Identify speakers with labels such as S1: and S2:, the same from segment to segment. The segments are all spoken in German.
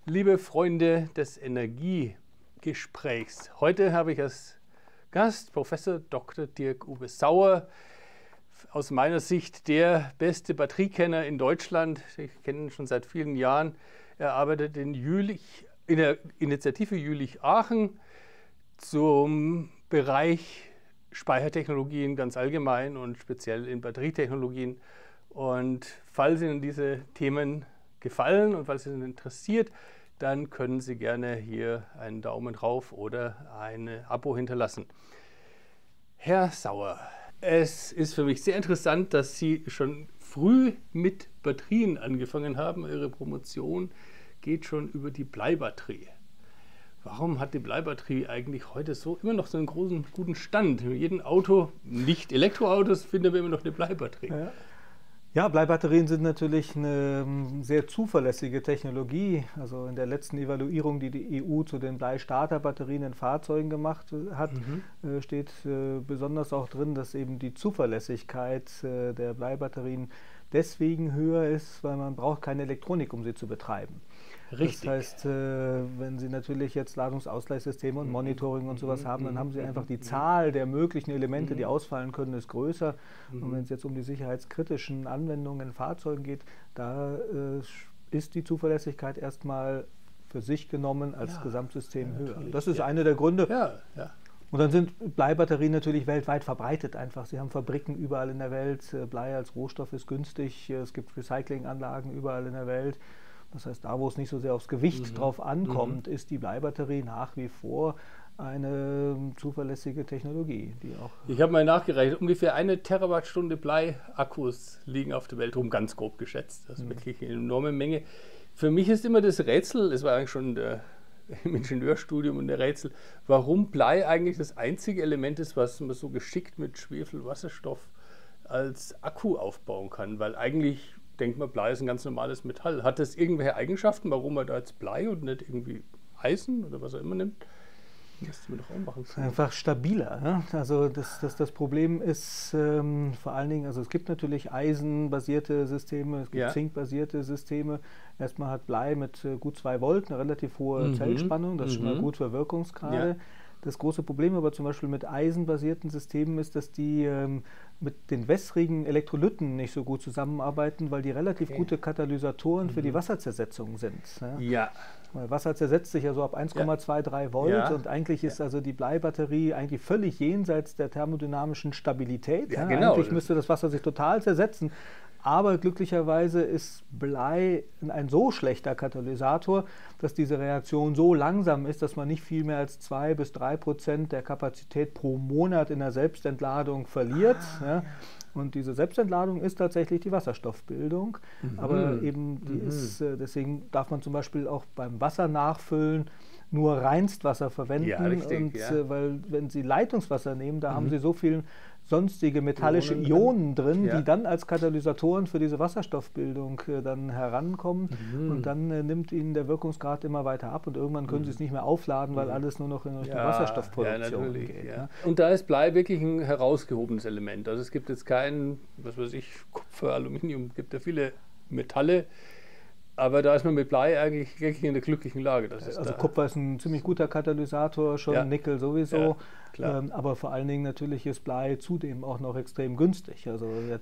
S1: Liebe Freunde des Energiegesprächs, heute habe ich als Gast Professor Dr. Dirk-Uwe Sauer, aus meiner Sicht der beste Batteriekenner in Deutschland. Ich kenne ihn schon seit vielen Jahren. Er arbeitet in der Initiative Jülich-Aachen zum Bereich Speichertechnologien ganz allgemein und speziell in Batterietechnologien. Und falls Ihnen diese Themen gefallen und falls es Ihnen interessiert, dann können Sie gerne hier einen Daumen drauf oder ein Abo hinterlassen. Herr Sauer, es ist für mich sehr interessant, dass Sie schon früh mit Batterien angefangen haben. Ihre Promotion geht schon über die Bleibatterie. Warum hat die Bleibatterie eigentlich heute immer noch so einen großen, guten Stand? In jedem Auto, nicht Elektroautos, finden wir immer noch eine Bleibatterie.
S2: Ja, Bleibatterien sind natürlich eine sehr zuverlässige Technologie. Also in der letzten Evaluierung, die die EU zu den Bleistarterbatterien in Fahrzeugen gemacht hat, steht besonders auch drin, dass eben die Zuverlässigkeit der Bleibatterien deswegen höher ist, weil man braucht keine Elektronik, um sie zu betreiben.
S1: Richtig.
S2: Das heißt, wenn Sie natürlich jetzt Ladungsausgleichssysteme und Monitoring und sowas haben, dann haben Sie einfach die Zahl der möglichen Elemente, die ausfallen können, ist größer. Und wenn es jetzt um die sicherheitskritischen Anwendungen in Fahrzeugen geht, da ist die Zuverlässigkeit erstmal für sich genommen als Gesamtsystem höher. Das ist einer der Gründe.
S1: Ja.
S2: Und dann sind Bleibatterien natürlich weltweit verbreitet einfach. Sie haben Fabriken überall in der Welt. Blei als Rohstoff ist günstig. Es gibt Recyclinganlagen überall in der Welt. Das heißt, da, wo es nicht so sehr aufs Gewicht drauf ankommt, ist die Bleibatterie nach wie vor eine zuverlässige Technologie.
S1: Ich habe mal nachgerechnet, ungefähr 1 Terawattstunde Bleiakkus liegen auf der Welt rum, ganz grob geschätzt. Das ist wirklich eine enorme Menge. Für mich ist immer das Rätsel, es war eigentlich schon im Ingenieurstudium und der Rätsel, warum Blei eigentlich das einzige Element ist, was man so geschickt mit Schwefelwasserstoff als Akku aufbauen kann. Weil eigentlich denkt man, Blei ist ein ganz normales Metall. Hat das irgendwelche Eigenschaften, warum man da jetzt Blei und nicht irgendwie Eisen oder was er immer nimmt? Müsste man doch auch machen.
S2: Einfach stabiler. Ne? Also das Problem ist vor allen Dingen, also es gibt natürlich eisenbasierte Systeme, es gibt zinkbasierte Systeme. Erstmal hat Blei mit gut 2 Volt eine relativ hohe Zellspannung, das ist schon mal gut für Wirkungsgrade. Ja. Das große Problem aber zum Beispiel mit eisenbasierten Systemen ist, dass die mit den wässrigen Elektrolyten nicht so gut zusammenarbeiten, weil die relativ gute Katalysatoren für die Wasserzersetzung sind. Ne?
S1: Ja.
S2: Weil Wasser zersetzt sich ja so ab 1,23 Volt und eigentlich ist also die Bleibatterie eigentlich völlig jenseits der thermodynamischen Stabilität.
S1: Ja, genau.
S2: Eigentlich müsste das Wasser sich total zersetzen. Aber glücklicherweise ist Blei ein so schlechter Katalysator, dass diese Reaktion so langsam ist, dass man nicht viel mehr als 2 bis 3% der Kapazität pro Monat in der Selbstentladung verliert. Und diese Selbstentladung ist tatsächlich die Wasserstoffbildung. Aber eben die ist, deswegen darf man zum Beispiel auch beim Wassernachfüllen nur Reinstwasser verwenden.
S1: Ja, richtig,
S2: weil wenn Sie Leitungswasser nehmen, da haben Sie so viel sonstige metallische Ionen drin, die dann als Katalysatoren für diese Wasserstoffbildung dann herankommen. Und dann nimmt Ihnen der Wirkungsgrad immer weiter ab und irgendwann können Sie es nicht mehr aufladen, weil alles nur noch in Richtung Wasserstoffproduktion geht.
S1: Ja. Und da ist Blei wirklich ein herausgehobenes Element. Also es gibt jetzt kein, was weiß ich, Kupfer, Aluminium, es gibt ja viele Metalle. Aber da ist man mit Blei eigentlich wirklich in der glücklichen Lage.
S2: Also Kupfer ist ein ziemlich guter Katalysator, schon Nickel sowieso. Ja, aber vor allen Dingen natürlich ist Blei zudem auch noch extrem günstig. Also jetzt,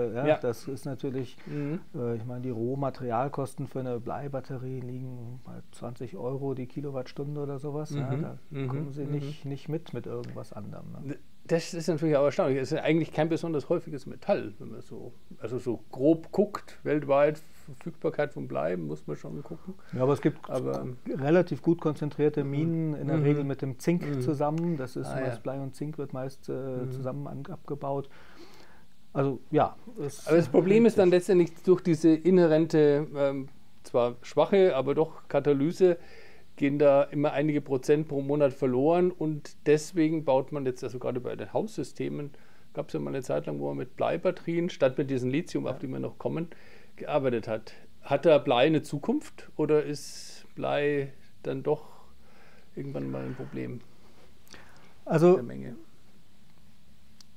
S2: das ist natürlich, ich meine, die Rohmaterialkosten für eine Bleibatterie liegen bei 20 € die Kilowattstunde oder sowas. Da kommen Sie nicht mit irgendwas anderem. Ne?
S1: Das ist natürlich auch erstaunlich. Es ist eigentlich kein besonders häufiges Metall, wenn man so grob guckt, weltweit. Verfügbarkeit von Blei muss man schon gucken.
S2: Ja, aber es gibt relativ gut konzentrierte Minen, in der Regel mit dem Zink zusammen. Das ist meist Blei und Zink wird meist zusammen abgebaut. Also ja.
S1: Aber das Problem ist dann letztendlich durch diese inhärente, zwar schwache, aber doch Katalyse, gehen da immer einige Prozent pro Monat verloren und deswegen baut man jetzt, also gerade bei den Haussystemen, gab es ja mal eine Zeit lang, wo man mit Bleibatterien statt mit diesen Lithium, auf die wir noch kommen, gearbeitet hat. Hat da Blei eine Zukunft oder ist Blei dann doch irgendwann mal ein Problem
S2: also
S1: der Menge?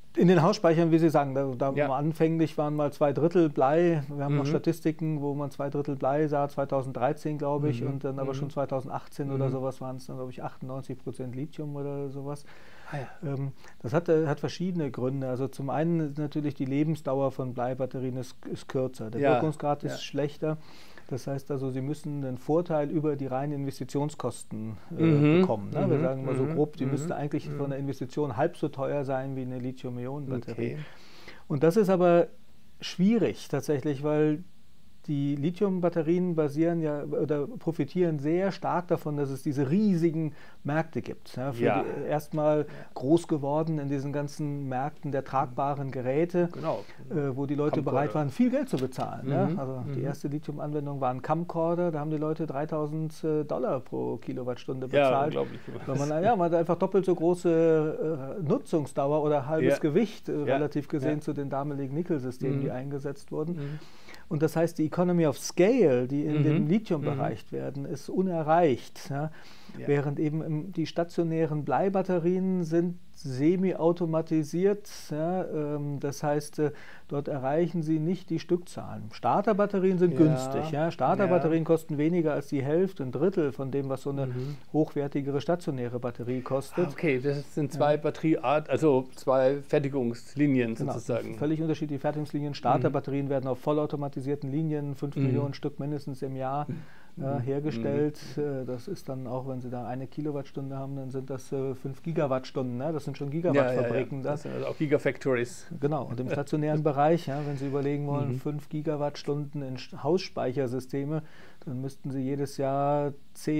S2: In den Hausspeichern, wie Sie sagen, anfänglich waren mal 2/3 Blei. Wir haben noch Statistiken, wo man 2/3 Blei sah, 2013 glaube ich, und dann aber schon 2018 oder sowas waren es dann, glaube ich, 98% Lithium oder sowas. Das hat verschiedene Gründe. Also zum einen ist natürlich die Lebensdauer von Bleibatterien ist kürzer, der Wirkungsgrad ist schlechter. Das heißt also, Sie müssen einen Vorteil über die reinen Investitionskosten bekommen. Ne? Wir sagen mal so grob, die müsste eigentlich von der Investition halb so teuer sein wie eine Lithium-Ionen-Batterie. Und das ist aber schwierig tatsächlich, weil die Lithium-Batterien basieren ja oder profitieren sehr stark davon, dass es diese riesigen Märkte gibt. Ja, erstmal groß geworden in diesen ganzen Märkten der tragbaren Geräte, wo die Leute bereit waren, viel Geld zu bezahlen. Ja? Also die erste Lithium-Anwendung war ein Camcorder, da haben die Leute $3.000 pro Kilowattstunde bezahlt. Ja, unglaublich. Weil man hat einfach doppelt so große Nutzungsdauer oder halbes Gewicht relativ gesehen zu den damaligen Nickelsystemen, die eingesetzt wurden. Und das heißt, die Economy of Scale, die in dem Lithium erreicht werden, ist unerreicht. Ja? Während eben die stationären Bleibatterien sind semi-automatisiert. Ja? Das heißt, dort erreichen sie nicht die Stückzahlen. Starterbatterien sind günstig. Ja? Starterbatterien kosten weniger als die Hälfte, ein Drittel von dem, was so eine hochwertigere stationäre Batterie kostet.
S1: Okay, das sind zwei Batteriearten, also zwei Fertigungslinien sozusagen.
S2: Völlig unterschiedliche Fertigungslinien. Starterbatterien werden auf vollautomatisierten Linien, 5 Millionen Stück mindestens im Jahr hergestellt. Das ist dann auch, wenn Sie da 1 Kilowattstunde haben, dann sind das 5 Gigawattstunden. Ne? Das sind schon Gigawattfabriken.
S1: Das sind also auch Gigafactories.
S2: Genau, und im stationären Bereich, wenn Sie überlegen wollen, 5 Gigawattstunden in Hausspeichersysteme, dann müssten Sie jedes Jahr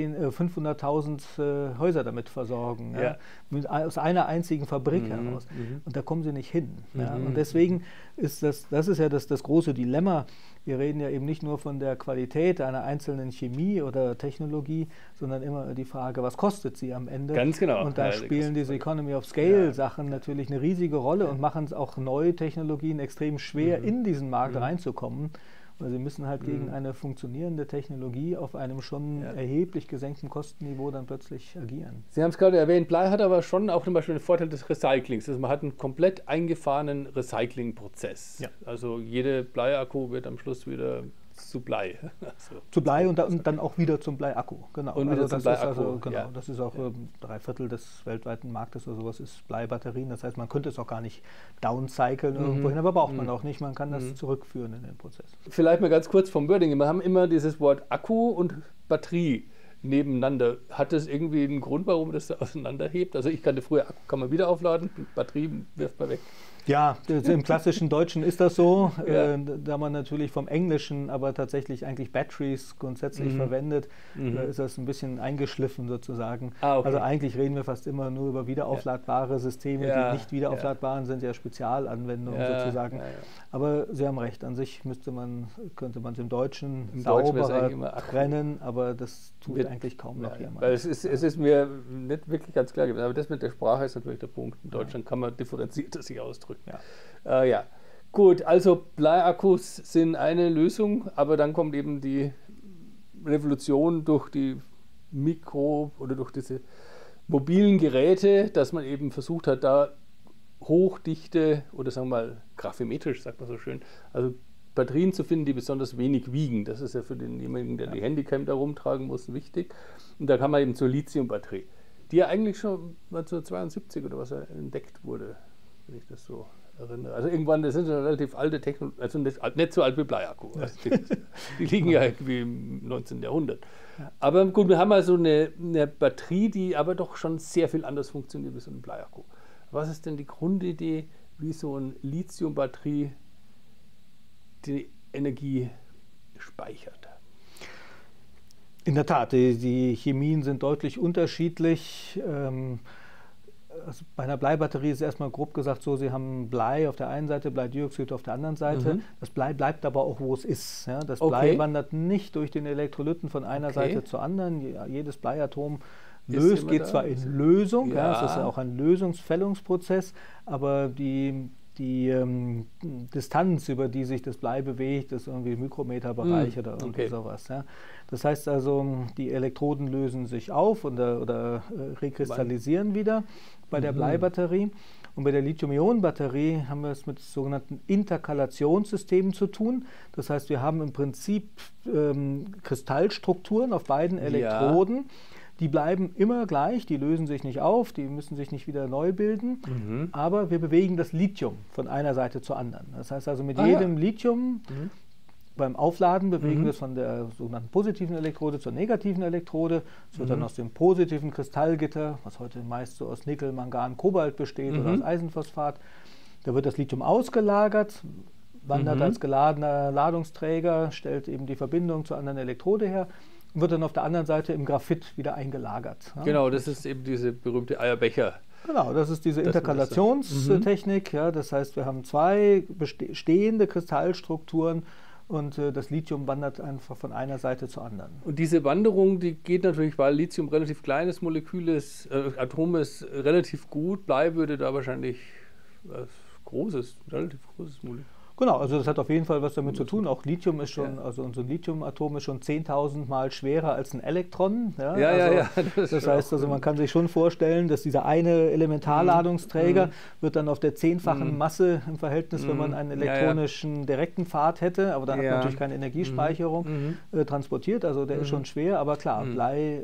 S2: 500.000 Häuser damit versorgen. Ja? Aus einer einzigen Fabrik heraus. Und da kommen Sie nicht hin. Und deswegen ist das ist ja das große Dilemma. Wir reden ja eben nicht nur von der Qualität einer einzelnen Chemie oder Technologie, sondern immer die Frage, was kostet sie am Ende?
S1: Ganz genau.
S2: Und da spielen diese Economy of Scale Sachen natürlich eine riesige Rolle und machen es auch neue Technologien extrem schwer, in diesen Markt reinzukommen. Weil sie müssen halt gegen eine funktionierende Technologie auf einem schon erheblich gesenkten Kostenniveau dann plötzlich agieren.
S1: Sie haben es gerade erwähnt, Blei hat aber schon auch zum Beispiel den Vorteil des Recyclings. Also man hat einen komplett eingefahrenen Recyclingprozess. Also jede Bleiakku wird am Schluss wieder zu Blei.
S2: Zu Blei und dann auch wieder zum Bleiakku. Genau.
S1: Und
S2: also
S1: das ist
S2: das ist auch 3/4 des weltweiten Marktes oder sowas ist Bleibatterien. Das heißt, man könnte es auch gar nicht downcyclen irgendwohin, aber braucht man auch nicht. Man kann das zurückführen in den Prozess.
S1: Vielleicht mal ganz kurz vom Wording. Wir haben immer dieses Wort Akku und Batterie nebeneinander. Hat das irgendwie einen Grund, warum das auseinanderhebt? Also ich kannte früher, Akku kann man wieder aufladen, Batterie wirft man weg.
S2: Ja, im klassischen Deutschen ist das so, da man natürlich vom Englischen aber tatsächlich eigentlich Batteries grundsätzlich verwendet, ist das ein bisschen eingeschliffen sozusagen. Also eigentlich reden wir fast immer nur über wiederaufladbare Systeme, die nicht wiederaufladbaren sind ja Spezialanwendungen sozusagen. Aber Sie haben recht, an sich könnte man es im Deutschen sauberer trennen, aber das tut eigentlich kaum noch jemand.
S1: Weil es ist mir nicht wirklich ganz klar gewesen, aber das mit der Sprache ist natürlich der Punkt. In Deutschland kann man differenzierter sich ausdrücken. Gut, also Bleiakkus sind eine Lösung, aber dann kommt eben die Revolution durch die oder durch diese mobilen Geräte, dass man eben versucht hat, da hochdichte oder sagen wir mal gravimetrisch, sagt man so schön, also Batterien zu finden, die besonders wenig wiegen. Das ist ja für denjenigen, der die Handycam da rumtragen muss, wichtig. Und da kann man eben zur Lithiumbatterie, die ja eigentlich schon 1972 oder was entdeckt wurde, wenn ich das so erinnere. Also irgendwann, das sind ja relativ alte Technologien, also nicht so alt wie Bleiakku. Also die liegen ja irgendwie im 19. Jahrhundert. Aber gut, wir haben also eine Batterie, die aber doch schon sehr viel anders funktioniert wie so ein Bleiakku. Was ist denn die Grundidee, wie so eine Lithiumbatterie die Energie speichert?
S2: In der Tat, die Chemien sind deutlich unterschiedlich. Also bei einer Bleibatterie ist erstmal grob gesagt so, Sie haben Blei auf der einen Seite, Bleidioxid auf der anderen Seite. Das Blei bleibt aber auch, wo es ist. Ja? Das Blei wandert nicht durch den Elektrolyten von einer Seite zur anderen. Jedes Bleiatom geht zwar in Lösung, es ist ja auch ein Lösungsfällungsprozess, aber die Distanz, über die sich das Blei bewegt, ist irgendwie Mikrometerbereich oder irgendwie sowas. Ja. Das heißt also, die Elektroden lösen sich auf oder rekristallisieren wieder bei der Bleibatterie. Und bei der Lithium-Ionen-Batterie haben wir es mit sogenannten Interkalationssystemen zu tun. Das heißt, wir haben im Prinzip Kristallstrukturen auf beiden Elektroden. Die bleiben immer gleich, die lösen sich nicht auf, die müssen sich nicht wieder neu bilden. Aber wir bewegen das Lithium von einer Seite zur anderen. Das heißt also, mit jedem Lithium beim Aufladen bewegen wir es von der sogenannten positiven Elektrode zur negativen Elektrode. Es wird dann aus dem positiven Kristallgitter, was heute meist so aus Nickel, Mangan, Kobalt besteht oder aus Eisenphosphat, da wird das Lithium ausgelagert, wandert als geladener Ladungsträger, stellt eben die Verbindung zur anderen Elektrode her und wird dann auf der anderen Seite im Graphit wieder eingelagert. Ja.
S1: Genau, das ist eben diese berühmte Eierbecher.
S2: Genau, das ist diese Interkalationstechnik. Ja, das heißt, wir haben zwei bestehende Kristallstrukturen und das Lithium wandert einfach von einer Seite zur anderen.
S1: Und diese Wanderung, die geht natürlich, weil Lithium relativ kleines Molekül ist, Atom ist, relativ gut. Blei würde da wahrscheinlich relativ großes Molekül.
S2: Genau, also das hat auf jeden Fall was damit zu tun. Auch Lithium ist schon, also unser Lithiumatom ist schon 10.000 Mal schwerer als ein Elektron. Ja. Das heißt also, man kann sich schon vorstellen, dass dieser eine Elementarladungsträger wird dann auf der 10-fachen Masse im Verhältnis, wenn man einen elektronischen direkten Pfad hätte, aber dann hat man natürlich keine Energiespeicherung transportiert. Also der ist schon schwer, aber klar, Blei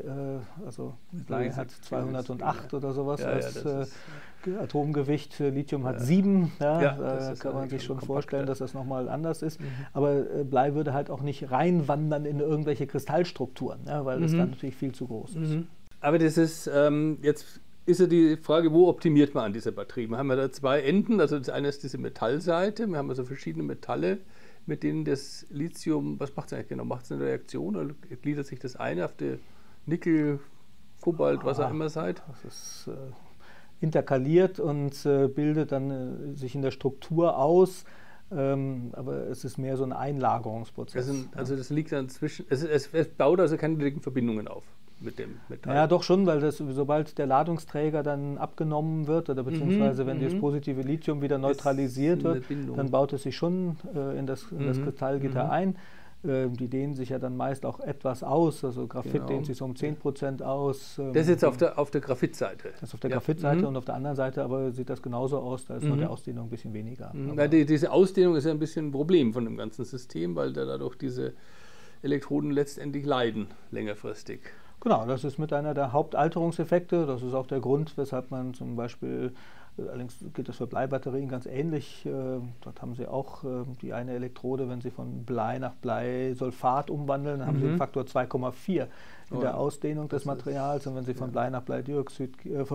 S2: hat 208 oder sowas als Atomgewicht, Lithium hat 7, da kann man sich schon vorstellen, dass das nochmal anders ist. Aber Blei würde halt auch nicht reinwandern in irgendwelche Kristallstrukturen, weil das dann natürlich viel zu groß ist.
S1: Aber das ist, jetzt ist ja die Frage, wo optimiert man an dieser Batterie? Wir haben ja da zwei Enden, also das eine ist diese Metallseite, wir haben also verschiedene Metalle, mit denen das Lithium, was macht es eigentlich genau? Macht es eine Reaktion oder gliedert sich das eine auf die Nickel, Kobalt, was auch immer seid?
S2: Das ist interkaliert und bildet dann sich in der Struktur aus, aber es ist mehr so ein Einlagerungsprozess.
S1: Also das liegt dann zwischen, es baut also keine direkten Verbindungen auf mit dem Metall.
S2: Ja, doch schon, weil sobald der Ladungsträger dann abgenommen wird oder beziehungsweise wenn das positive Lithium wieder neutralisiert wird, dann baut es sich schon in das Kristallgitter ein. Die dehnen sich ja dann meist auch etwas aus, also Graphit dehnt sich so um 10% aus.
S1: Das ist jetzt auf der Graphitseite.
S2: Das ist auf der Graphitseite und auf der anderen Seite aber sieht das genauso aus, da ist nur die Ausdehnung ein bisschen weniger.
S1: Diese Ausdehnung ist ja ein bisschen ein Problem von dem ganzen System, weil dadurch diese Elektroden letztendlich leiden, längerfristig.
S2: Genau, das ist mit einer der Hauptalterungseffekte. Das ist auch der Grund, weshalb man zum Beispiel, allerdings geht das für Bleibatterien ganz ähnlich, dort haben sie auch die eine Elektrode, wenn sie von Blei nach Bleisulfat umwandeln, dann haben sie einen Faktor 2,4 in der Ausdehnung des Materials und wenn sie von Blei nach Bleidioxid,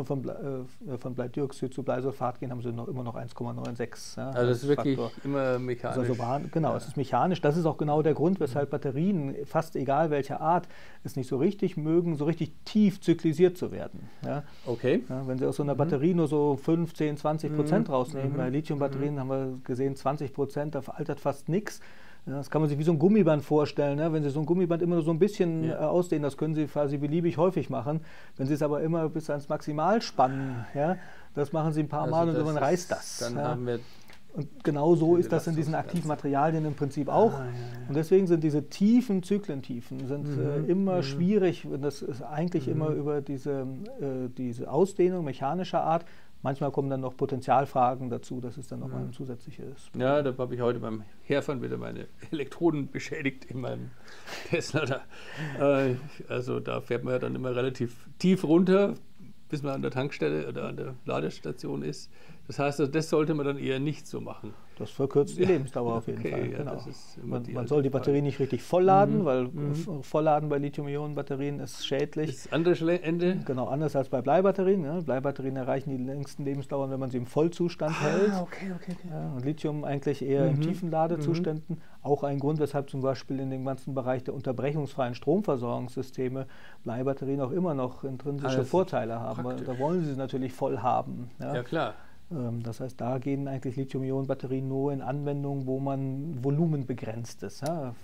S2: von Bleidioxid zu Bleisulfat gehen, haben sie immer noch 1,96. Ja,
S1: also es ist wirklich immer mechanisch.
S2: Also genau, es ist mechanisch. Das ist auch genau der Grund, weshalb Batterien, fast egal welcher Art, es nicht so richtig mögen, so richtig tief zyklisiert zu werden. Ja.
S1: Okay.
S2: Ja, wenn sie aus so einer Batterie nur so 15, 20% rausnehmen, bei Lithiumbatterien haben wir gesehen, 20%, da veraltert fast nichts. Ja, das kann man sich wie so ein Gummiband vorstellen. Ne? Wenn Sie so ein Gummiband immer nur so ein bisschen ausdehnen, das können Sie quasi beliebig häufig machen. Wenn Sie es aber immer bis ans Maximal spannen, das machen Sie ein paar Mal und dann reißt das.
S1: Dann haben wir
S2: und genau so ist das in diesen aktiven Materialien im Prinzip auch. Und deswegen sind diese tiefen Zyklentiefen immer schwierig. Das ist eigentlich immer über diese Ausdehnung mechanischer Art. Manchmal kommen dann noch Potentialfragen dazu, das ist dann nochmal ein zusätzliches Problem.
S1: Ja, da habe ich heute beim Herfahren wieder meine Elektroden beschädigt in meinem Tesla. Also da fährt man ja dann immer relativ tief runter, bis man an der Tankstelle oder an der Ladestation ist. Das heißt, das sollte man dann eher nicht so machen.
S2: Das verkürzt die Lebensdauer auf jeden Fall. Genau. Man soll die Batterie nicht richtig vollladen, weil Vollladen bei Lithium-Ionen-Batterien ist schädlich.
S1: Das andere Ende?
S2: Genau, anders als bei Bleibatterien. Ja. Bleibatterien erreichen die längsten Lebensdauern, wenn man sie im Vollzustand hält.
S1: Okay.
S2: Ja, und Lithium eigentlich eher in tiefen Ladezuständen. Auch ein Grund, weshalb zum Beispiel in dem ganzen Bereich der unterbrechungsfreien Stromversorgungssysteme Bleibatterien auch immer noch intrinsische Vorteile haben. Weil da wollen sie natürlich voll haben.
S1: Ja klar.
S2: Das heißt, da gehen eigentlich Lithium-Ionen-Batterien nur in Anwendungen, wo man volumenbegrenzt ist. Ja?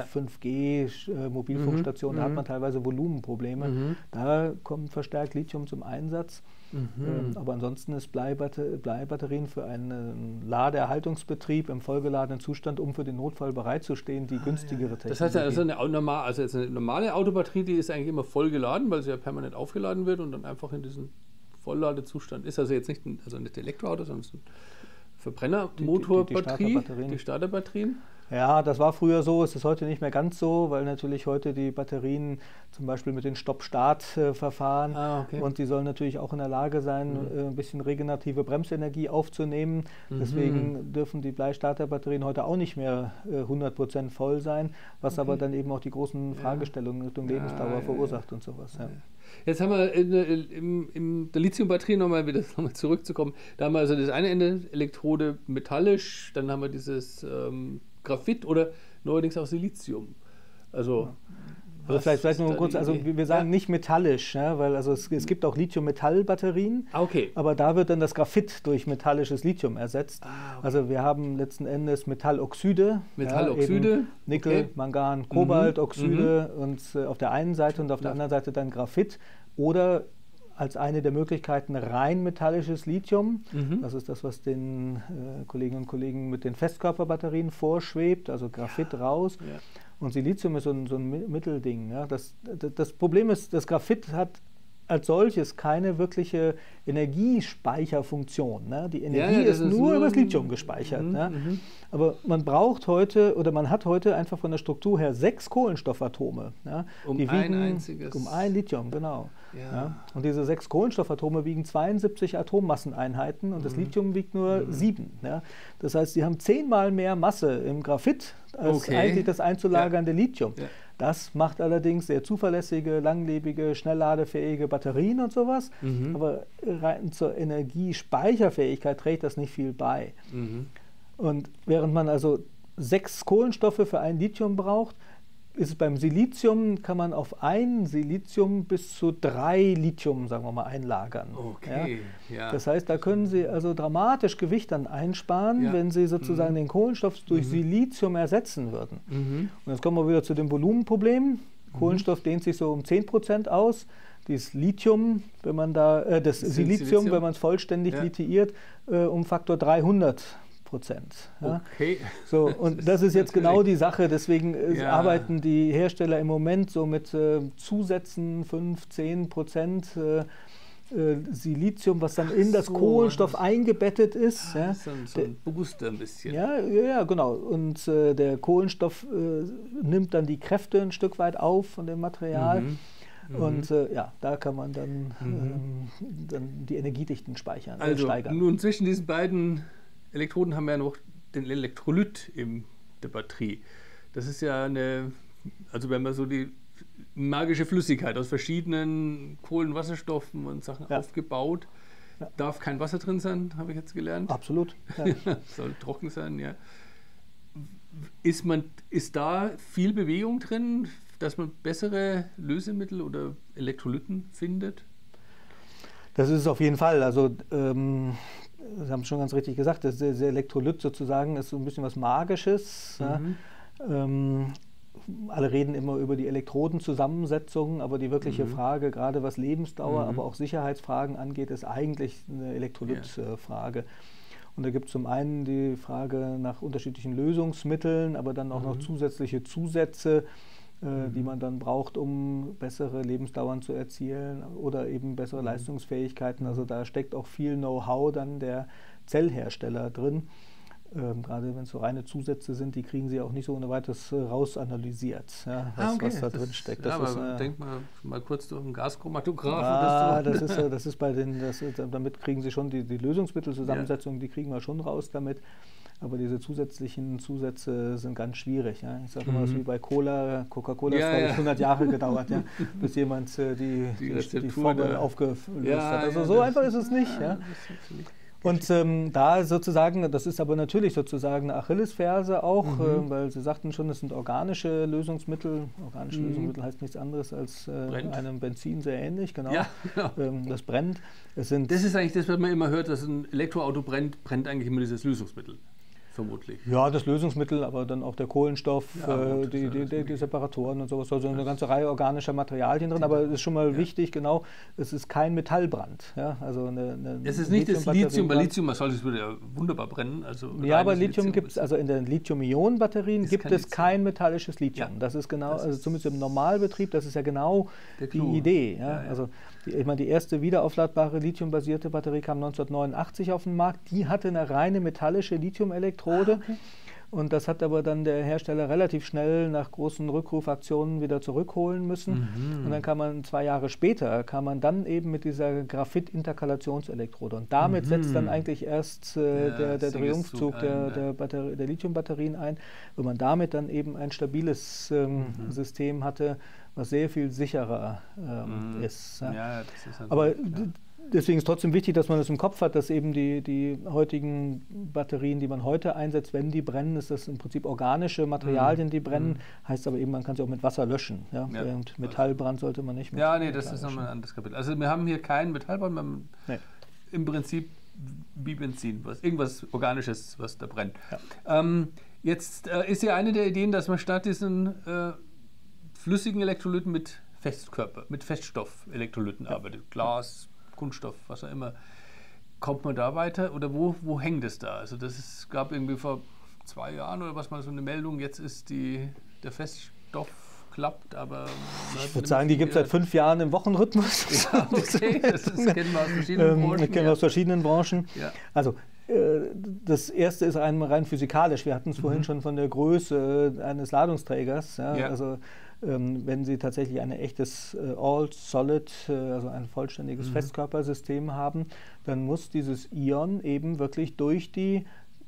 S2: 5G, Mobilfunkstationen, da hat man teilweise Volumenprobleme. Da kommt verstärkt Lithium zum Einsatz. Aber ansonsten ist Bleibatterien für einen Ladeerhaltungsbetrieb im vollgeladenen Zustand, um für den Notfall bereitzustehen, die günstigere Technik.
S1: Das heißt, also eine normale Autobatterie, die ist eigentlich immer voll geladen, weil sie ja permanent aufgeladen wird und dann einfach in diesen Vollladezustand ist. Also jetzt nicht ein Elektroauto, sondern ein Verbrennermotorbatterie, die Starterbatterien.
S2: Ja, das war früher so, es ist heute nicht mehr ganz so, weil natürlich heute die Batterien zum Beispiel mit den Stopp-Start-Verfahren und die sollen natürlich auch in der Lage sein, ein bisschen regenerative Bremsenergie aufzunehmen. Deswegen dürfen die Bleistarterbatterien heute auch nicht mehr 100% voll sein, was aber dann eben auch die großen Fragestellungen Richtung Lebensdauer verursacht und sowas. Ja.
S1: Jetzt haben wir in der Lithium-Batterie nochmal zurückzukommen. Da haben wir also das eine Ende Elektrode metallisch, dann haben wir dieses Graphit oder neuerdings auch Silizium. Also
S2: vielleicht nur kurz, also wir sagen nicht metallisch, ja, weil also es gibt auch Lithium-Metall-Batterien, aber da wird dann das Graphit durch metallisches Lithium ersetzt. Also wir haben letzten Endes Metalloxide, Nickel, Mangan, Kobaltoxide und auf der einen Seite und auf der anderen Seite dann Graphit oder als eine der Möglichkeiten rein metallisches Lithium. Das ist das, was den Kolleginnen und Kollegen mit den Festkörperbatterien vorschwebt, also Graphit raus. Ja. Und Silizium ist so ein Mittelding. Ja. Das Problem ist, das Graphit hat als solches keine wirkliche Energiespeicherfunktion. Ne? Die Energie ist nur über das Lithium gespeichert. Ne? Aber man braucht heute, oder man hat heute einfach von der Struktur her 6 Kohlenstoffatome. Ne? Die wiegen um ein Lithium, genau. Ja. Und diese 6 Kohlenstoffatome wiegen 72 Atommasseneinheiten und das Lithium wiegt nur 7. Ja? Das heißt, sie haben 10-mal mehr Masse im Graphit als eigentlich das einzulagernde Lithium. Ja. Das macht allerdings sehr zuverlässige, langlebige, schnellladefähige Batterien und sowas. Aber rein zur Energiespeicherfähigkeit trägt das nicht viel bei. Und während man also 6 Kohlenstoffe für ein Lithium braucht, ist es beim Silizium, kann man auf ein Silizium bis zu 3 Lithium, sagen wir mal, einlagern. Ja? Das heißt, da können Sie also dramatisch Gewicht dann einsparen, wenn Sie sozusagen den Kohlenstoff durch Silizium ersetzen würden. Und jetzt kommen wir wieder zu dem Volumenproblem. Kohlenstoff dehnt sich so um 10% aus. Das Lithium, wenn man das Silizium, wenn man es vollständig lithiiert, um Faktor 300%. Ja? So, und das ist jetzt genau die Sache, deswegen arbeiten die Hersteller im Moment so mit Zusätzen 5–10% Silizium, was dann in das Kohlenstoff eingebettet ist.
S1: Das ist so ein Booster ein bisschen.
S2: Ja, genau. Und der Kohlenstoff nimmt dann die Kräfte ein Stück weit auf von dem Material. Und da kann man dann die Energiedichten steigern.
S1: Nun zwischen diesen beiden Elektroden haben wir ja noch den Elektrolyt in der Batterie. Das ist ja also wenn man so die magische Flüssigkeit aus verschiedenen Kohlenwasserstoffen und Sachen aufgebaut. Darf kein Wasser drin sein, habe ich jetzt gelernt.
S2: Absolut. Ja.
S1: Soll trocken sein, ja. Ist da viel Bewegung drin, dass man bessere Lösemittel oder Elektrolyten findet?
S2: Das ist es auf jeden Fall. Also Sie haben es schon ganz richtig gesagt, der Elektrolyt sozusagen ist so ein bisschen was Magisches. Ja. Alle reden immer über die Elektrodenzusammensetzung, aber die wirkliche Frage, gerade was Lebensdauer, aber auch Sicherheitsfragen angeht, ist eigentlich eine Elektrolytfrage. Und da gibt es zum einen die Frage nach unterschiedlichen Lösungsmitteln, aber dann auch noch zusätzliche Zusätze, die man dann braucht, um bessere Lebensdauern zu erzielen oder eben bessere Leistungsfähigkeiten. Also da steckt auch viel Know-how dann der Zellhersteller drin. Gerade wenn es so reine Zusätze sind, die kriegen sie auch nicht so ohne weiteres rausanalysiert, was da drin steckt.
S1: Denk mal kurz durch den Gaschromatographen.
S2: Das ist damit kriegen sie schon die Lösungsmittelzusammensetzung, die kriegen wir schon raus damit. Aber diese zusätzlichen Zusätze sind ganz schwierig. Ja. Ich sage immer, das ist wie bei Coca-Cola, es hat 100 Jahre gedauert, bis jemand die Formel aufgelöst hat. Also so einfach ist es nicht. Ja. Und da sozusagen, das ist aber natürlich sozusagen eine Achillesferse auch, weil Sie sagten schon, das sind organische Lösungsmittel. Organische Lösungsmittel heißt nichts anderes als einem Benzin sehr ähnlich, genau.
S1: Ja, genau.
S2: Das brennt.
S1: Das ist eigentlich das, was man immer hört, dass ein Elektroauto brennt eigentlich immer dieses Lösungsmittel. Vermutlich.
S2: Ja, das Lösungsmittel, aber dann auch der Kohlenstoff, die Separatoren und sowas, also eine ganze Reihe organischer Materialien drin, aber es ist schon mal wichtig, genau, es ist kein Metallbrand. Ja, also
S1: es ist nicht das Lithium, bei Lithium, das würde ja wunderbar brennen. Also
S2: ja, aber Lithium gibt es, also in den Lithium-Ionen-Batterien gibt es kein metallisches Lithium. Ja, das ist genau, also zumindest im Normalbetrieb, das ist ja genau die Idee. Ja? Also ich meine, die erste wiederaufladbare lithiumbasierte Batterie kam 1989 auf den Markt. Die hatte eine reine metallische Lithiumelektrode. Okay. Und das hat aber dann der Hersteller relativ schnell nach großen Rückrufaktionen wieder zurückholen müssen. Und dann kam man 2 Jahre später, dann eben mit dieser Graphit-Interkalationselektrode. Und damit setzt dann eigentlich erst der Triumphzug der Lithiumbatterien ein, wenn man damit dann eben ein stabiles System hatte, was sehr viel sicherer ist. Ja, das ist aber deswegen ist trotzdem wichtig, dass man das im Kopf hat, dass eben die heutigen Batterien, die man heute einsetzt, wenn die brennen, ist das im Prinzip organische Materialien, die brennen. Heißt aber eben, man kann sie auch mit Wasser löschen. Ja? Und Metallbrand sollte man nicht mit
S1: Metall das ist nochmal ein anderes Kapitel. Also wir haben hier keinen Metallbrand, im Prinzip wie Benzin, irgendwas Organisches, was da brennt. Ja. Jetzt ist ja eine der Ideen, dass man statt diesen flüssigen Elektrolyten mit Feststoffelektrolyten arbeitet. Glas, Kunststoff, was auch immer. Kommt man da weiter oder wo hängt es da? Also gab irgendwie vor 2 Jahren oder was mal so eine Meldung, jetzt ist der Feststoff klappt, aber...
S2: Ich würde sagen, die gibt es seit 5 Jahren im Wochenrhythmus.
S1: Ja, okay, das kennen wir aus verschiedenen Branchen.
S2: Kennen wir aus verschiedenen Branchen. Ja. Also das erste ist rein physikalisch. Wir hatten es vorhin schon von der Größe eines Ladungsträgers. Ja? Ja. Also wenn Sie tatsächlich ein echtes All-Solid, also ein vollständiges Festkörpersystem haben, dann muss dieses Ion eben wirklich durch die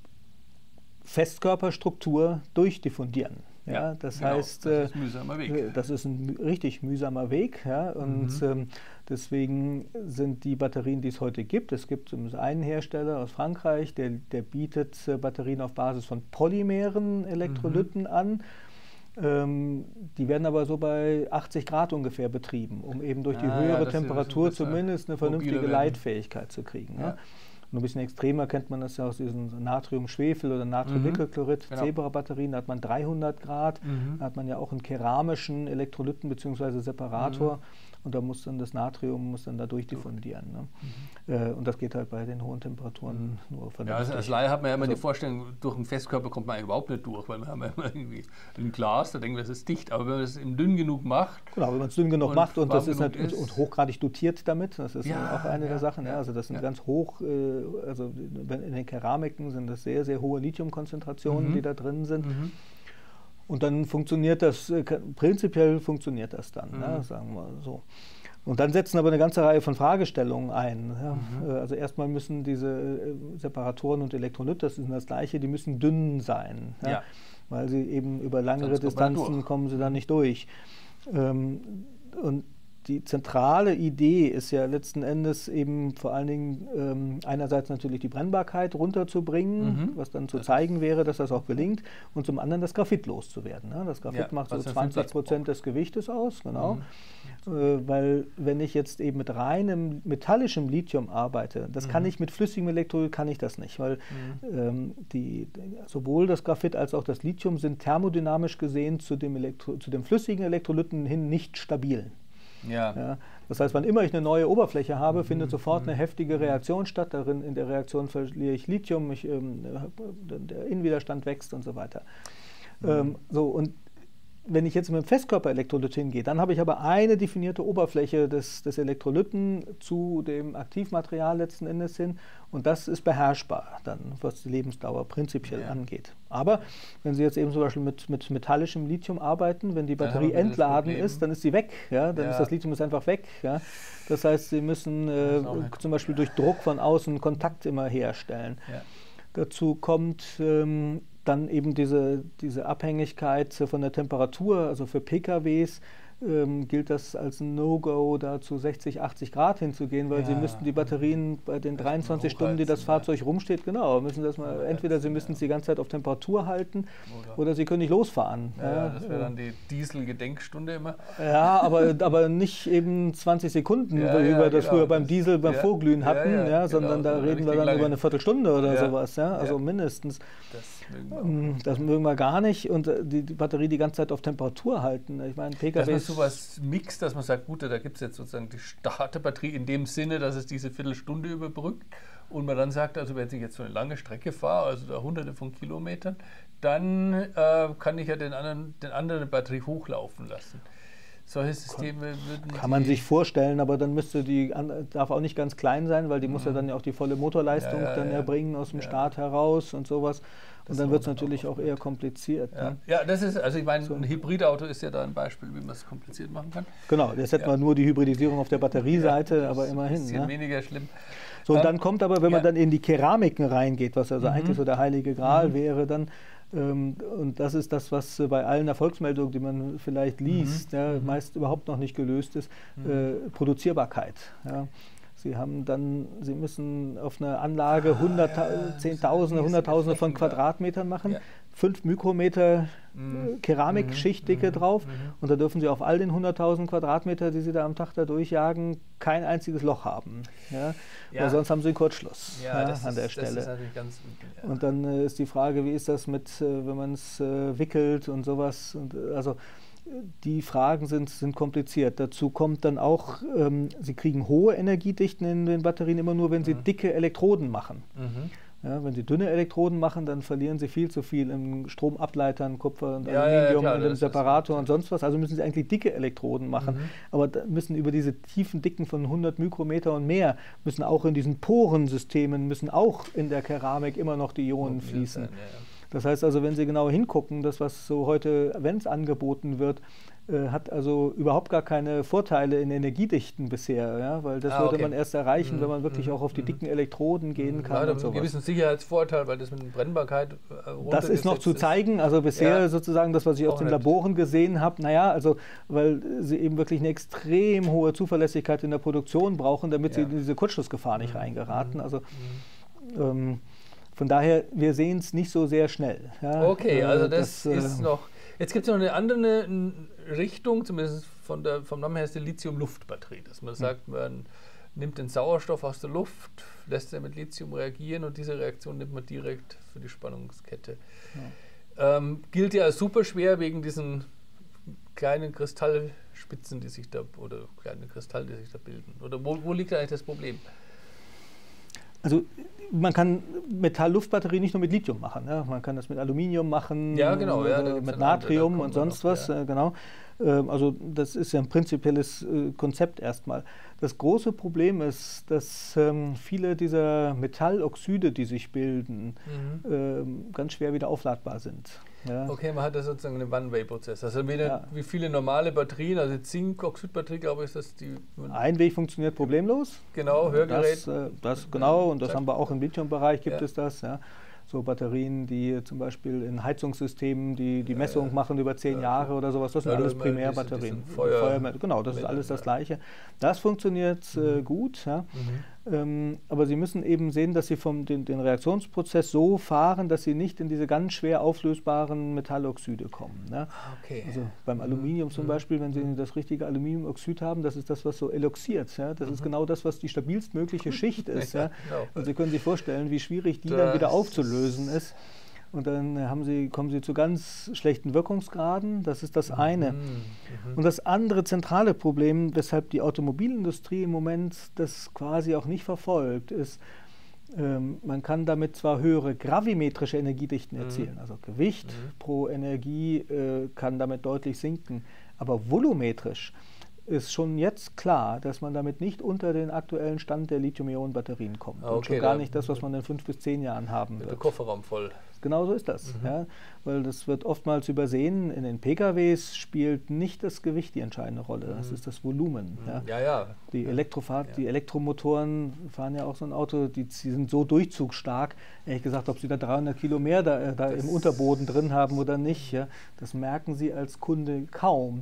S2: Festkörperstruktur durchdiffundieren. Ja, das heißt,
S1: das ist ein mühsamer Weg.
S2: Das ist ein richtig mühsamer Weg. Ja, und deswegen sind die Batterien, die es heute gibt, es gibt einen Hersteller aus Frankreich, der bietet Batterien auf Basis von polymeren Elektrolyten an. Die werden aber so bei 80 Grad ungefähr betrieben, um eben durch die höhere Temperatur zumindest eine vernünftige Leitfähigkeit zu kriegen. Ja. Und ein bisschen extremer kennt man das ja aus diesen Natrium-Schwefel- oder Natriumnickelchlorid, Zebra-Batterien, da hat man 300 Grad, da hat man ja auch einen keramischen Elektrolyten bzw. Separator. Und da muss dann das Natrium da durchdiffundieren. Ne? Und das geht halt bei den hohen Temperaturen nur vernünftig.
S1: Ja, als Laie hat man ja immer die Vorstellung, durch einen Festkörper kommt man eigentlich überhaupt nicht durch, weil wir haben ja immer irgendwie ein Glas, da denken wir, es ist dicht. Aber wenn man es dünn genug macht...
S2: Genau, wenn man es dünn genug macht und das ist und hochgradig dotiert damit, das ist auch eine der Sachen. Ja, also das sind ganz hoch, also in den Keramiken sind das sehr, sehr hohe Lithiumkonzentrationen, die da drin sind. Und dann funktioniert das, prinzipiell funktioniert das dann, ja, sagen wir so. Und dann setzen aber eine ganze Reihe von Fragestellungen ein. Ja. Also erstmal müssen diese Separatoren und Elektrolyt, das ist das Gleiche, die müssen dünn sein, ja, weil sie eben über langere Distanzen kommen sie da nicht durch. Und die zentrale Idee ist ja letzten Endes eben vor allen Dingen einerseits natürlich die Brennbarkeit runterzubringen, was dann zu zeigen wäre, dass das auch gelingt, und zum anderen das Graphit loszuwerden. Ne? Das Graphit macht so 20% des Gewichtes aus, genau. Weil wenn ich jetzt eben mit reinem metallischem Lithium arbeite, das kann ich mit flüssigem Elektrolyt, kann ich das nicht, weil sowohl das Graphit als auch das Lithium sind thermodynamisch gesehen zu dem flüssigen Elektrolyten hin nicht stabil. Ja, das heißt, wann immer ich eine neue Oberfläche habe, findet sofort eine heftige Reaktion statt. In der Reaktion verliere ich Lithium, der Innenwiderstand wächst und so weiter. Und wenn ich jetzt mit dem Festkörperelektrolyt hingehe, dann habe ich aber eine definierte Oberfläche des Elektrolyten zu dem Aktivmaterial letzten Endes hin, und das ist beherrschbar dann, was die Lebensdauer prinzipiell angeht. Aber wenn Sie jetzt eben zum Beispiel mit metallischem Lithium arbeiten, wenn die Batterie entladen ist, dann ist sie weg, dann ist das Lithium einfach weg. Ja? Das heißt, Sie müssen zum Beispiel durch Druck von außen Kontakt immer herstellen. Ja. Dazu kommt dann eben diese Abhängigkeit von der Temperatur, also für PKWs gilt das als ein No-Go, da zu 60, 80 Grad hinzugehen, weil sie müssten die Batterien bei den 23 Stunden, die das Fahrzeug rumsteht, genau, müssen das mal, entweder sie müssen es die ganze Zeit auf Temperatur halten oder sie können nicht losfahren.
S1: Ja, das wäre dann die Diesel-Gedenkstunde immer.
S2: Ja, aber nicht eben 20 Sekunden, wie wir das früher beim Diesel, beim Vorglühen hatten, sondern da reden wir dann über eine Viertelstunde oder sowas, also mindestens. Das mögen wir gar nicht und die Batterie die ganze Zeit auf Temperatur halten. Ich meine, PKWs...
S1: Dass man sowas mixt, dass man sagt, gut, da gibt es jetzt sozusagen die Starterbatterie in dem Sinne, dass es diese Viertelstunde überbrückt und man dann sagt, also wenn ich jetzt so eine lange Strecke fahre, also da hunderte von Kilometern, dann kann ich ja den anderen eine Batterie hochlaufen lassen. Solche Systeme würden...
S2: Kann man sich vorstellen, aber dann müsste darf auch nicht ganz klein sein, weil die muss ja dann ja auch die volle Motorleistung dann erbringen aus dem Start heraus und sowas. Und dann wird es natürlich auch eher kompliziert.
S1: Ja, das ist, also ich meine, ein Hybridauto ist ja da ein Beispiel, wie man es kompliziert machen kann.
S2: Genau, jetzt hätten wir nur die Hybridisierung auf der Batterieseite, aber immerhin.
S1: Ein bisschen weniger schlimm.
S2: So, und dann kommt aber, wenn man dann in die Keramiken reingeht, was also eigentlich so der heilige Gral wäre, dann und das ist das, was bei allen Erfolgsmeldungen, die man vielleicht liest, meist überhaupt noch nicht gelöst ist, Produzierbarkeit. Ja. Sie müssen auf einer Anlage Zehntausende, Hunderttausende von Quadratmetern machen, 5 Mikrometer Keramikschichtdicke drauf und da dürfen Sie auf all den 100.000 Quadratmeter, die Sie da am Tag da durchjagen, kein einziges Loch haben. Weil sonst haben Sie einen Kurzschluss an der Stelle. Das ist natürlich ganz, Und dann ist die Frage, wie ist das mit, wenn man es wickelt und sowas. Und, also die Fragen sind kompliziert. Dazu kommt dann auch, Sie kriegen hohe Energiedichten in den Batterien immer nur, wenn Sie dicke Elektroden machen. Ja, wenn Sie dünne Elektroden machen, dann verlieren Sie viel zu viel in Stromableitern, Kupfer und Aluminium in dem Separator und sonst was. Also müssen Sie eigentlich dicke Elektroden machen. Aber da müssen über diese tiefen Dicken von 100 Mikrometer und mehr, müssen auch in diesen Porensystemen, müssen auch in der Keramik immer noch die Ionen fließen. Das heißt also, wenn Sie genau hingucken, das, was so heute, wenn es angeboten wird, hat also überhaupt gar keine Vorteile in Energiedichten bisher, weil das würde man erst erreichen, wenn man wirklich auch auf die dicken Elektroden gehen kann.
S1: Ja, und einen gewissen Sicherheitsvorteil, weil das mit der Brennbarkeit
S2: das ist noch zu zeigen, also bisher sozusagen das, was ich aus den Laboren gesehen habe, also weil sie eben wirklich eine extrem hohe Zuverlässigkeit in der Produktion brauchen, damit sie in diese Kurzschlussgefahr nicht reingeraten. Also von daher, wir sehen es nicht so sehr schnell.
S1: Okay, also das ist noch... Jetzt gibt es noch eine andere Richtung, zumindest vom Namen her ist die Lithium-Luft-Batterie, dass man sagt, man nimmt den Sauerstoff aus der Luft, lässt er mit Lithium reagieren und diese Reaktion nimmt man direkt für die Spannungskette. Gilt ja als super schwer wegen diesen kleinen Kristallspitzen, die sich da, oder kleine Kristalle, die sich da bilden. Oder wo liegt eigentlich das Problem?
S2: Also man kann Metall-Luft-Batterie nicht nur mit Lithium machen. Man kann das mit Aluminium machen, mit Natrium und sonst was. Genau. Also das ist ja ein prinzipielles Konzept erstmal. Das große Problem ist, dass viele dieser Metalloxide, die sich bilden, ganz schwer wieder aufladbar sind.
S1: Okay, man hat da sozusagen einen One-Way-Prozess. Also wie viele normale Batterien, also Zink-Oxid-Batterie, glaube ich, ist das die...
S2: Ein Weg funktioniert problemlos.
S1: Genau, Hörgerät.
S2: Das genau, und das haben wir auch im Lithium-Bereich, gibt es das. So Batterien, die zum Beispiel in Heizungssystemen die Messung machen über 10 Jahre oder sowas, das sind alles Primärbatterien. Genau, das ist alles das Gleiche. Das funktioniert gut, aber Sie müssen eben sehen, dass Sie den Reaktionsprozess so fahren, dass Sie nicht in diese ganz schwer auflösbaren Metalloxide kommen.
S1: Okay.
S2: Also beim Aluminium zum Beispiel, wenn Sie das richtige Aluminiumoxid haben, das ist das, was so eloxiert. Das ist genau das, was die stabilstmögliche Schicht ist. Genau. Und Sie können sich vorstellen, wie schwierig die dann wieder aufzulösen ist. Und dann kommen Sie zu ganz schlechten Wirkungsgraden. Das ist das eine. Und das andere zentrale Problem, weshalb die Automobilindustrie im Moment das quasi auch nicht verfolgt, ist, man kann damit zwar höhere gravimetrische Energiedichten erzielen, also Gewicht pro Energie kann damit deutlich sinken, aber volumetrisch ist schon jetzt klar, dass man damit nicht unter den aktuellen Stand der Lithium-Ionen-Batterien kommt. Und schon gar nicht das, was man in 5 bis 10 Jahren haben wird.
S1: Der Kofferraum voll.
S2: Genau so ist das. Weil das wird oftmals übersehen. In den PKWs spielt nicht das Gewicht die entscheidende Rolle. Das ist das Volumen. Die Elektromotoren fahren ja auch so ein Auto, die sind so durchzugsstark. Ehrlich gesagt, ob sie da 300 Kilo mehr da im Unterboden drin haben oder nicht, das merken sie als Kunde kaum.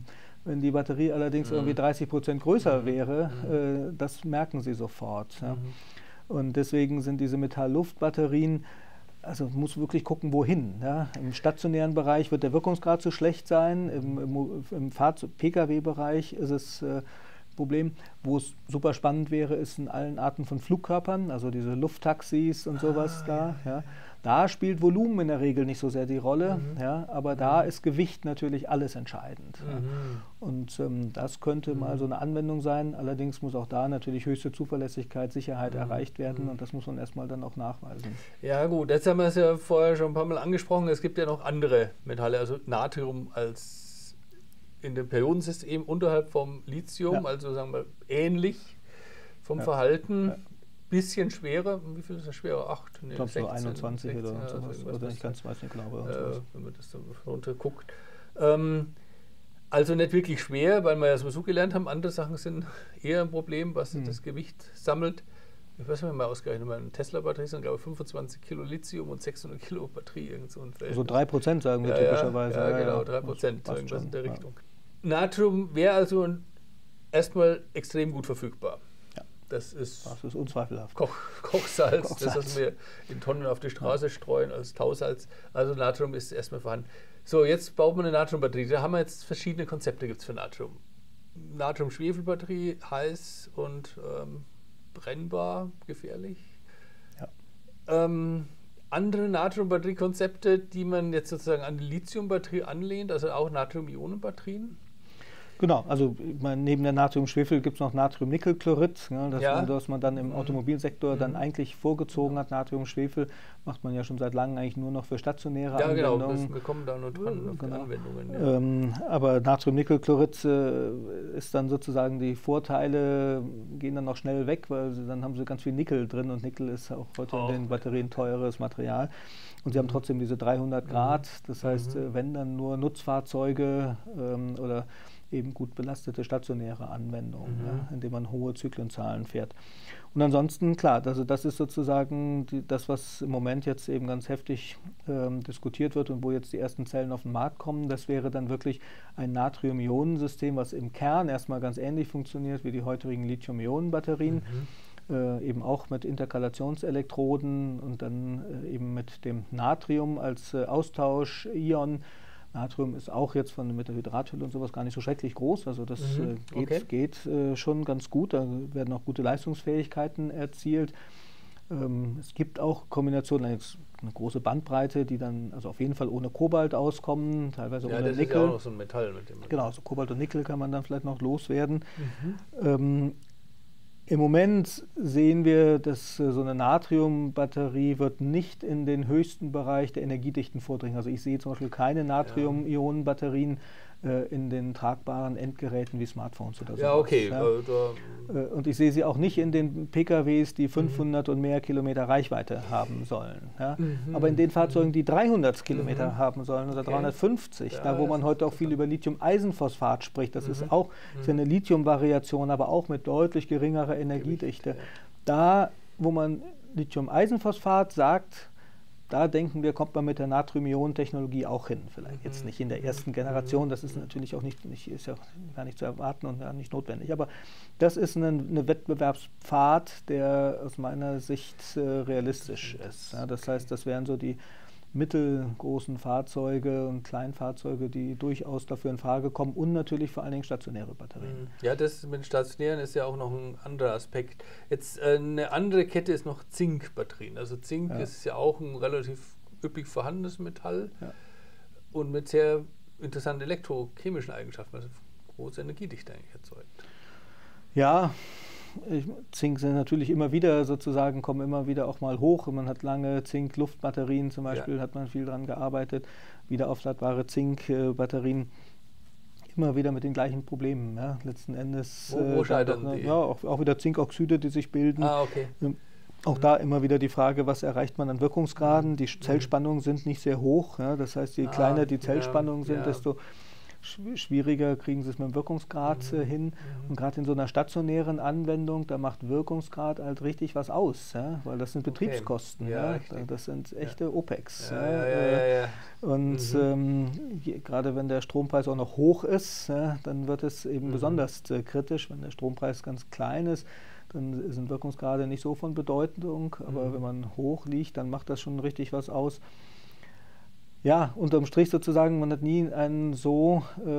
S2: Wenn die Batterie allerdings irgendwie 30% größer wäre, das merken Sie sofort. Ja. Und deswegen sind diese Metall-Luft-Batterien, also man muss wirklich gucken, wohin. Ja. Im stationären Bereich wird der Wirkungsgrad zu schlecht sein, im Pkw-Bereich ist es Problem. Wo es super spannend wäre, ist in allen Arten von Flugkörpern, also diese Lufttaxis und sowas da. Ja. Da spielt Volumen in der Regel nicht so sehr die Rolle, ja, aber da ist Gewicht natürlich alles entscheidend. Ja. Und das könnte mal so eine Anwendung sein. Allerdings muss auch da natürlich höchste Zuverlässigkeit, Sicherheit erreicht werden und das muss man erstmal dann auch nachweisen.
S1: Ja gut, jetzt haben wir es ja vorher schon ein paar Mal angesprochen. Es gibt ja noch andere Metalle, also Natrium als in dem Periodensystem unterhalb vom Lithium, also sagen wir ähnlich vom Verhalten. Ja. Bisschen schwerer. Wie viel ist das schwerer? 8? Nee,
S2: ich glaube so 21 16, oder sowas. Oder ich weiß nicht genau.
S1: Wenn man das so runter guckt. Also nicht wirklich schwer, weil wir ja sowieso gelernt haben, andere Sachen sind eher ein Problem, was das Gewicht sammelt. Ich weiß nicht mal ausgerechnet, eine Tesla-Batterie sind glaube ich 25 Kilo Lithium und 600 Kilo Batterie. So
S2: also 3% sagen wir typischerweise.
S1: Ja, genau, 3%, irgendwas in der Richtung. Natrium wäre also erstmal extrem gut verfügbar. Das ist
S2: unzweifelhaft.
S1: Kochsalz, das was wir in Tonnen auf die Straße streuen als Tausalz. Also Natrium ist erstmal vorhanden. So, jetzt baut man eine Natriumbatterie. Da haben wir jetzt verschiedene Konzepte gibt's für Natrium. Natrium-Schwefel-Batterie, heiß und brennbar, gefährlich. Ja. Andere Natriumbatterie-Konzepte, die man jetzt sozusagen an die Lithium-Batterie anlehnt, also auch Natrium-Ionen-Batterien.
S2: Genau, also neben der Natrium-Schwefel gibt es noch Natrium-Nickel-Chlorid, das man dann im Automobilsektor dann eigentlich vorgezogen hat. Natrium-Schwefel macht man ja schon seit langem eigentlich nur noch für stationäre Anwendungen. Ja, genau,
S1: wir kommen da nur dran auf die Anwendungen. Ja.
S2: Aber Natrium-Nickel-Chlorid ist dann sozusagen, die Vorteile gehen dann noch schnell weg, weil dann haben sie ganz viel Nickel drin und Nickel ist auch heute in den Batterien teures Material. Und sie haben trotzdem diese 300 Grad, das heißt, wenn dann nur Nutzfahrzeuge oder eben gut belastete stationäre Anwendungen, indem man hohe Zyklenzahlen fährt. Und ansonsten, klar, also das ist sozusagen das, was im Moment jetzt eben ganz heftig diskutiert wird und wo jetzt die ersten Zellen auf den Markt kommen. Das wäre dann wirklich ein Natrium-Ionen-System, was im Kern erstmal ganz ähnlich funktioniert wie die heutigen Lithium-Ionen-Batterien. Eben auch mit Interkalationselektroden und dann eben mit dem Natrium als Austausch-Ion. Natrium ist auch jetzt von mit der Hydrathülle und sowas gar nicht so schrecklich groß, also das geht schon ganz gut, da werden auch gute Leistungsfähigkeiten erzielt. Es gibt auch Kombinationen, eine große Bandbreite, die dann also auf jeden Fall ohne Kobalt auskommen, teilweise ohne Nickel. Ja, das ist ja auch noch
S1: so ein Metall mit dem.
S2: Genau, so Kobalt und Nickel kann man dann vielleicht noch loswerden. Im Moment sehen wir, dass so eine Natriumbatterie wird nicht in den höchsten Bereich der Energiedichten vordringen. Also ich sehe zum Beispiel keine Natrium-Ionen-Batterien in den tragbaren Endgeräten wie Smartphones oder so.
S1: Ja, okay. Ja.
S2: Und ich sehe sie auch nicht in den PKWs, die 500 und mehr Kilometer Reichweite haben sollen. Ja. Aber in den Fahrzeugen, die 300 Kilometer haben sollen oder 350, da wo man heute auch viel über Lithium-Eisenphosphat spricht, das ist auch eine Lithium-Variation, aber auch mit deutlich geringerer Energiedichte. Da, wo man Lithium-Eisenphosphat sagt, da denken wir, kommt man mit der Natrium-Ionen-Technologie auch hin. Vielleicht jetzt nicht in der ersten Generation, das ist natürlich auch ist ja gar nicht zu erwarten und gar nicht notwendig. Aber das ist ein Wettbewerbspfad, der aus meiner Sicht realistisch ist. Ja, das heißt, das wären so die mittelgroßen Fahrzeuge und Kleinfahrzeuge, die durchaus dafür in Frage kommen und natürlich vor allen Dingen stationäre Batterien.
S1: Ja, das mit stationären ist ja auch noch ein anderer Aspekt. Jetzt eine andere Kette ist noch Zinkbatterien. Also Zink ist ja auch ein relativ üppig vorhandenes Metall und mit sehr interessanten elektrochemischen Eigenschaften, also große Energiedichte eigentlich erzeugt.
S2: Ja, Zink sind natürlich immer wieder sozusagen, kommen immer wieder auch mal hoch. Man hat lange Zink-Luftbatterien zum Beispiel, hat man viel dran gearbeitet, wiederaufladbare Zinkbatterien, immer wieder mit den gleichen Problemen. Ja. Letzten Endes
S1: wo scheitern die?
S2: Ja, auch wieder Zinkoxide, die sich bilden.
S1: Okay.
S2: Auch da immer wieder die Frage, was erreicht man an Wirkungsgraden? Die Zellspannungen sind nicht sehr hoch. Ja. Das heißt, je kleiner die Zellspannungen sind, desto schwieriger kriegen sie es mit dem Wirkungsgrad hin. Und gerade in so einer stationären Anwendung, da macht Wirkungsgrad halt richtig was aus, ja? Weil das sind Betriebskosten, ja? Das sind echte OPEX. Und gerade wenn der Strompreis auch noch hoch ist, ja, dann wird es eben besonders kritisch. Wenn der Strompreis ganz klein ist, dann sind Wirkungsgrade nicht so von Bedeutung, aber wenn man hoch liegt, dann macht das schon richtig was aus. Ja, unterm Strich sozusagen, man hat nie ein so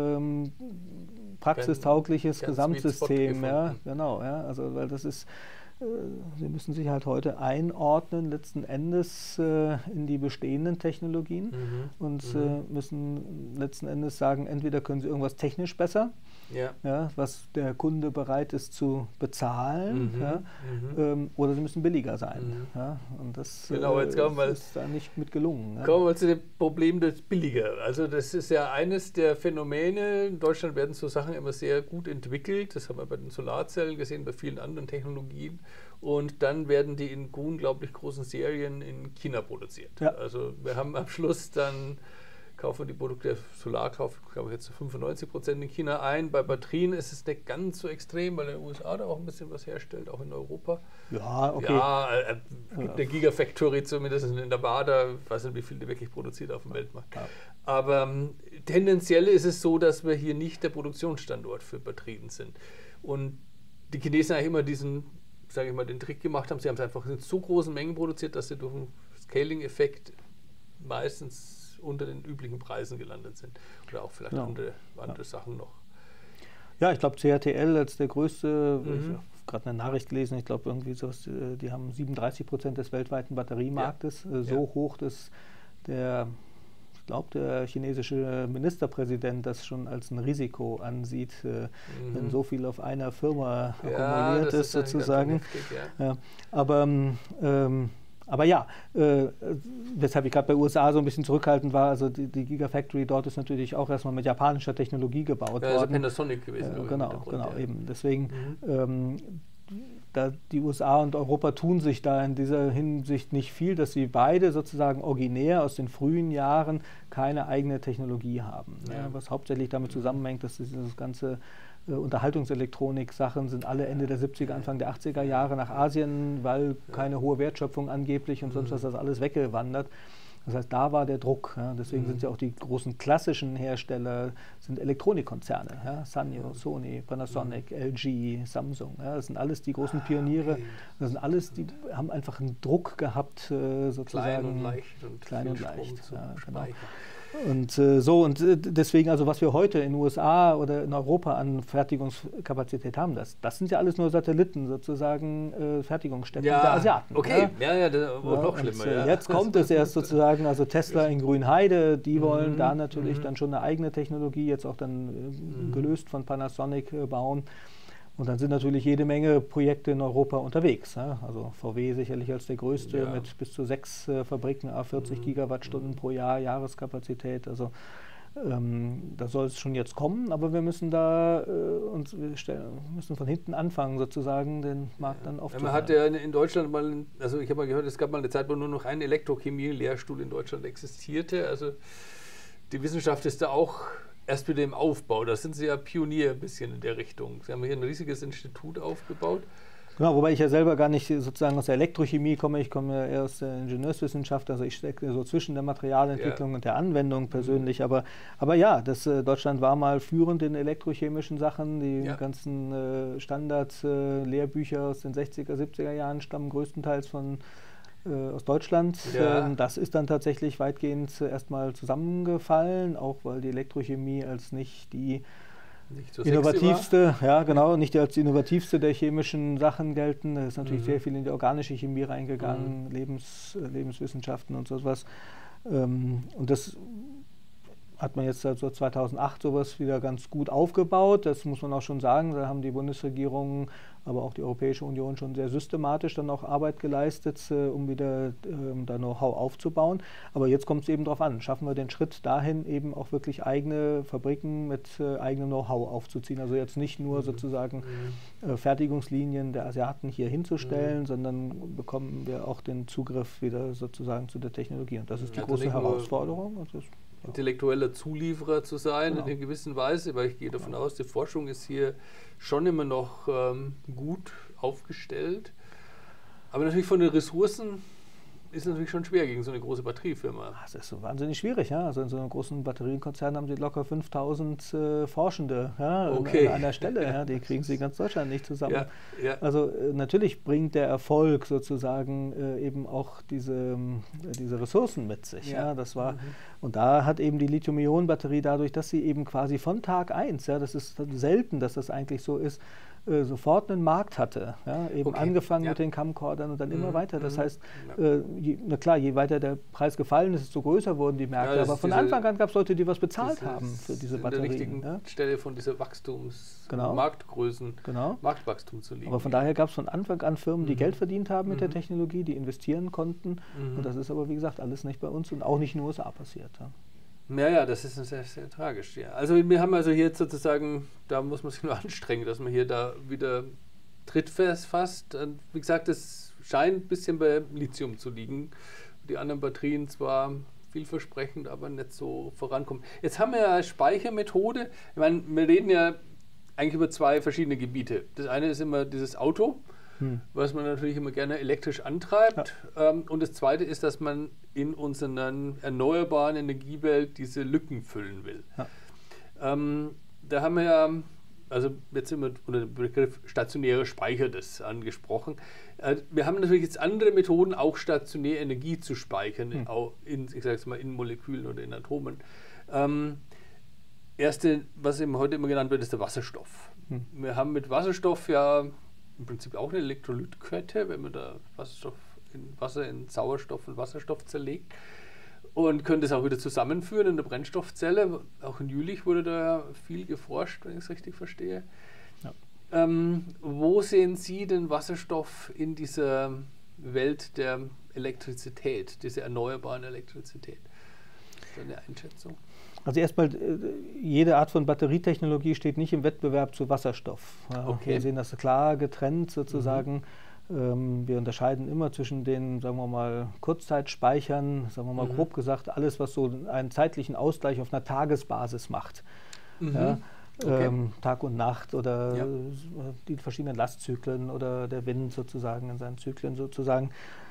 S2: praxistaugliches Gesamtsystem. Ja, genau, ja, also weil das ist, Sie müssen sich halt heute einordnen, letzten Endes in die bestehenden Technologien und müssen letzten Endes sagen, entweder können Sie irgendwas technisch besser, ja, was der Kunde bereit ist zu bezahlen, oder sie müssen billiger sein. Ja, und das ist da nicht mit gelungen.
S1: Kommen wir mal zu dem Problem des Billiger. Also das ist ja eines der Phänomene. In Deutschland werden so Sachen immer sehr gut entwickelt. Das haben wir bei den Solarzellen gesehen, bei vielen anderen Technologien. Und dann werden die in unglaublich großen Serien in China produziert. Ja. Also wir haben am Schluss dann, kaufen wir die Produkte, Solar kauft, glaube ich, jetzt zu 95% in China ein. Bei Batterien ist es nicht ganz so extrem, weil in den USA da auch ein bisschen was herstellt, auch in Europa.
S2: Ja, okay.
S1: Ja, es gibt eine Gigafactory zumindest in Nevada, ich weiß nicht, wie viel die wirklich produziert auf dem Weltmarkt. Ja. Aber tendenziell ist es so, dass wir hier nicht der Produktionsstandort für Batterien sind. Und die Chinesen eigentlich immer diesen, sage ich mal, den Trick gemacht haben, sie haben es einfach in so großen Mengen produziert, dass sie durch einen Scaling-Effekt meistens unter den üblichen Preisen gelandet sind. Oder auch vielleicht andere Sachen noch.
S2: Ja, ich glaube, CATL als der größte, ich habe gerade eine Nachricht gelesen, ich glaube irgendwie sowas, die haben 37% des weltweiten Batteriemarktes, so hoch, dass der chinesische Ministerpräsident das schon als ein Risiko ansieht, wenn so viel auf einer Firma akkumuliert ist, sozusagen. Heftig, Aber ja, weshalb ich gerade bei USA so ein bisschen zurückhaltend war, also die Gigafactory dort ist natürlich auch erstmal mit japanischer Technologie gebaut worden.
S1: Also Panasonic gewesen.
S2: Genau, eben. Deswegen, da die USA und Europa tun sich da in dieser Hinsicht nicht viel, dass sie beide sozusagen originär aus den frühen Jahren keine eigene Technologie haben. Ja, was hauptsächlich damit zusammenhängt, dass dieses ganze Unterhaltungselektronik-Sachen sind alle Ende der 70er, Anfang der 80er Jahre nach Asien, weil keine hohe Wertschöpfung angeblich und sonst was, das alles weggewandert. Das heißt, da war der Druck. Ja. Deswegen sind ja auch die großen klassischen Hersteller, sind Elektronikkonzerne. Ja. Sanyo, Sony, Panasonic, LG, Samsung. Ja. Das sind alles die großen Pioniere. Das sind alles, die haben einfach einen Druck gehabt, sozusagen.
S1: Klein und leicht.
S2: Klein und leicht. Ja, genau. Und deswegen, also was wir heute in den USA oder in Europa an Fertigungskapazität haben, das sind ja alles nur Satelliten, sozusagen Fertigungsstätten der Asiaten.
S1: Okay, das ist noch schlimmer.
S2: Jetzt kommt es erst sozusagen, also Tesla in Grünheide, die wollen da natürlich dann schon eine eigene Technologie, jetzt auch dann gelöst von Panasonic bauen. Und dann sind natürlich jede Menge Projekte in Europa unterwegs. Ja? Also VW sicherlich als der größte mit bis zu 6 Fabriken, 40 Gigawattstunden pro Jahr Jahreskapazität. Also da soll es schon jetzt kommen, aber wir müssen da müssen von hinten anfangen, sozusagen den Markt dann aufzubauen.
S1: Man hat ja in Deutschland mal, also ich habe mal gehört, es gab mal eine Zeit, wo nur noch ein Elektrochemie-Lehrstuhl in Deutschland existierte. Also die Wissenschaft ist da auch erst wieder im Aufbau. Da sind Sie ja Pionier ein bisschen in der Richtung. Sie haben hier ein riesiges Institut aufgebaut.
S2: Genau, wobei ich ja selber gar nicht sozusagen aus der Elektrochemie komme. Ich komme ja eher aus der Ingenieurswissenschaft. Also ich stecke so zwischen der Materialentwicklung und der Anwendung persönlich. Aber ja, Deutschland war mal führend in elektrochemischen Sachen. Die ganzen Standard-Lehrbücher aus den 60er, 70er Jahren stammen größtenteils aus Deutschland. Das ist dann tatsächlich weitgehend erstmal zusammengefallen, auch weil die Elektrochemie als nicht so innovativste, nicht als innovativste der chemischen Sachen gelten. Da ist natürlich sehr viel in die organische Chemie reingegangen, Lebenswissenschaften und sowas. Und das hat man jetzt seit 2008 sowas wieder ganz gut aufgebaut. Das muss man auch schon sagen. Da haben die Bundesregierungen, aber auch die Europäische Union schon sehr systematisch dann auch Arbeit geleistet, um wieder da Know-how aufzubauen. Aber jetzt kommt es eben darauf an, schaffen wir den Schritt dahin, eben auch wirklich eigene Fabriken mit eigenem Know-how aufzuziehen. Also jetzt nicht nur sozusagen Fertigungslinien der Asiaten hier hinzustellen, sondern bekommen wir auch den Zugriff wieder sozusagen zu der Technologie. Und das ist die große Herausforderung.
S1: intellektueller Zulieferer zu sein, in einer gewissen Weise, weil ich gehe davon aus, die Forschung ist hier schon immer noch gut aufgestellt. Aber natürlich von den Ressourcen ist natürlich schon schwer gegen so eine große Batteriefirma.
S2: Das ist so wahnsinnig schwierig. Ja? Also in so einem großen Batterienkonzern haben sie locker 5000 Forschende an einer Stelle. Ja? Die kriegen sie in ganz Deutschland nicht zusammen. Ja. Also natürlich bringt der Erfolg sozusagen eben auch diese Ressourcen mit sich. Ja. Das war, und da hat eben die Lithium-Ionen-Batterie dadurch, dass sie eben quasi von Tag 1, das ist selten, dass das eigentlich so ist, sofort einen Markt hatte. Ja? Eben angefangen mit den Camcordern und dann immer weiter. Das heißt, je weiter der Preis gefallen ist, desto größer wurden die Märkte. Aber von Anfang an gab es Leute, die was bezahlt haben für diese Batterien.
S1: An der richtigen Stelle von dieser Marktgrößen, Marktwachstum zu liegen.
S2: Aber von daher gab es von Anfang an Firmen, die Geld verdient haben mit der Technologie, die investieren konnten. Und das ist aber, wie gesagt, alles nicht bei uns und auch nicht in den USA passiert.
S1: Ja, das ist sehr, sehr tragisch. Ja. Also wir haben also hier sozusagen, da muss man sich nur anstrengen, dass man hier da wieder trittfest fasst. Und wie gesagt, es scheint ein bisschen bei Lithium zu liegen. Die anderen Batterien zwar vielversprechend, aber nicht so vorankommen. Jetzt haben wir ja als Speichermethode, ich meine, wir reden ja eigentlich über zwei verschiedene Gebiete. Das eine ist immer dieses Auto, was man natürlich immer gerne elektrisch antreibt. Ja. Und das zweite ist, dass man in unserer erneuerbaren Energiewelt diese Lücken füllen will. Ja. Da haben wir ja, also jetzt immer unter dem Begriff stationäre Speicher das angesprochen. Wir haben natürlich jetzt andere Methoden, auch stationär Energie zu speichern, auch ich sage jetzt mal in Molekülen oder in Atomen. Erste, was eben heute immer genannt wird, ist der Wasserstoff. Wir haben mit Wasserstoff ja im Prinzip auch eine Elektrolytkette, wenn man da Wasser in Sauerstoff und Wasserstoff zerlegt, und können das auch wieder zusammenführen in der Brennstoffzelle. Auch in Jülich wurde da viel geforscht, wenn ich es richtig verstehe. Ja. Wo sehen Sie den Wasserstoff in dieser Welt der Elektrizität, dieser erneuerbaren Elektrizität? Ist das eine Einschätzung?
S2: Also erstmal, jede Art von Batterietechnologie steht nicht im Wettbewerb zu Wasserstoff. Wir sehen das klar getrennt sozusagen. Wir unterscheiden immer zwischen den, sagen wir mal, Kurzzeitspeichern, sagen wir mal grob gesagt, alles, was so einen zeitlichen Ausgleich auf einer Tagesbasis macht. Tag und Nacht oder die verschiedenen Lastzyklen oder der Wind sozusagen in seinen Zyklen sozusagen.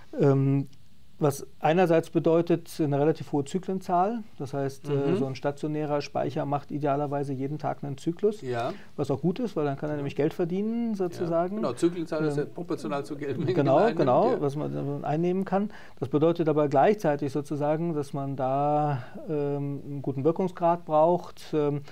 S2: Was einerseits bedeutet eine relativ hohe Zyklenzahl, das heißt, so ein stationärer Speicher macht idealerweise jeden Tag einen Zyklus, was auch gut ist, weil dann kann er nämlich Geld verdienen sozusagen.
S1: Genau, Zyklenzahl ist ja proportional zur Geldmenge.
S2: Genau, was man einnehmen kann. Das bedeutet aber gleichzeitig sozusagen, dass man da einen guten Wirkungsgrad braucht.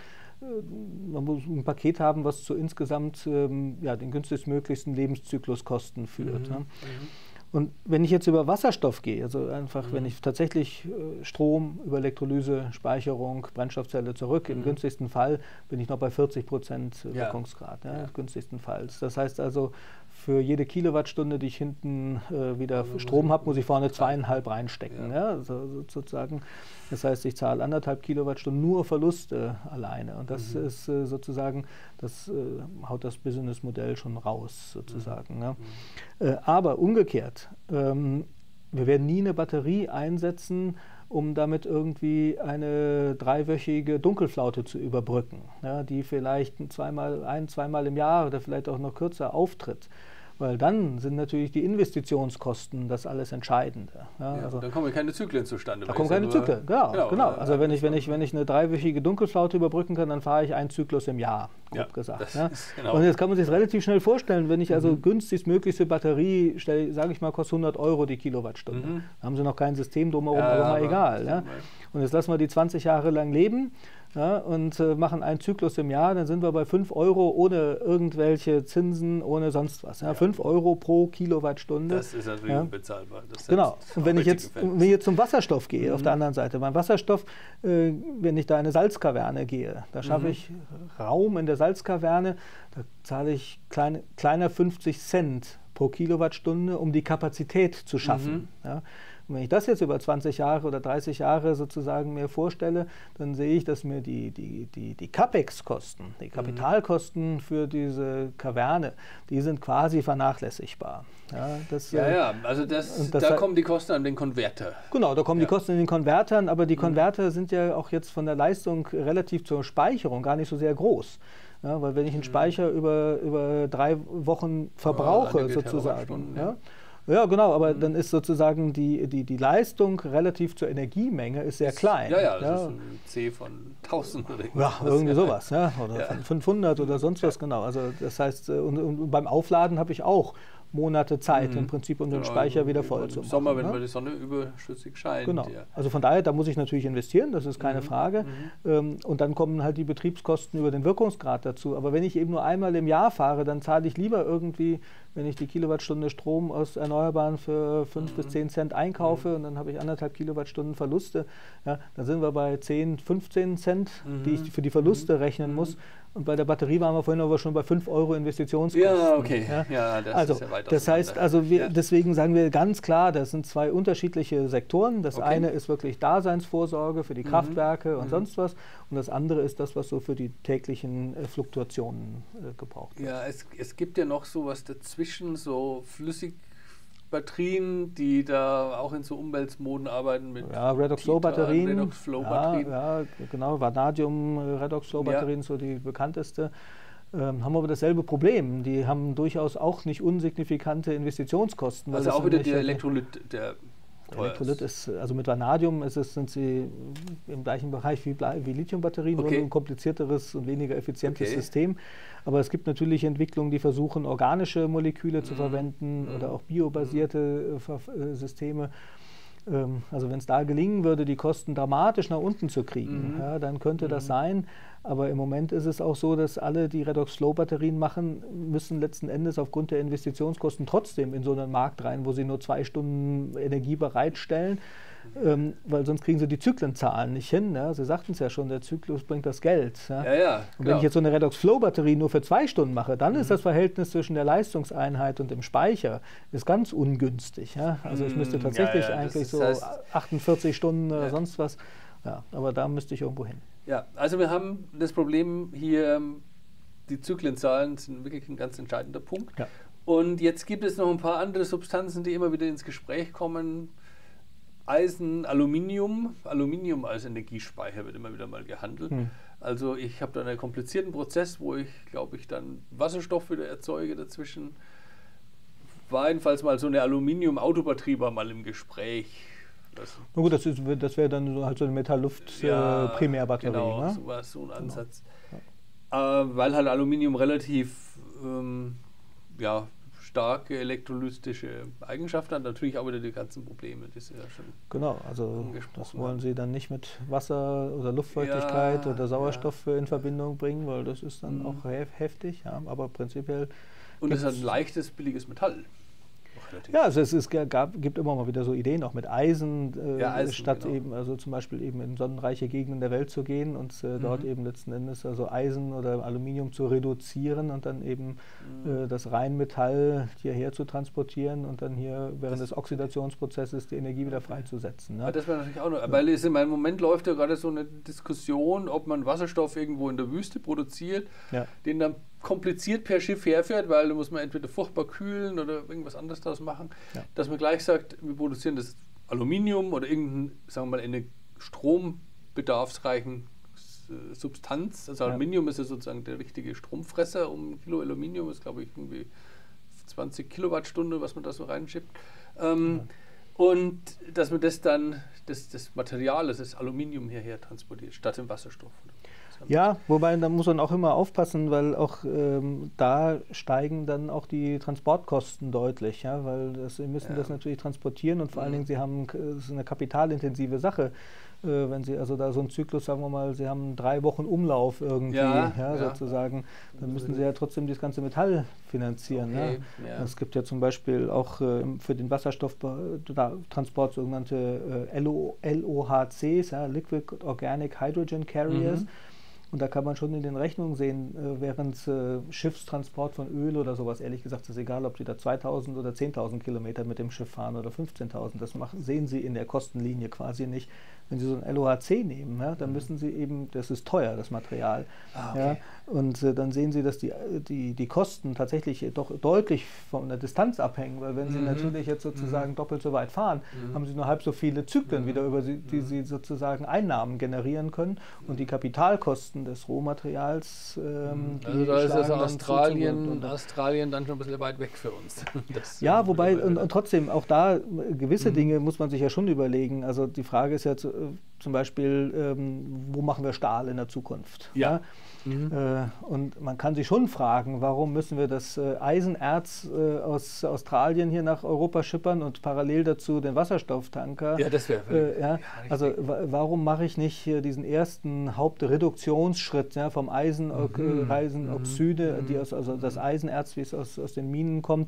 S2: Man muss ein Paket haben, was zu insgesamt den günstigstmöglichsten Lebenszykluskosten führt. Und wenn ich jetzt über Wasserstoff gehe, also einfach, wenn ich tatsächlich Strom über Elektrolyse, Speicherung, Brennstoffzelle zurück, im günstigsten Fall bin ich noch bei 40% Wirkungsgrad, günstigsten Falls. Das heißt also, für jede Kilowattstunde, die ich hinten wieder Strom habe, muss ich vorne 2,5 reinstecken. Sozusagen. Das heißt, ich zahle 1,5 Kilowattstunden nur Verluste alleine. Und das ist sozusagen, das haut das Businessmodell schon raus sozusagen. Aber umgekehrt, wir werden nie eine Batterie einsetzen, um damit irgendwie eine 3-wöchige Dunkelflaute zu überbrücken, die vielleicht zweimal im Jahr oder vielleicht auch noch kürzer auftritt. Weil dann sind natürlich die Investitionskosten das alles Entscheidende.
S1: Also dann kommen keine Zyklen zustande.
S2: Da kommen keine Zyklen, genau. Also wenn ich eine 3-wöchige Dunkelflaute überbrücken kann, dann fahre ich einen Zyklus im Jahr, grob gesagt. Und jetzt kann man sich das relativ schnell vorstellen, wenn ich also günstigstmöglichste Batterie stelle, sage ich mal, kostet 100 Euro die Kilowattstunde. Da haben sie noch kein System drumherum, aber mal egal. Und jetzt lassen wir die 20 Jahre lang leben. Und machen einen Zyklus im Jahr, dann sind wir bei 5 Euro ohne irgendwelche Zinsen, ohne sonst was. 5 Euro pro Kilowattstunde.
S1: Das ist natürlich unbezahlbar.
S2: Genau. Und wenn ich jetzt zum Wasserstoff gehe, auf der anderen Seite, beim Wasserstoff, wenn ich da in eine Salzkaverne gehe, da schaffe ich Raum in der Salzkaverne, da zahle ich kleiner 50 Cent pro Kilowattstunde, um die Kapazität zu schaffen. Und wenn ich das jetzt über 20 Jahre oder 30 Jahre sozusagen mir vorstelle, dann sehe ich, dass mir die CapEx-Kosten, die Kapitalkosten für diese Kaverne, die sind quasi vernachlässigbar. Ja,
S1: also da kommen die Kosten an den Konverter.
S2: Genau, da kommen die Kosten in den Konvertern, aber die Konverter sind ja auch jetzt von der Leistung relativ zur Speicherung gar nicht so sehr groß. Ja, weil wenn ich einen Speicher über 3 Wochen verbrauche, sozusagen. Ja, genau, aber dann ist sozusagen die Leistung relativ zur Energiemenge ist sehr klein.
S1: Ja, das ist ein C von 1000 oder
S2: irgendwas. Ja, irgendwie sowas, ja, oder von 500 oder sonst was, genau. Also das heißt, und beim Aufladen habe ich auch Monate Zeit im Prinzip, um den Speicher wieder voll zu machen.
S1: Im Sommer, wenn die Sonne überschüssig scheint.
S2: Genau. Ja. Also von daher, da muss ich natürlich investieren, das ist keine Frage. Und dann kommen halt die Betriebskosten über den Wirkungsgrad dazu. Aber wenn ich eben nur einmal im Jahr fahre, dann zahle ich lieber irgendwie, wenn ich die Kilowattstunde Strom aus Erneuerbaren für 5 bis 10 Cent einkaufe und dann habe ich 1,5 Kilowattstunden Verluste, ja, dann sind wir bei 10, 15 Cent, die ich für die Verluste rechnen muss. Und bei der Batterie waren wir vorhin aber schon bei 5 Euro Investitionskosten.
S1: Ja, okay. Ja,
S2: das ist ja weit das heißt, also deswegen sagen wir ganz klar, das sind 2 unterschiedliche Sektoren. Das eine ist wirklich Daseinsvorsorge für die Kraftwerke und sonst was. Und das andere ist das, was so für die täglichen Fluktuationen gebraucht wird.
S1: Ja, es gibt ja noch so was dazwischen, so Flüssigbatterien, die da auch in so Umweltmoden arbeiten mit
S2: Redox-Flow-Batterien.
S1: Redox-Flow-Batterien.
S2: Ja, genau, Vanadium, Redox-Flow-Batterien, so die bekannteste. Haben aber dasselbe Problem. Die haben durchaus auch nicht unsignifikante Investitionskosten.
S1: Also auch wieder der Elektrolyt, der
S2: Elektrolyt ist, also mit Vanadium sind sie im gleichen Bereich wie Lithiumbatterien, nur ein komplizierteres und weniger effizientes System. Aber es gibt natürlich Entwicklungen, die versuchen, organische Moleküle zu verwenden oder auch biobasierte Systeme. Also wenn es da gelingen würde, die Kosten dramatisch nach unten zu kriegen, dann könnte das sein. Aber im Moment ist es auch so, dass alle, die Redox-Flow-Batterien machen, müssen letzten Endes aufgrund der Investitionskosten trotzdem in so einen Markt rein, wo sie nur 2 Stunden Energie bereitstellen, weil sonst kriegen sie die Zyklenzahlen nicht hin. Ja? Sie sagten es ja schon, der Zyklus bringt das Geld. Ja? Und wenn ich jetzt so eine Redox-Flow-Batterie nur für 2 Stunden mache, dann ist das Verhältnis zwischen der Leistungseinheit und dem Speicher ist ganz ungünstig. Ja? Also ich müsste tatsächlich eigentlich so 48 Stunden oder sonst was, aber da müsste ich irgendwo hin.
S1: Ja, also wir haben das Problem hier, die Zyklenzahlen sind wirklich ein ganz entscheidender Punkt. Ja. Und jetzt gibt es noch ein paar andere Substanzen, die immer wieder ins Gespräch kommen. Eisen, Aluminium. Aluminium als Energiespeicher wird immer wieder mal gehandelt. Also ich habe da einen komplizierten Prozess, wo ich, glaube ich, dann Wasserstoff wieder erzeuge dazwischen. War jedenfalls mal so eine Aluminium-Autobatterie war mal im Gespräch.
S2: Na gut, das wäre dann so, halt so eine Metall-Luft-Primärbatterie.
S1: Genau, ne? So war so ein Ansatz. Weil halt Aluminium relativ starke elektrolystische Eigenschaften hat, natürlich auch wieder die ganzen Probleme, die Sie ja schon
S2: also das wollen Sie dann nicht mit Wasser oder Luftfeuchtigkeit oder Sauerstoff in Verbindung bringen, weil das ist dann auch heftig, aber prinzipiell...
S1: Und es ist ein leichtes, billiges Metall.
S2: Ja, also es gibt immer mal wieder so Ideen, auch mit Eisen, statt eben, also zum Beispiel eben in sonnenreiche Gegenden der Welt zu gehen und dort eben letzten Endes also Eisen oder Aluminium zu reduzieren und dann eben das Reinmetall hierher zu transportieren und dann hier während des Oxidationsprozesses die Energie wieder freizusetzen. Ne?
S1: Das wäre natürlich auch noch, weil im Moment läuft ja gerade so eine Diskussion, ob man Wasserstoff irgendwo in der Wüste produziert, den dann kompliziert per Schiff herfährt, weil da muss man entweder furchtbar kühlen oder irgendwas anderes daraus machen, dass man gleich sagt, wir produzieren das Aluminium oder irgendeine, sagen wir mal, eine strombedarfsreichen Substanz. Also Aluminium ist ja sozusagen der richtige Stromfresser. Um ein Kilo Aluminium ist, glaube ich, irgendwie 20 Kilowattstunde, was man da so reinschippt. Und dass man das dann, das Material, das Aluminium hierher transportiert, statt dem Wasserstoff.
S2: Ja, wobei da muss man auch immer aufpassen, weil auch da steigen dann auch die Transportkosten deutlich, weil Sie müssen das natürlich transportieren und vor allen Dingen, es ist eine kapitalintensive Sache. Wenn Sie also da so einen Zyklus, sagen wir mal, Sie haben 3 Wochen Umlauf irgendwie, sozusagen, dann müssen Sie ja trotzdem das ganze Metall finanzieren. Okay, Es gibt ja zum Beispiel auch für den Wasserstofftransport sogenannte LOHCs, Liquid Organic Hydrogen Carriers. Und da kann man schon in den Rechnungen sehen, während Schiffstransport von Öl oder sowas, ehrlich gesagt, ist egal, ob Sie da 2000 oder 10.000 Kilometer mit dem Schiff fahren oder 15.000, das sehen Sie in der Kostenlinie quasi nicht. Wenn Sie so ein LOHC nehmen, ja, dann müssen Sie eben, das ist teuer, das Material. Okay. Ja, und dann sehen Sie, dass die Kosten tatsächlich doch deutlich von der Distanz abhängen, weil wenn Sie natürlich jetzt sozusagen doppelt so weit fahren, haben Sie nur halb so viele Zyklen wieder, über die Sie sozusagen Einnahmen generieren können, und die Kapitalkosten des Rohmaterials,
S1: also da ist also Australien dann schon ein bisschen weit weg für uns.
S2: Ja, wobei, und trotzdem, auch da gewisse Dinge muss man sich ja schon überlegen. Also die Frage ist ja zum Beispiel, wo machen wir Stahl in der Zukunft? Ja. Und man kann sich schon fragen, warum müssen wir das Eisenerz aus Australien hier nach Europa schippern und parallel dazu den Wasserstofftanker?
S1: Ja, das wäre
S2: also warum mache ich nicht diesen ersten Hauptreduktionsschritt, ja, vom Eisenoxide, also das Eisenerz, wie es aus den Minen kommt,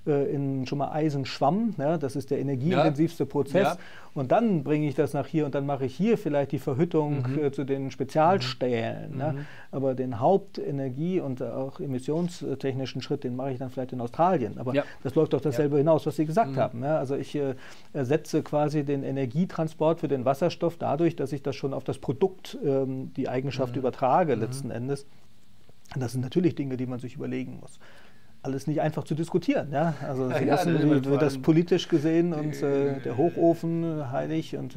S2: in schon mal Eisenschwamm, ja, das ist der energieintensivste Prozess, und dann bringe ich das nach hier und dann mache ich hier vielleicht die Verhüttung zu den Spezialstählen. Ja. Aber den Hauptenergie- und auch emissionstechnischen Schritt, den mache ich dann vielleicht in Australien. Aber das läuft auf dasselbe hinaus, was Sie gesagt haben. Ja. Also ich ersetze quasi den Energietransport für den Wasserstoff dadurch, dass ich das schon auf das Produkt, die Eigenschaft übertrage letzten Endes. Und das sind natürlich Dinge, die man sich überlegen muss. Alles nicht einfach zu diskutieren. Ja? Also Sie wissen, wie wird das politisch gesehen und der Hochofen heilig. Und,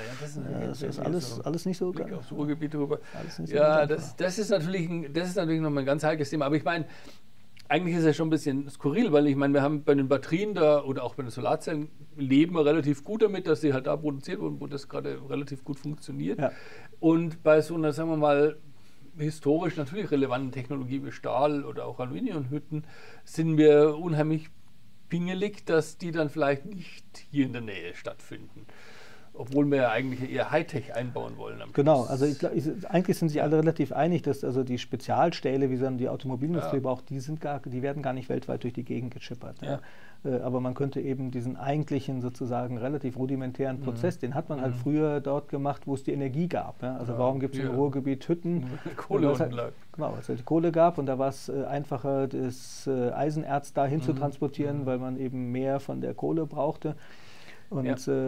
S2: das ist alles nicht so.
S1: Blick aufs Ruhrgebiet drüber. Ja, das ist natürlich nochmal ein ganz heikles Thema. Aber ich meine, eigentlich ist es schon ein bisschen skurril, weil ich meine, wir haben bei den Batterien da oder auch bei den Solarzellen leben wir relativ gut damit, dass sie halt da produziert wurden, wo das gerade relativ gut funktioniert. Ja. Und bei so einer, sagen wir mal, historisch natürlich relevanten Technologie wie Stahl oder auch Aluminiumhütten sind wir unheimlich pingelig, dass die dann vielleicht nicht hier in der Nähe stattfinden. Obwohl wir ja eigentlich eher Hightech einbauen wollen.
S2: Genau, also eigentlich sind sich alle relativ einig, dass also die Spezialstähle, wie dann die Automobilindustrie braucht, die werden gar nicht weltweit durch die Gegend geschippert. Ja. Aber man könnte eben diesen eigentlichen sozusagen relativ rudimentären Prozess, den hat man halt früher dort gemacht, wo es die Energie gab. Ja. Also warum gibt es im Ruhrgebiet Hütten? Genau, weil es halt die Kohle gab, und da war es einfacher, das Eisenerz dahin zu transportieren, weil man eben mehr von der Kohle brauchte. Und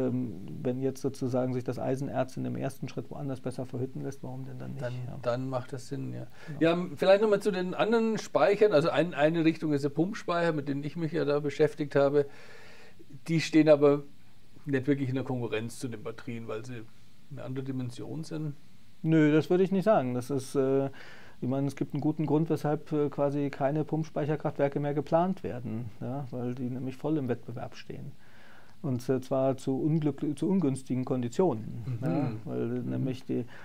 S2: wenn jetzt sozusagen sich das Eisenerz in dem ersten Schritt woanders besser verhütten lässt, warum denn dann nicht?
S1: Dann macht das Sinn, ja. Ja, vielleicht nochmal zu den anderen Speichern. Also eine Richtung ist der Pumpspeicher, mit denen ich mich ja da beschäftigt habe. Die stehen aber nicht wirklich in der Konkurrenz zu den Batterien, weil sie eine andere Dimension sind.
S2: Nö, das würde ich nicht sagen. Das ist, ich meine, es gibt einen guten Grund, weshalb quasi keine Pumpspeicherkraftwerke mehr geplant werden, ja, weil die nämlich voll im Wettbewerb stehen. Und zwar zu ungünstigen Konditionen, ja, weil nämlich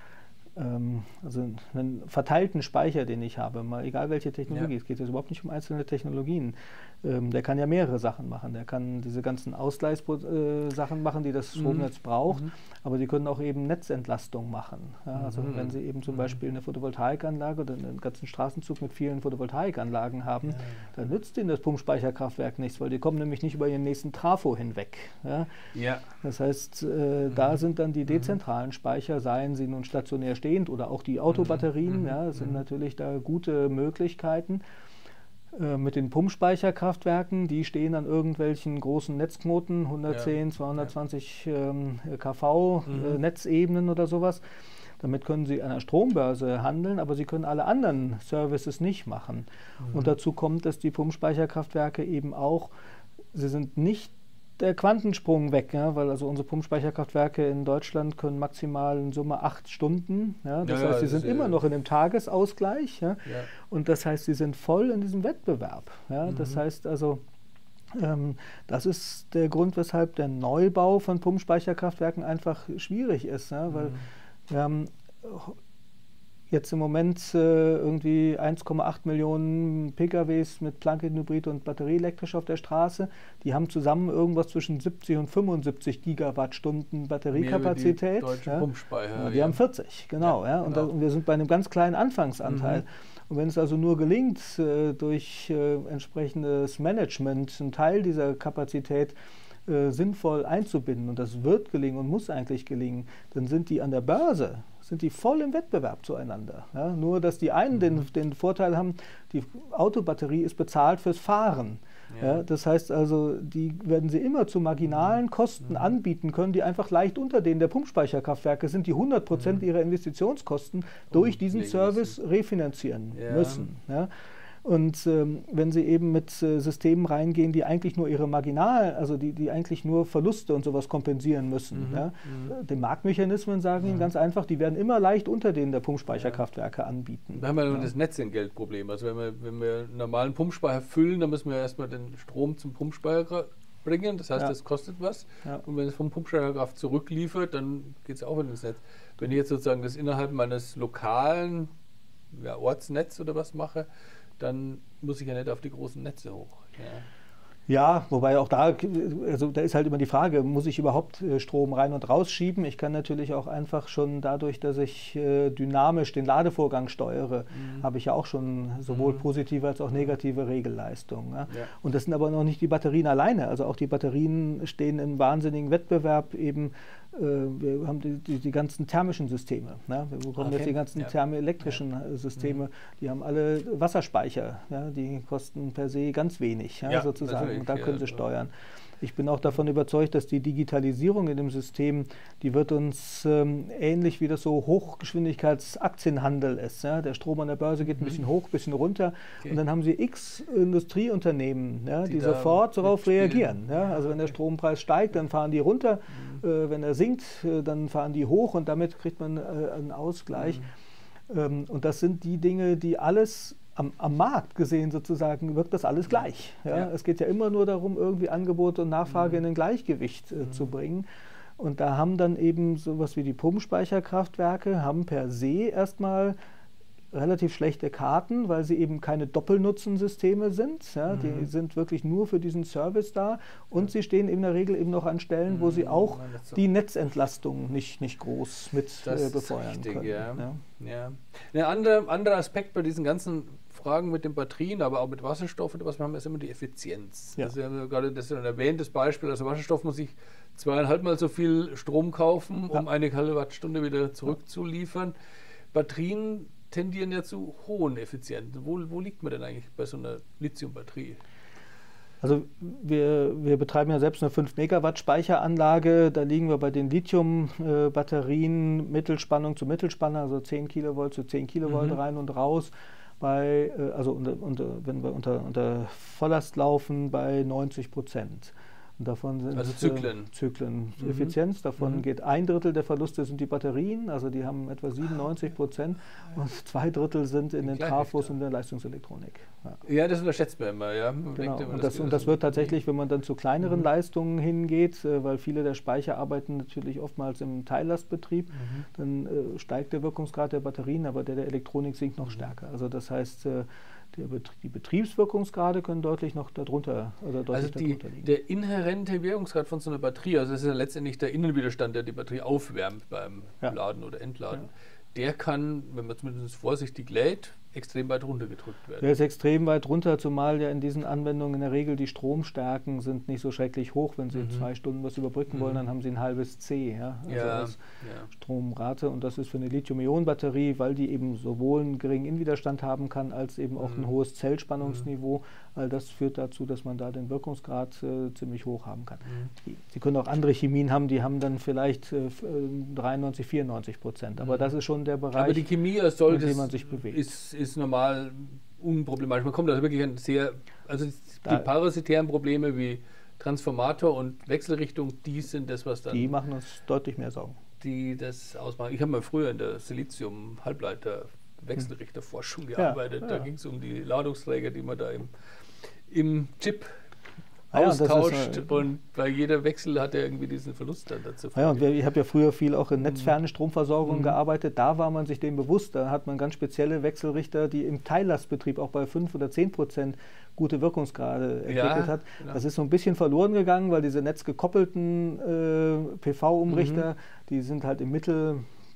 S2: also einen verteilten Speicher, den ich habe, mal egal welche Technologie, es geht jetzt überhaupt nicht um einzelne Technologien, der kann ja mehrere Sachen machen. Der kann diese ganzen Ausgleichssachen machen, die das Stromnetz braucht, aber sie können auch eben Netzentlastung machen. Ja, also wenn Sie eben zum Beispiel eine Photovoltaikanlage oder einen ganzen Straßenzug mit vielen Photovoltaikanlagen haben, dann nützt Ihnen das Pumpspeicherkraftwerk nichts, weil die kommen nämlich nicht über ihren nächsten Trafo hinweg. Ja? Das heißt, da sind dann die dezentralen Speicher, seien sie nun stationär stehend oder auch die Autobatterien, sind natürlich da gute Möglichkeiten. Mit den Pumpspeicherkraftwerken, die stehen an irgendwelchen großen Netzknoten, 110, 220 kV Netzebenen oder sowas. Damit können Sie an der Strombörse handeln, aber Sie können alle anderen Services nicht machen. Und dazu kommt, dass die Pumpspeicherkraftwerke eben auch, sie sind nicht der Quantensprung weg, ja, weil also unsere Pumpspeicherkraftwerke in Deutschland können maximal in Summe 8 Stunden. Ja, das heißt, sie sind immer noch in dem Tagesausgleich. Ja, und das heißt, sie sind voll in diesem Wettbewerb. Ja, das heißt also, das ist der Grund, weshalb der Neubau von Pumpspeicherkraftwerken einfach schwierig ist. Ja, weil wir haben jetzt im Moment irgendwie 1,8 Millionen PKWs mit Plug-in-Hybrid und batterieelektrisch auf der Straße. Die haben zusammen irgendwas zwischen 70 und 75 Gigawattstunden Batteriekapazität.
S1: Deutsche Pumpspeicher.
S2: Die haben 40, genau. Ja, und, und wir sind bei einem ganz kleinen Anfangsanteil. Und wenn es also nur gelingt, durch entsprechendes Management einen Teil dieser Kapazität sinnvoll einzubinden, und das wird gelingen und muss eigentlich gelingen, dann sind die an der Börse, sind die voll im Wettbewerb zueinander. Ja? Nur, dass die einen den Vorteil haben, die Autobatterie ist bezahlt fürs Fahren. Ja. Ja, das heißt also, die werden sie immer zu marginalen Kosten anbieten können, die einfach leicht unter denen der Pumpspeicherkraftwerke sind, die 100% ihrer Investitionskosten durch diesen Service refinanzieren müssen. Ja. Und wenn Sie eben mit Systemen reingehen, die eigentlich nur ihre also die eigentlich nur Verluste und sowas kompensieren müssen. Ja? Die Marktmechanismen sagen Ihnen ganz einfach, die werden immer leicht unter denen der Pumpspeicherkraftwerke anbieten.
S1: Da haben wir das Netzentgeltproblem. Also wenn wir einen normalen Pumpspeicher füllen, dann müssen wir erstmal den Strom zum Pumpspeicher bringen. Das heißt, das kostet was. Ja. Und wenn es vom Pumpspeicherkraft zurückliefert, dann geht es auch in das Netz. Wenn ich jetzt sozusagen das innerhalb meines lokalen Ortsnetz oder was mache, dann muss ich ja nicht auf die großen Netze hoch.
S2: Ja, wobei auch da ist halt immer die Frage, muss ich überhaupt Strom rein und rausschieben? Ich kann natürlich auch einfach schon dadurch, dass ich dynamisch den Ladevorgang steuere, habe ich ja auch schon sowohl positive als auch negative Regelleistungen. Ja? Ja. Und das sind aber noch nicht die Batterien alleine. Also auch die Batterien stehen im wahnsinnigen Wettbewerb eben. Wir haben die ganzen thermischen Systeme. Ne? Wir bekommen jetzt die ganzen thermoelektrischen Systeme, die haben alle Wasserspeicher. Ja? Die kosten per se ganz wenig, sozusagen. Und da können sie steuern. Ich bin auch davon überzeugt, dass die Digitalisierung in dem System, die wird uns ähnlich wie das so Hochgeschwindigkeitsaktienhandel ist. Ja? Der Strom an der Börse geht ein bisschen hoch, ein bisschen runter. Und dann haben Sie x Industrieunternehmen, die sofort darauf reagieren. Ja? Also wenn der Strompreis steigt, dann fahren die runter. Wenn er sinkt, dann fahren die hoch und damit kriegt man einen Ausgleich. Und das sind die Dinge, die alles am Markt gesehen sozusagen wirkt das alles gleich. Ja? Es geht ja immer nur darum, irgendwie Angebot und Nachfrage in ein Gleichgewicht zu bringen. Und da haben dann eben sowas wie die Pumpspeicherkraftwerke, haben per se erstmal relativ schlechte Karten, weil sie eben keine Doppelnutzensysteme sind. Ja? Die sind wirklich nur für diesen Service da und sie stehen in der Regel eben noch an Stellen, wo sie auch die Netzentlastung nicht groß mit befeuern können.
S1: Ja. Ein anderer Aspekt bei diesen ganzen Fragen mit den Batterien, aber auch mit Wasserstoff und was wir haben, ist immer die Effizienz. Ja. Also wir haben gerade das ein erwähntes Beispiel, also Wasserstoff muss ich 2,5 Mal so viel Strom kaufen, um 1 Kilowattstunde wieder zurückzuliefern. Batterien tendieren ja zu hohen Effizienzen. Wo liegt man denn eigentlich bei so einer Lithium-Batterie?
S2: Also wir betreiben ja selbst eine 5 Megawatt Speicheranlage. Da liegen wir bei den Lithium-Batterien Mittelspannung zu Mittelspannung, also 10 Kilovolt zu 10 Kilovolt rein und raus. Wenn wir unter Volllast laufen, bei 90%. Und davon sind
S1: also Zyklen.
S2: Effizienz, davon geht 1/3 der Verluste sind die Batterien, also die haben etwa 97% und 2/3 sind in den Trafos und der Leistungselektronik.
S1: Ja, das unterschätzt man immer. Ja.
S2: Genau. Und das wird tatsächlich, wenn man dann zu kleineren Leistungen hingeht, weil viele der Speicher arbeiten natürlich oftmals im Teillastbetrieb, dann steigt der Wirkungsgrad der Batterien, aber der Elektronik sinkt noch stärker. Also das heißt, die Betriebswirkungsgrade können deutlich noch darunter liegen.
S1: Der inhärente Wirkungsgrad von so einer Batterie, also das ist ja letztendlich der Innenwiderstand, der die Batterie aufwärmt beim Laden oder Entladen, der kann, wenn man zumindest vorsichtig lädt, extrem weit runtergedrückt werden.
S2: Der ist extrem weit runter, zumal ja in diesen Anwendungen in der Regel die Stromstärken sind nicht so schrecklich hoch. Wenn Sie 2 Stunden was überbrücken wollen, dann haben Sie ein halbes C, als Stromrate. Und das ist für eine Lithium-Ionen-Batterie, weil die eben sowohl einen geringen Innenwiderstand haben kann, als eben auch ein hohes Zellspannungsniveau. All das führt dazu, dass man da den Wirkungsgrad ziemlich hoch haben kann. Sie können auch andere Chemien haben, die haben dann vielleicht 93, 94%. Aber das ist schon der Bereich,
S1: aber die Chemie als solches,
S2: in dem man sich bewegt.
S1: Ist normal unproblematisch. Man kommt also wirklich an die parasitären Probleme wie Transformator und Wechselrichtung, die sind das, was dann...
S2: Die machen uns deutlich mehr Sorgen.
S1: Die das ausmachen. Ich habe mal früher in der Silizium-Halbleiter-Wechselrichterforschung gearbeitet. Da ging es um die Ladungsträger, die man da im Chip austauscht und bei jeder Wechsel hat er irgendwie diesen Verlust dann dazu.
S2: Ja, und ich habe ja früher viel auch in netzferne Stromversorgung gearbeitet, da war man sich dem bewusst, da hat man ganz spezielle Wechselrichter, die im Teillastbetrieb auch bei 5 oder 10% gute Wirkungsgrade entwickelt hat. Genau. Das ist so ein bisschen verloren gegangen, weil diese netzgekoppelten PV-Umrichter, die sind halt im Mittel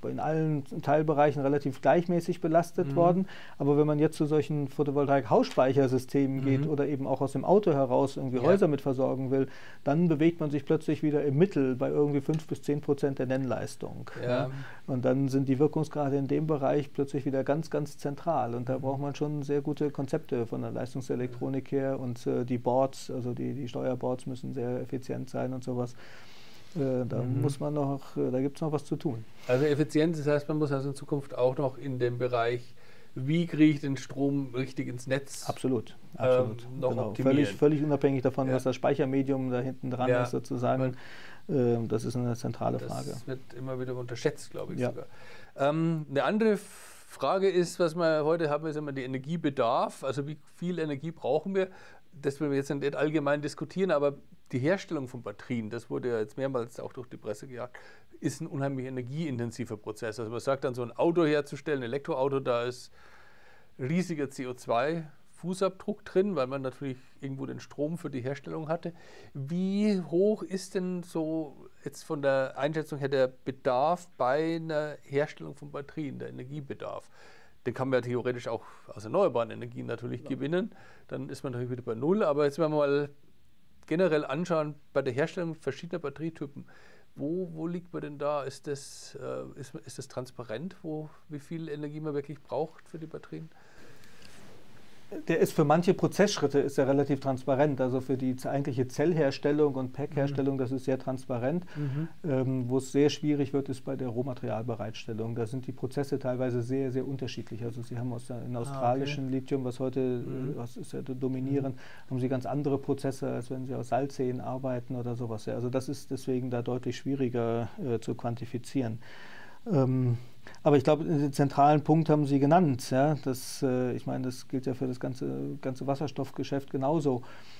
S2: in allen Teilbereichen relativ gleichmäßig belastet worden. Aber wenn man jetzt zu solchen Photovoltaik-Hausspeichersystemen geht oder eben auch aus dem Auto heraus irgendwie Häuser mit versorgen will, dann bewegt man sich plötzlich wieder im Mittel bei irgendwie 5-10% der Nennleistung. Ja. Und dann sind die Wirkungsgrade in dem Bereich plötzlich wieder ganz, ganz zentral. Und da braucht man schon sehr gute Konzepte von der Leistungselektronik her. Und die Boards, also die Steuerboards müssen sehr effizient sein und sowas. Da muss man noch, da gibt es noch was zu tun.
S1: Also Effizienz, das heißt, man muss also in Zukunft auch noch in dem Bereich, wie kriege ich den Strom richtig ins Netz?
S2: Absolut,
S1: noch
S2: genau.
S1: optimieren.
S2: Völlig unabhängig davon, was das Speichermedium da hinten dran ist sozusagen. Das ist eine zentrale Frage.
S1: Das wird immer wieder unterschätzt, glaube ich sogar. Eine andere Frage ist, was wir heute haben, ist immer der Energiebedarf. Also wie viel Energie brauchen wir? Das will wir jetzt nicht allgemein diskutieren, aber die Herstellung von Batterien, das wurde ja jetzt mehrmals auch durch die Presse gejagt, ist ein unheimlich energieintensiver Prozess. Also man sagt dann, so ein Auto herzustellen, ein Elektroauto, da ist riesiger CO2-Fußabdruck drin, weil man natürlich irgendwo den Strom für die Herstellung hatte. Wie hoch ist denn so jetzt von der Einschätzung her der Bedarf bei einer Herstellung von Batterien, der Energiebedarf? Den kann man ja theoretisch auch aus erneuerbaren Energien natürlich gewinnen. Dann ist man natürlich wieder bei Null. Aber jetzt, wenn wir mal generell anschauen, bei der Herstellung verschiedener Batterietypen, wo liegt man denn da? Ist das transparent, wie viel Energie man wirklich braucht für die Batterien?
S2: Der ist für manche Prozessschritte ist er relativ transparent. Also für die eigentliche Zellherstellung und Packherstellung, das ist sehr transparent. Wo es sehr schwierig wird, ist bei der Rohmaterialbereitstellung. Da sind die Prozesse teilweise sehr, sehr unterschiedlich. Also Sie haben in australischen Lithium, was heute was ist ja dominierend, haben Sie ganz andere Prozesse, als wenn Sie aus Salzseen arbeiten oder sowas. Ja, also das ist deswegen da deutlich schwieriger zu quantifizieren. Aber ich glaube, den zentralen Punkt haben Sie genannt. Ja? Ich meine, das gilt ja für das ganze Wasserstoffgeschäft genauso.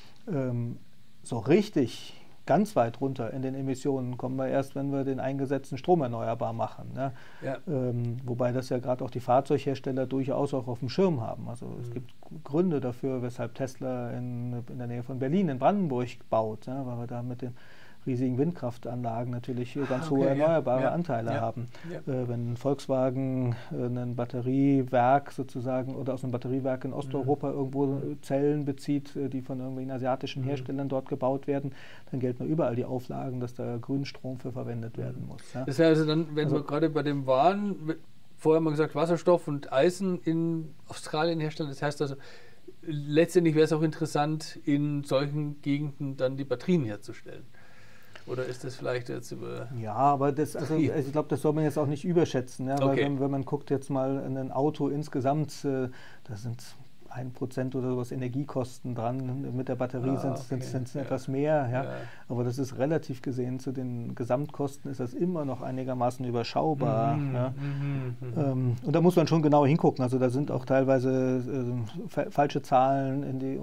S2: So richtig ganz weit runter in den Emissionen kommen wir erst, wenn wir den eingesetzten Strom erneuerbar machen. Ne? Ja. Wobei das ja gerade auch die Fahrzeughersteller durchaus auch auf dem Schirm haben. Also es gibt Gründe dafür, weshalb Tesla in der Nähe von Berlin, in Brandenburg baut, ja? Weil wir da mit den riesigen Windkraftanlagen natürlich ganz hohe erneuerbare Anteile haben. Ja. Wenn Volkswagen ein Batteriewerk sozusagen oder aus einem Batteriewerk in Osteuropa irgendwo Zellen bezieht, die von irgendwelchen asiatischen Herstellern dort gebaut werden, dann gelten überall die Auflagen, dass da Grünstrom für verwendet werden muss. Ja.
S1: Das heißt also dann, wenn wir gerade bei dem waren, vorher haben wir gesagt, Wasserstoff und Eisen in Australien herstellen, das heißt also, letztendlich wäre es auch interessant, in solchen Gegenden dann die Batterien herzustellen. Oder ist das vielleicht jetzt über...
S2: Ja, aber ich glaube, das soll man jetzt auch nicht überschätzen. Ja? Weil wenn man guckt jetzt mal in ein Auto insgesamt, da sind 1% oder sowas Energiekosten dran. Mit der Batterie sind es etwas mehr. Ja? Aber das ist relativ gesehen zu den Gesamtkosten ist das immer noch einigermaßen überschaubar. Ja? Und da muss man schon genau hingucken. Also da sind auch teilweise falsche Zahlen in die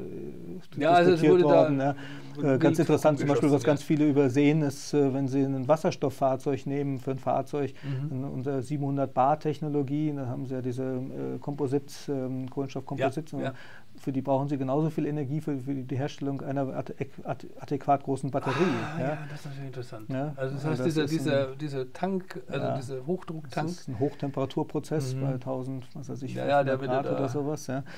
S2: diskutiert worden. Ja? Ganz interessant zum Beispiel, was ganz viele übersehen ist, wenn Sie ein Wasserstofffahrzeug nehmen für ein Fahrzeug unter 700 Bar Technologie, da haben Sie ja diese Kohlenstoffkomposite. Für die brauchen Sie genauso viel Energie für die Herstellung einer adäquat großen Batterie.
S1: Das ist natürlich interessant. Ja? Also das heißt, dieser Tank, dieser Hochdrucktank. Das ist ein
S2: Hochtemperaturprozess bei 1000, was weiß ich, Grad oder sowas. Ja.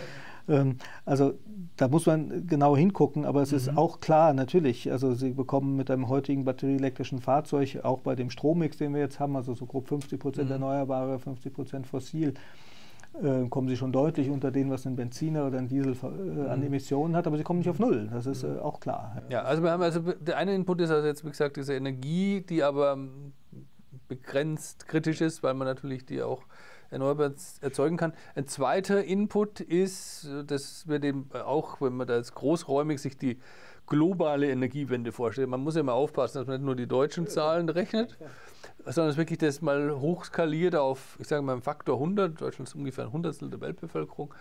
S2: Also da muss man genau hingucken, aber es ist auch klar, natürlich, also Sie bekommen mit einem heutigen batterieelektrischen Fahrzeug, auch bei dem Strommix, den wir jetzt haben, also so grob 50% erneuerbare, 50% fossil, kommen Sie schon deutlich unter dem, was ein Benziner oder ein Diesel an Emissionen hat, aber Sie kommen nicht auf Null, das ist auch klar.
S1: Ja, also wir haben der eine Input ist also jetzt, wie gesagt, diese Energie, die aber begrenzt kritisch ist, weil man natürlich die auch erneuerbar erzeugen kann. Ein zweiter Input ist, dass wir dem auch, wenn man da jetzt großräumig sich die globale Energiewende vorstellt, man muss ja mal aufpassen, dass man nicht nur die deutschen Zahlen rechnet, sondern es wirklich das mal hochskaliert auf, ich sage mal, einen Faktor 100, Deutschland ist ungefähr ein Hundertstel der Weltbevölkerung,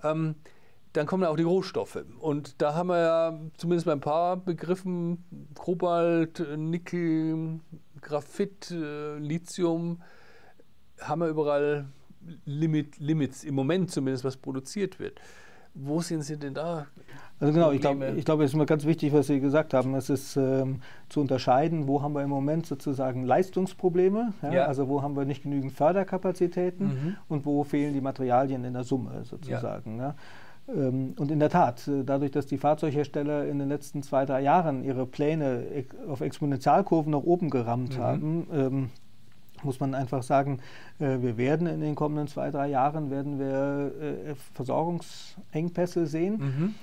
S1: dann kommen auch die Rohstoffe. Und da haben wir ja zumindest bei ein paar Begriffen Kobalt, Nickel, Graphit, Lithium, haben wir überall Limits im Moment zumindest, was produziert wird. Wo sind Sie denn da?
S2: Also genau, ich glaube, es ist immer ganz wichtig, was Sie gesagt haben. Es ist zu unterscheiden, wo haben wir im Moment sozusagen Leistungsprobleme, also wo haben wir nicht genügend Förderkapazitäten und wo fehlen die Materialien in der Summe sozusagen. Ja. Und in der Tat, dadurch, dass die Fahrzeughersteller in den letzten 2, 3 Jahren ihre Pläne auf Exponentialkurven nach oben gerammt haben, muss man einfach sagen, wir werden in den kommenden 2, 3 Jahren Versorgungsengpässe sehen,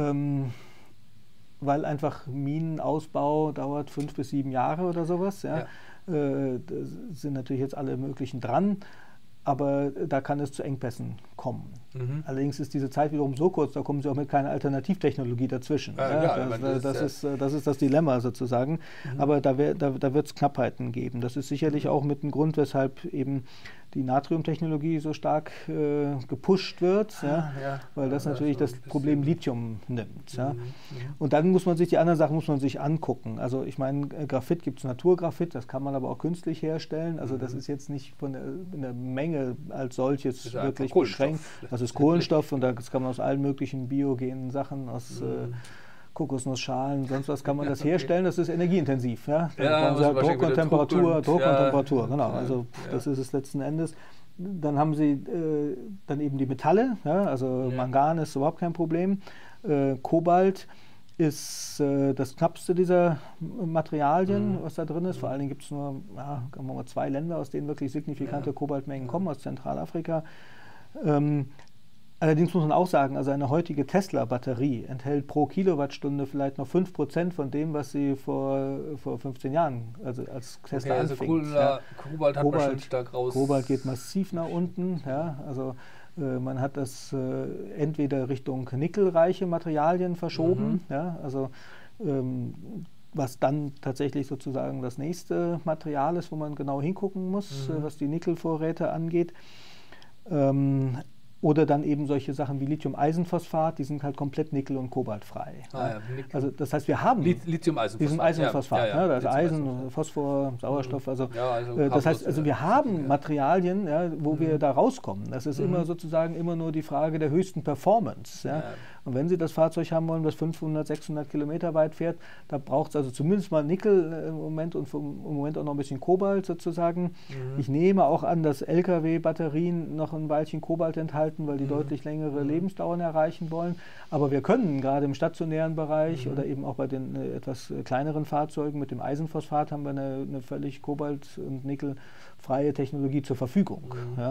S2: weil einfach Minenausbau dauert 5 bis 7 Jahre oder sowas. Ja. Da sind natürlich jetzt alle möglichen dran, aber da kann es zu Engpässen kommen. Allerdings ist diese Zeit wiederum so kurz, da kommen Sie auch mit keiner Alternativtechnologie dazwischen. Das ist das Dilemma sozusagen. Aber da wird es Knappheiten geben. Das ist sicherlich auch mit ein Grund, weshalb eben die Natriumtechnologie so stark gepusht wird, weil das natürlich das Problem Lithium nimmt. Ja. Und dann muss man sich die anderen Sachen angucken. Also ich meine, Graphit gibt es Naturgraphit, das kann man aber auch künstlich herstellen. Also das ist jetzt nicht in der Menge als solches wirklich beschränkt. Das ist Kohlenstoff und das kann man aus allen möglichen biogenen Sachen, aus Kokosnussschalen, sonst was kann man das herstellen, das ist energieintensiv. Ja? Da brauchen Sie halt Druck und Temperatur, genau. Also das ist es letzten Endes. Dann haben Sie dann eben die Metalle, also Mangan ist überhaupt kein Problem. Kobalt ist das knappste dieser Materialien, was da drin ist. Vor allen Dingen gibt es nur 2 Länder, aus denen wirklich signifikante Kobaltmengen kommen, aus Zentralafrika. Allerdings muss man auch sagen, also eine heutige Tesla-Batterie enthält pro Kilowattstunde vielleicht noch 5% von dem, was sie vor 15 Jahren, also als Tesla anfing.
S1: Kobalt hat man schon stark raus.
S2: Kobalt geht massiv nach unten. Ja, also man hat das entweder Richtung nickelreiche Materialien verschoben, also was dann tatsächlich sozusagen das nächste Material ist, wo man genau hingucken muss, was die Nickelvorräte angeht. Oder dann eben solche Sachen wie Lithium-Eisenphosphat, die sind halt komplett nickel- und kobaltfrei. Also das heißt, wir haben
S1: Lithium-Eisenphosphat.
S2: Da ist Eisen, Phosphor, Sauerstoff. Also das heißt, also wir haben Materialien, wo wir da rauskommen. Das ist immer sozusagen nur die Frage der höchsten Performance. Und wenn Sie das Fahrzeug haben wollen, das 500, 600 Kilometer weit fährt, da braucht es also zumindest mal Nickel im Moment und im Moment auch noch ein bisschen Kobalt sozusagen. Ich nehme auch an, dass Lkw-Batterien noch ein Weilchen Kobalt enthalten, weil die deutlich längere Lebensdauern erreichen wollen. Aber wir können gerade im stationären Bereich oder eben auch bei den etwas kleineren Fahrzeugen mit dem Eisenphosphat haben wir eine völlig kobalt- und nickelfreie Technologie zur Verfügung.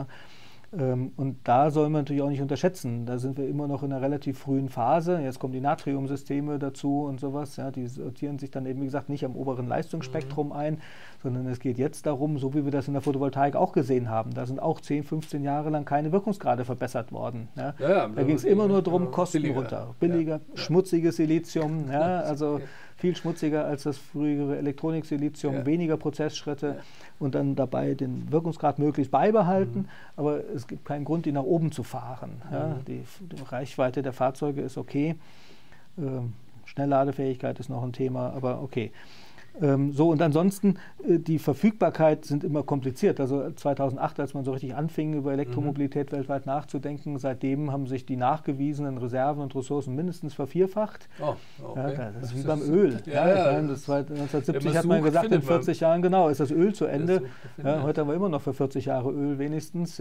S2: Und da soll man natürlich auch nicht unterschätzen. Da sind wir immer noch in einer relativ frühen Phase. Jetzt kommen die Natriumsysteme dazu und sowas. Die sortieren sich dann eben, wie gesagt, nicht am oberen Leistungsspektrum ein, sondern es geht jetzt darum, so wie wir das in der Photovoltaik auch gesehen haben. Da sind auch 10, 15 Jahre lang keine Wirkungsgrade verbessert worden. Da ging es immer nur darum, Kosten runter. Billiger, schmutziges Silizium, also viel schmutziger als das frühere Elektronik-Silizium, weniger Prozessschritte und dann dabei den Wirkungsgrad möglichst beibehalten. Aber es gibt keinen Grund, die nach oben zu fahren. Die Reichweite der Fahrzeuge ist okay. Schnellladefähigkeit ist noch ein Thema, aber okay. Und ansonsten, die Verfügbarkeit sind immer kompliziert. Also 2008, als man so richtig anfing, über Elektromobilität weltweit nachzudenken, seitdem haben sich die nachgewiesenen Reserven und Ressourcen mindestens vervierfacht. Das ist wie beim Öl. Ich meine, 1970 hat man gesagt, in 40 Jahren ist das Öl zu Ende. Heute haben wir immer noch für 40 Jahre Öl wenigstens.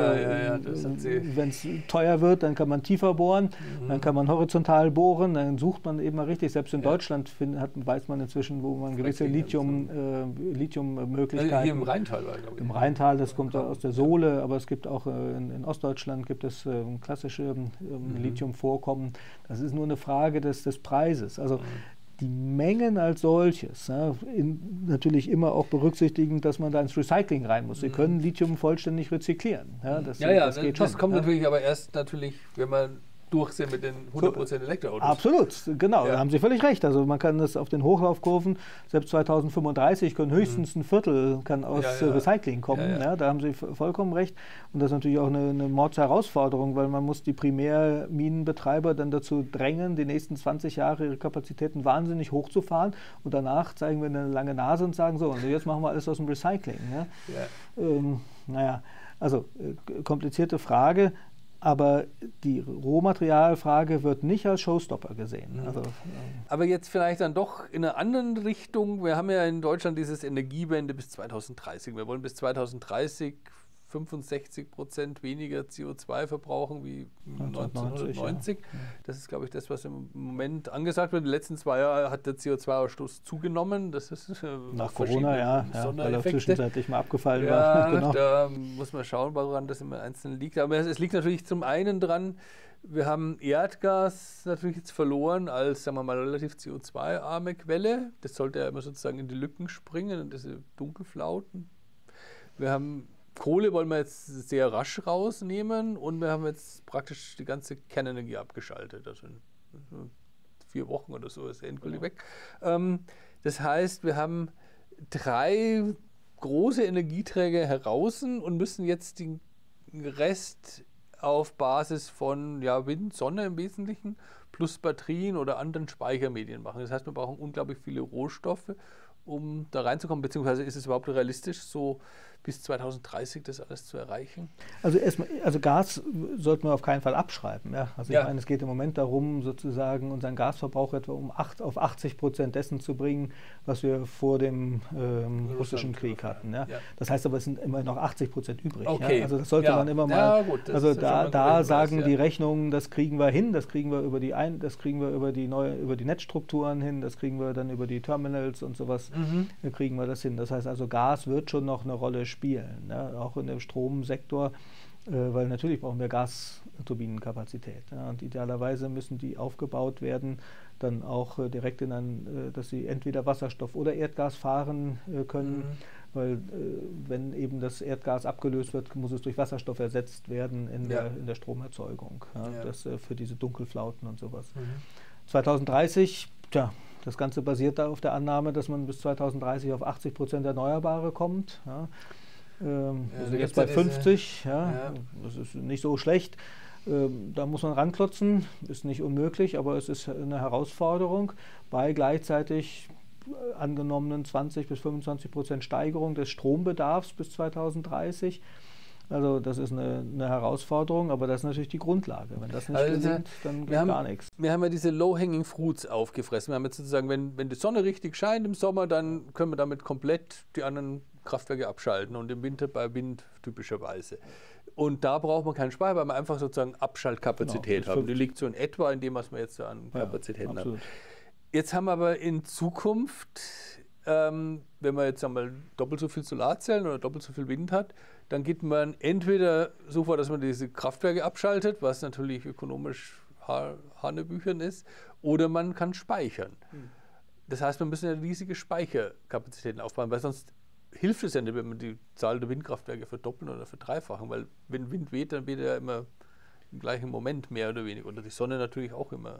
S2: Wenn es teuer wird, dann kann man tiefer bohren, dann kann man horizontal bohren, dann sucht man eben mal richtig. Selbst in Deutschland weiß man inzwischen, wo man gewisse Lithium-Möglichkeiten.
S1: Hier im Rheintal war, glaube ich.
S2: Im Rheintal, das kommt aus der Sohle, aber es gibt auch in Ostdeutschland gibt es klassische Lithiumvorkommen. Das ist nur eine Frage des Preises. Also die Mengen als solches, natürlich immer auch berücksichtigend, dass man da ins Recycling rein muss. Sie können Lithium vollständig rezyklieren. Das geht schon.
S1: Das kommt natürlich aber erst wenn man durch sind mit den 100% Elektroautos.
S2: Absolut, genau, da haben Sie völlig recht. Also man kann das auf den Hochlaufkurven, selbst 2035 können höchstens ein Viertel aus Recycling kommen. Da haben Sie vollkommen recht. Und das ist natürlich auch eine Mordsherausforderung, weil man muss die Primärminenbetreiber dann dazu drängen, die nächsten 20 Jahre ihre Kapazitäten wahnsinnig hochzufahren. Und danach zeigen wir eine lange Nase und sagen so, und jetzt machen wir alles aus dem Recycling. Also komplizierte Frage. Aber die Rohmaterialfrage wird nicht als Showstopper gesehen. Also,
S1: aber jetzt vielleicht dann doch in einer anderen Richtung. Wir haben ja in Deutschland dieses Energiewende bis 2030. Wir wollen bis 2030 65% weniger CO2 verbrauchen wie 1990. Ja. Das ist, glaube ich, das, was im Moment angesagt wird. Die letzten 2 Jahre hat der CO2-Ausstoß zugenommen. Das ist
S2: nach Corona, ja, weil er zwischenzeitlich mal abgefallen war. Genau.
S1: Da muss man schauen, woran das im Einzelnen liegt. Aber es liegt natürlich zum einen dran, wir haben Erdgas natürlich jetzt verloren als, sagen wir mal, relativ CO2-arme Quelle. Das sollte ja immer sozusagen in die Lücken springen, in diese Dunkelflauten. Wir haben Kohle wollen wir jetzt sehr rasch rausnehmen und wir haben jetzt praktisch die ganze Kernenergie abgeschaltet. Also in 4 Wochen oder so ist er endgültig weg. Das heißt, wir haben 3 große Energieträger heraus und müssen jetzt den Rest auf Basis von Wind, Sonne im Wesentlichen plus Batterien oder anderen Speichermedien machen. Das heißt, wir brauchen unglaublich viele Rohstoffe, um da reinzukommen, beziehungsweise ist es überhaupt realistisch, so bis 2030 das alles zu erreichen?
S2: Also Gas sollten wir auf keinen Fall abschreiben. Ja? Also ich meine, es geht im Moment darum, sozusagen unseren Gasverbrauch etwa auf 80% dessen zu bringen, was wir vor dem russischen Krieg hatten. Ja? Ja. Das heißt aber, es sind immer noch 80% übrig.
S1: Okay.
S2: Ja? Also das sollte man immer mal.
S1: Ja, gut,
S2: also da sagen die Rechnungen, das kriegen wir hin, das kriegen wir über die Netzstrukturen hin, das kriegen wir dann über die Terminals und sowas, kriegen wir das hin. Das heißt also, Gas wird schon noch eine Rolle spielen, ne? Auch in dem Stromsektor, weil natürlich brauchen wir Gasturbinenkapazität. Ja? Und idealerweise müssen die aufgebaut werden, dann auch direkt dass sie entweder Wasserstoff oder Erdgas fahren können, weil wenn eben das Erdgas abgelöst wird, muss es durch Wasserstoff ersetzt werden in der Stromerzeugung. Ja? Das für diese Dunkelflauten und sowas. 2030, das Ganze basiert da auf der Annahme, dass man bis 2030 auf 80% Erneuerbare kommt. Ja. Wir sind jetzt bei 50, das ist nicht so schlecht. Da muss man ranklotzen, ist nicht unmöglich, aber es ist eine Herausforderung bei gleichzeitig angenommenen 20 bis 25% Steigerung des Strombedarfs bis 2030. Also das ist eine Herausforderung, aber das ist natürlich die Grundlage. Wenn das nicht gelingt, dann geht gar nichts.
S1: Wir haben ja diese Low-Hanging Fruits aufgefressen. Wir haben jetzt sozusagen, wenn die Sonne richtig scheint im Sommer, dann können wir damit komplett die anderen Kraftwerke abschalten und im Winter bei Wind typischerweise. Und da braucht man keinen Speicher, weil wir einfach sozusagen Abschaltkapazität haben. Die liegt so in etwa in dem, was wir jetzt an Kapazitäten haben. Jetzt haben wir aber in Zukunft, wenn man jetzt einmal doppelt so viel Solarzellen oder doppelt so viel Wind hat, dann geht man entweder so vor, dass man diese Kraftwerke abschaltet, was natürlich ökonomisch Hanebüchern ist, oder man kann speichern. Das heißt, wir müssen ja riesige Speicherkapazitäten aufbauen, weil sonst hilft es ja nicht, wenn wir die Zahl der Windkraftwerke verdoppeln oder verdreifachen, weil wenn Wind weht, dann weht er ja immer im gleichen Moment mehr oder weniger, oder die Sonne natürlich auch immer.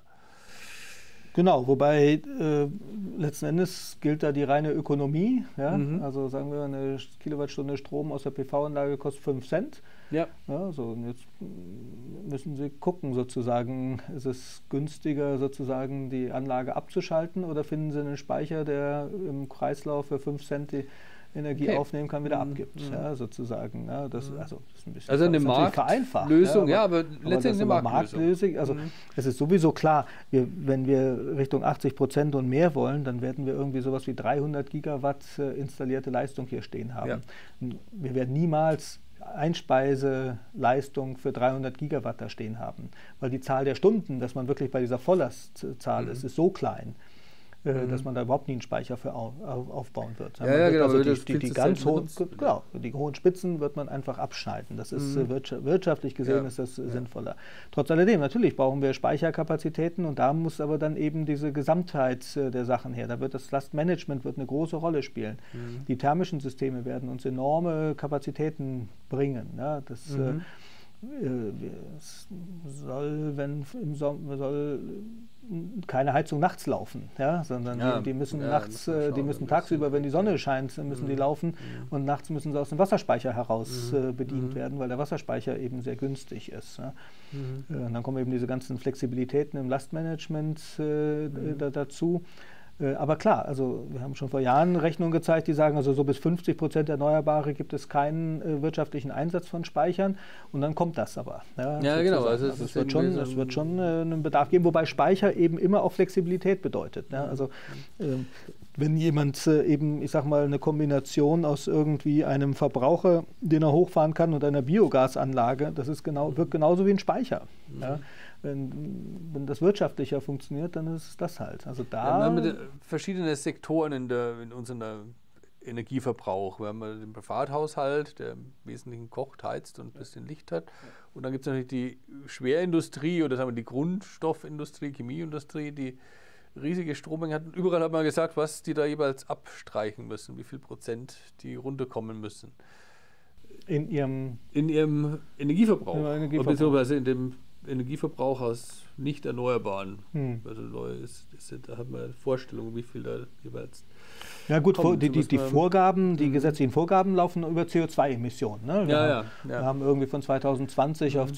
S2: Genau, wobei letzten Endes gilt da die reine Ökonomie. Ja? Also sagen wir, eine Kilowattstunde Strom aus der PV-Anlage kostet 5 Cent. Ja. So, und jetzt müssen Sie gucken sozusagen, ist es günstiger sozusagen die Anlage abzuschalten oder finden Sie einen Speicher, der im Kreislauf für 5 Cent die Energie aufnehmen kann, wieder abgibt, sozusagen. Ja, das ist ein bisschen
S1: eine Marktlösung, aber letztendlich eine Marktlösung.
S2: Also es ist sowieso klar, wenn wir Richtung 80% und mehr wollen, dann werden wir irgendwie sowas wie 300 Gigawatt installierte Leistung hier stehen haben. Ja. Wir werden niemals Einspeiseleistung für 300 Gigawatt da stehen haben, weil die Zahl der Stunden, dass man wirklich bei dieser Volllastzahl ist so klein, dass man da überhaupt nie einen Speicher für aufbauen wird.
S1: Genau.
S2: Also die hohen Spitzen wird man einfach abschalten. Das ist wirtschaftlich gesehen ist das sinnvoller. Trotz alledem, natürlich brauchen wir Speicherkapazitäten und da muss aber dann eben diese Gesamtheit der Sachen her. Da wird das Lastmanagement eine große Rolle spielen. Die thermischen Systeme werden uns enorme Kapazitäten bringen. Ja, das soll keine Heizung nachts laufen, sondern die müssen tagsüber, wenn die Sonne scheint, müssen die laufen und nachts müssen sie aus dem Wasserspeicher heraus bedient werden, weil der Wasserspeicher eben sehr günstig ist. Und dann kommen eben diese ganzen Flexibilitäten im Lastmanagement dazu. Aber klar, also wir haben schon vor Jahren Rechnungen gezeigt, die sagen, also so bis 50% Erneuerbare gibt es keinen wirtschaftlichen Einsatz von Speichern und dann kommt das aber.
S1: Ja, genau. Also
S2: es wird schon einen Bedarf geben, wobei Speicher eben immer auch Flexibilität bedeutet. Ja? Also wenn jemand eben, ich sag mal, eine Kombination aus irgendwie einem Verbraucher, den er hochfahren kann, und einer Biogasanlage, das ist wirkt genauso wie ein Speicher. Ja? Wenn das wirtschaftlicher funktioniert, dann ist das halt. Also da
S1: wir haben verschiedene Sektoren in unserem Energieverbrauch. Wir haben den Privathaushalt, der im Wesentlichen kocht, heizt und ein bisschen Licht hat. Und dann gibt es natürlich die Schwerindustrie oder sagen wir die Grundstoffindustrie, Chemieindustrie, die riesige Strommengen hat. Und überall hat man gesagt, was die da jeweils abstreichen müssen, wie viel Prozent die runterkommen müssen.
S2: In ihrem
S1: Energieverbrauch. Beziehungsweise in dem Energieverbrauch aus nicht erneuerbaren. Also da hat man eine Vorstellung, wie viel da jeweils.
S2: Ja gut, die Vorgaben, die gesetzlichen Vorgaben laufen über CO2-Emissionen. Ne? Wir haben irgendwie von 2020 auf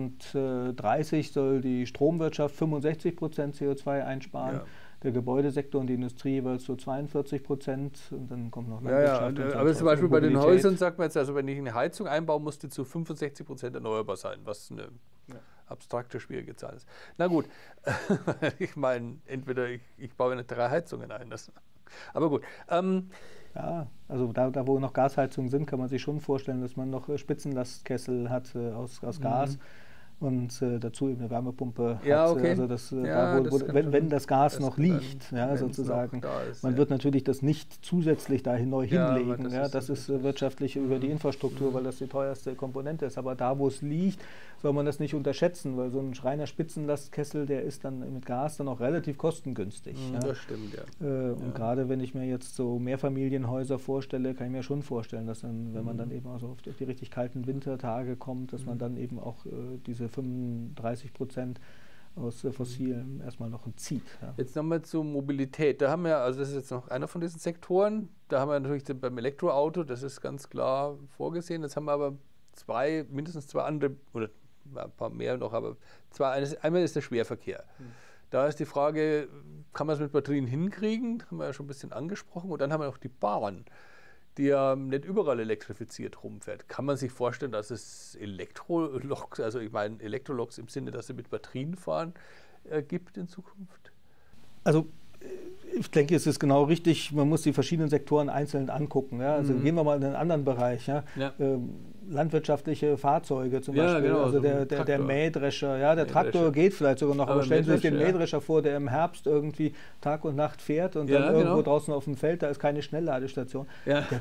S2: 2030 soll die Stromwirtschaft 65% CO2 einsparen. Ja. Der Gebäudesektor und die Industrie jeweils so 42% und dann kommt noch Landwirtschaft.
S1: Aber zum Beispiel bei den Häusern sagt man jetzt, also wenn ich eine Heizung einbaue, muss die zu 65% erneuerbar sein, was eine abstrakte, schwierige Zahl ist. Na gut, ich meine, entweder ich baue eine 3 Heizungen ein. Aber gut.
S2: Ja, also da wo noch Gasheizungen sind, kann man sich schon vorstellen, dass man noch Spitzenlastkessel hat aus Gas. Und dazu eben eine Wärmepumpe hat, also wenn das Gas noch liegt, sozusagen. Man wird natürlich das nicht zusätzlich da neu hinlegen. Das ist wirtschaftlich über die Infrastruktur, weil das die teuerste Komponente ist. Aber da, wo es liegt, soll man das nicht unterschätzen, weil so ein reiner Spitzenlastkessel, der ist dann mit Gas dann auch relativ kostengünstig.
S1: Das stimmt,
S2: Und gerade wenn ich mir jetzt so Mehrfamilienhäuser vorstelle, kann ich mir schon vorstellen, dass dann, wenn man dann eben also auf die richtig kalten Wintertage kommt, dass man dann eben auch diese 35% aus Fossilen erstmal noch zieht. Ja.
S1: Jetzt nochmal zur Mobilität. Da haben wir, also das ist jetzt noch einer von diesen Sektoren, da haben wir natürlich beim Elektroauto, das ist ganz klar vorgesehen. Jetzt haben wir aber mindestens zwei andere, oder ein paar mehr noch, aber einmal ist der Schwerverkehr. Da ist die Frage, kann man es mit Batterien hinkriegen? Das haben wir ja schon ein bisschen angesprochen. Und dann haben wir noch die Bahn, die ja nicht überall elektrifiziert rumfährt. Kann man sich vorstellen, dass es Elektroloks, also ich meine Elektroloks im Sinne, dass sie mit Batterien fahren, gibt in Zukunft?
S2: Also ich denke, es ist genau richtig, man muss die verschiedenen Sektoren einzeln angucken. Ja? Also gehen wir mal in einen anderen Bereich. Ja? Landwirtschaftliche Fahrzeuge zum Beispiel,
S1: genau,
S2: also der Mähdrescher, der Traktor geht vielleicht sogar noch, aber stellen Sie sich den Mähdrescher vor, der im Herbst irgendwie Tag und Nacht fährt und dann irgendwo draußen auf dem Feld, da ist keine Schnellladestation.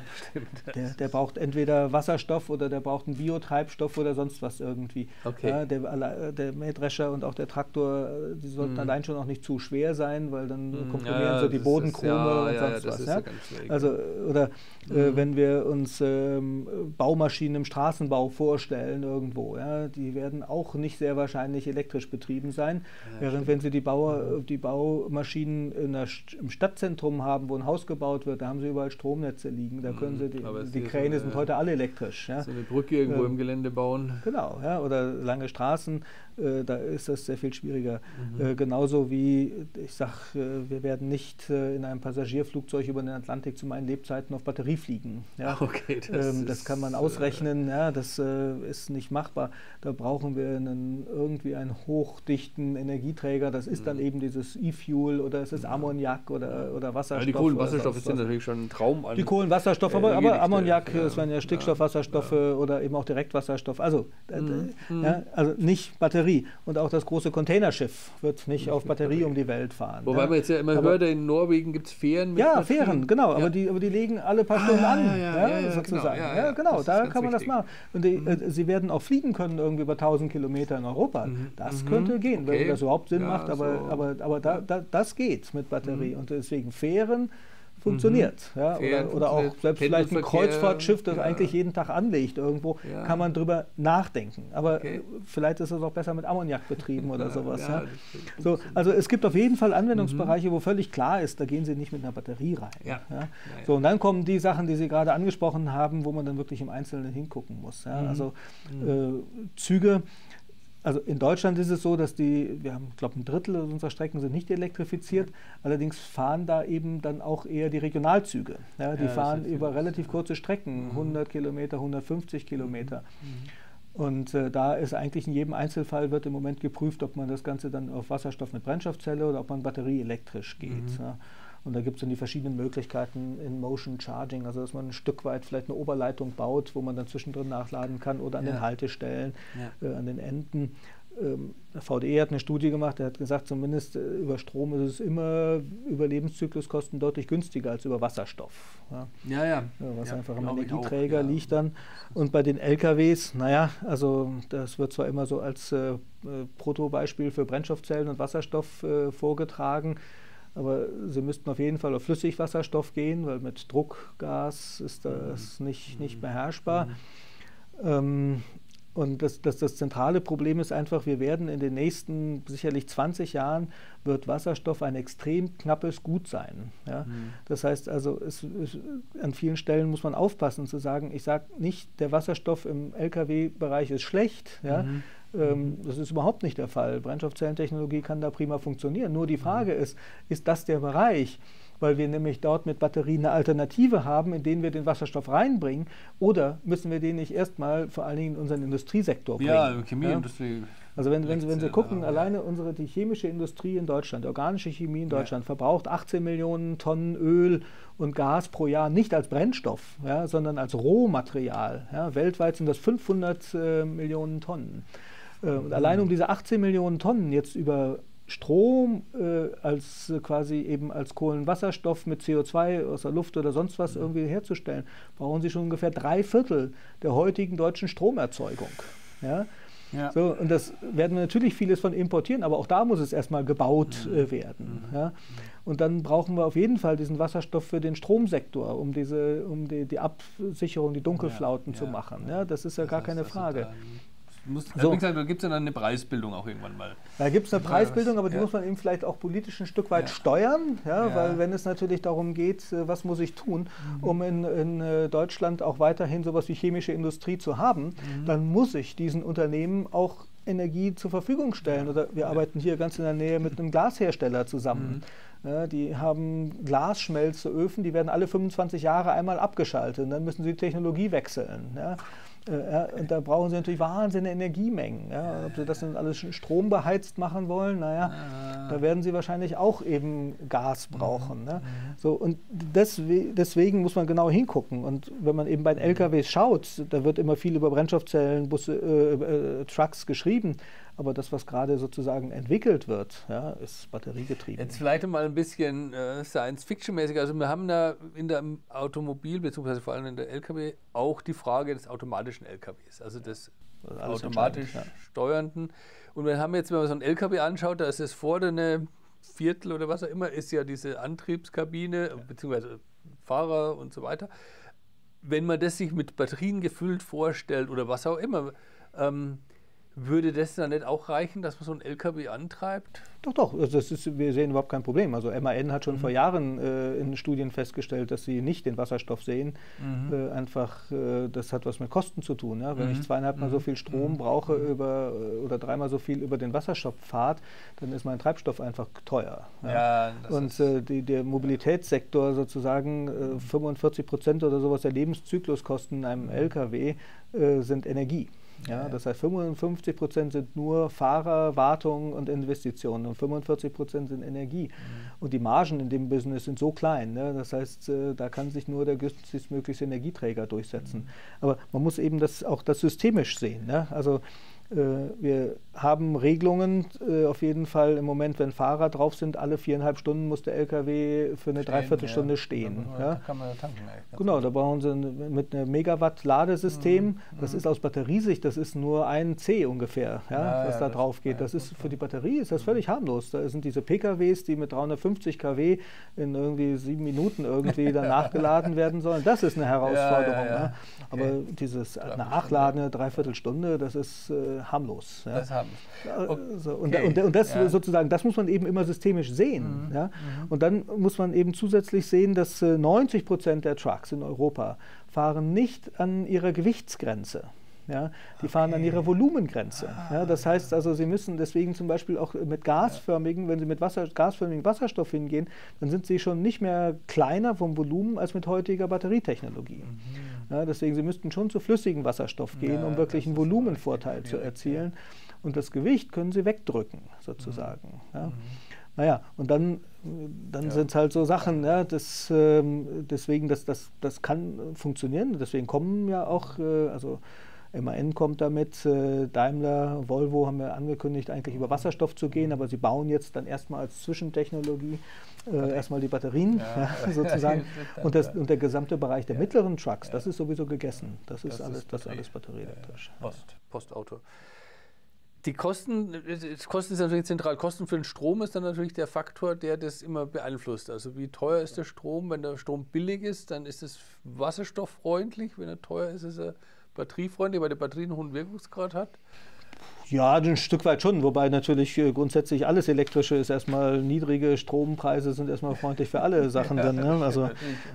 S2: Der braucht entweder Wasserstoff oder der braucht einen Biotreibstoff oder sonst was irgendwie. Ja, der Mähdrescher und auch der Traktor, die sollten allein schon auch nicht zu schwer sein, weil dann komprimieren so die Bodenchrome und sonst was. Ja? Also, oder wenn wir uns Baumaschinen im Straßenbau vorstellen irgendwo, die werden auch nicht sehr wahrscheinlich elektrisch betrieben sein, während wenn Sie die Baumaschinen im Stadtzentrum haben, wo ein Haus gebaut wird, da haben Sie überall Stromnetze liegen, da können Sie die Kräne sind heute alle elektrisch. Ja?
S1: So eine Brücke irgendwo im Gelände bauen.
S2: Genau, oder lange Straßen, da ist das sehr viel schwieriger. Genauso wie, ich sage, wir werden nicht in einem Passagierflugzeug über den Atlantik zu meinen Lebzeiten auf Batterie fliegen. Ja?
S1: Okay,
S2: das kann man ausrechnen, das ist nicht machbar. Da brauchen wir irgendwie einen hochdichten Energieträger, das ist dann eben dieses E-Fuel oder es ist Ammoniak oder Wasserstoff.
S1: Die Kohlenwasserstoffe sind natürlich schon ein Traum an.
S2: Die Kohlenwasserstoffe, aber Ammoniak, es werden ja Stickstoffwasserstoffe oder eben auch Direktwasserstoff. Also nicht Batterie. Und auch das große Containerschiff wird nicht auf Batterie um die Welt fahren.
S1: Wobei man jetzt ja immer hört, in Norwegen gibt es Fähren mit
S2: Batterien. Fähren, genau. Aber die legen alle paar Stunden an, sozusagen. Genau, da kann man das machen. Und sie werden auch fliegen können, irgendwie über 1000 Kilometer in Europa. Das könnte gehen, wenn das überhaupt Sinn macht. Aber das geht mit Batterie. Und deswegen Fähren funktioniert. Oder auch selbst vielleicht ein Kreuzfahrtschiff, das eigentlich jeden Tag anlegt irgendwo, kann man drüber nachdenken. Aber vielleicht ist es auch besser mit Ammoniak betrieben oder sowas. So, also es gibt auf jeden Fall Anwendungsbereiche, wo völlig klar ist, da gehen Sie nicht mit einer Batterie rein. So, und dann kommen die Sachen, die Sie gerade angesprochen haben, wo man dann wirklich im Einzelnen hingucken muss. Also Züge. Also in Deutschland ist es so, dass wir haben, glaube ich, 1/3 unserer Strecken sind nicht elektrifiziert. Allerdings fahren da eben dann auch eher die Regionalzüge. Ja, die fahren über relativ kurze Strecken, 100 Kilometer, 150 Kilometer. Und da ist eigentlich in jedem Einzelfall wird im Moment geprüft, ob man das Ganze dann auf Wasserstoff mit Brennstoffzelle oder ob man batterieelektrisch geht. Ja. Und da gibt es dann die verschiedenen Möglichkeiten in Motion Charging, also dass man ein Stück weit vielleicht eine Oberleitung baut, wo man dann zwischendrin nachladen kann oder an den Haltestellen, an den Enden. Der VDE hat eine Studie gemacht, der hat gesagt, zumindest über Strom ist es immer über Lebenszykluskosten deutlich günstiger als über Wasserstoff. Was einfach am Energieträger liegt dann. Und bei den LKWs, naja, also das wird zwar immer so als Protobeispiel für Brennstoffzellen und Wasserstoff vorgetragen, aber sie müssten auf jeden Fall auf Flüssigwasserstoff gehen, weil mit Druckgas ist das nicht beherrschbar. Und das zentrale Problem ist einfach, wir werden in den nächsten sicherlich 20 Jahren wird Wasserstoff ein extrem knappes Gut sein. Ja? Das heißt also, an vielen Stellen muss man aufpassen zu sagen, ich sage nicht, der Wasserstoff im Lkw-Bereich ist schlecht. Ja? Das ist überhaupt nicht der Fall. Brennstoffzellentechnologie kann da prima funktionieren. Nur die Frage ist das der Bereich, weil wir nämlich dort mit Batterien eine Alternative haben, in den wir den Wasserstoff reinbringen, oder müssen wir den nicht erstmal vor allen Dingen in unseren Industriesektor bringen?
S1: Ja, Chemieindustrie.
S2: Also wenn Sie gucken, alleine die chemische Industrie in Deutschland, die organische Chemie in Deutschland, verbraucht 18 Millionen Tonnen Öl und Gas pro Jahr, nicht als Brennstoff, sondern als Rohmaterial. Ja, weltweit sind das 500 Millionen Tonnen. Und allein um diese 18 Millionen Tonnen jetzt über Strom als Kohlenwasserstoff mit CO2 aus der Luft oder sonst was irgendwie herzustellen, brauchen Sie schon ungefähr 3/4 der heutigen deutschen Stromerzeugung. Ja? So, und das werden wir natürlich vieles von importieren, aber auch da muss es erstmal gebaut werden. Ja? Und dann brauchen wir auf jeden Fall diesen Wasserstoff für den Stromsektor, um die Absicherung, die Dunkelflauten zu machen. Ja? Das ist ja gar keine Frage.
S1: Da gibt es ja dann eine Preisbildung auch irgendwann mal.
S2: Da gibt es eine Preisbildung, aber die muss man eben vielleicht auch politisch ein Stück weit steuern, weil wenn es natürlich darum geht, was muss ich tun, um in Deutschland auch weiterhin sowas wie chemische Industrie zu haben, dann muss ich diesen Unternehmen auch Energie zur Verfügung stellen. Oder wir arbeiten hier ganz in der Nähe mit einem Glashersteller zusammen. Ja, die haben Glasschmelzeöfen, die werden alle 25 Jahre einmal abgeschaltet und dann müssen sie die Technologie wechseln. Ja. Und da brauchen sie natürlich wahnsinnige Energiemengen. Ja. Ob sie das dann alles strombeheizt machen wollen, da werden sie wahrscheinlich auch eben Gas brauchen. Ne? So, und deswegen muss man genau hingucken. Und wenn man eben bei den LKWs schaut, da wird immer viel über Brennstoffzellen, Busse, Trucks geschrieben. Aber das, was gerade sozusagen entwickelt wird, ist batteriegetrieben.
S1: Jetzt vielleicht mal ein bisschen Science-Fiction-mäßig. Also wir haben da in der Automobil- bzw. vor allem in der LKW auch die Frage des automatischen LKWs, also des automatisch steuernden. Und wir haben jetzt, wenn man so einen LKW anschaut, da ist es vorne Viertel oder was auch immer, ist ja diese Antriebskabine, bzw. Fahrer und so weiter. Wenn man das sich mit Batterien gefüllt vorstellt oder was auch immer, würde das dann nicht auch reichen, dass man so einen LKW antreibt?
S2: Doch, wir sehen überhaupt kein Problem. Also MAN hat schon vor Jahren in Studien festgestellt, dass sie nicht den Wasserstoff sehen. Das hat was mit Kosten zu tun. Ja? Wenn ich 2,5-mal so viel Strom brauche oder 3-mal so viel über den Wasserstoff fahre, dann ist mein Treibstoff einfach teuer. Ja? Und der Mobilitätssektor sozusagen 45% oder sowas der Lebenszykluskosten in einem LKW sind Energie. Ja, das heißt, 55% sind nur Fahrer, Wartung und Investitionen und 45% sind Energie. Und die Margen in dem Business sind so klein. Ne? Das heißt, da kann sich nur der günstigstmögliche Energieträger durchsetzen. Aber man muss eben auch das systemisch sehen. Ne? Also wir haben Regelungen, auf jeden Fall im Moment, wenn Fahrer drauf sind, alle 4,5 Stunden muss der LKW für eine Dreiviertelstunde stehen.
S1: Da kann man ja tanken.
S2: Genau, da brauchen sie mit einem Megawatt-Ladesystem. Das ist aus Batteriesicht, das ist nur 1 C ungefähr, was da drauf geht. Das ist für die Batterie ist das völlig harmlos. Da sind diese PKWs, die mit 350 kW in irgendwie 7 Minuten irgendwie dann nachgeladen werden sollen. Das ist eine Herausforderung. Ne? Aber dieses Nachladen eine Dreiviertelstunde, das ist harmlos. Ja.
S1: Das haben
S2: und das sozusagen, das muss man eben immer systemisch sehen. Ja. Und dann muss man eben zusätzlich sehen, dass 90% der Trucks in Europa fahren nicht an ihrer Gewichtsgrenze. Ja? Die fahren an ihrer Volumengrenze. Ja? Das heißt also, sie müssen deswegen zum Beispiel auch mit gasförmigen, wenn sie mit gasförmigen Wasserstoff hingehen, dann sind sie schon nicht mehr kleiner vom Volumen als mit heutiger Batterietechnologie. Ja? Deswegen, sie müssten schon zu flüssigem Wasserstoff gehen, um wirklich einen Volumenvorteil zu erzielen. Und das Gewicht können sie wegdrücken, sozusagen. Ja? Naja, und dann sind es halt so Sachen, ja, deswegen, das kann funktionieren, deswegen kommen ja auch, also MAN kommt damit, Daimler, Volvo haben ja angekündigt, eigentlich über Wasserstoff zu gehen, aber sie bauen jetzt dann erstmal als Zwischentechnologie erstmal die Batterien, sozusagen, und der gesamte Bereich der mittleren Trucks, das ist sowieso gegessen, das ist alles batterieelektrisch.
S1: Postauto. Die Kosten, das Kosten ist natürlich zentral. Kosten für den Strom ist dann natürlich der Faktor, der das immer beeinflusst. Also wie teuer ist der Strom? Wenn der Strom billig ist, dann ist es wasserstofffreundlich. Wenn er teuer ist, ist er batteriefreundlich, weil der Batterie einen hohen Wirkungsgrad hat.
S2: Ja, ein Stück weit schon, wobei natürlich grundsätzlich alles Elektrische ist erstmal niedrige Strompreise sind erstmal freundlich für alle Sachen. Dann, ne? Also,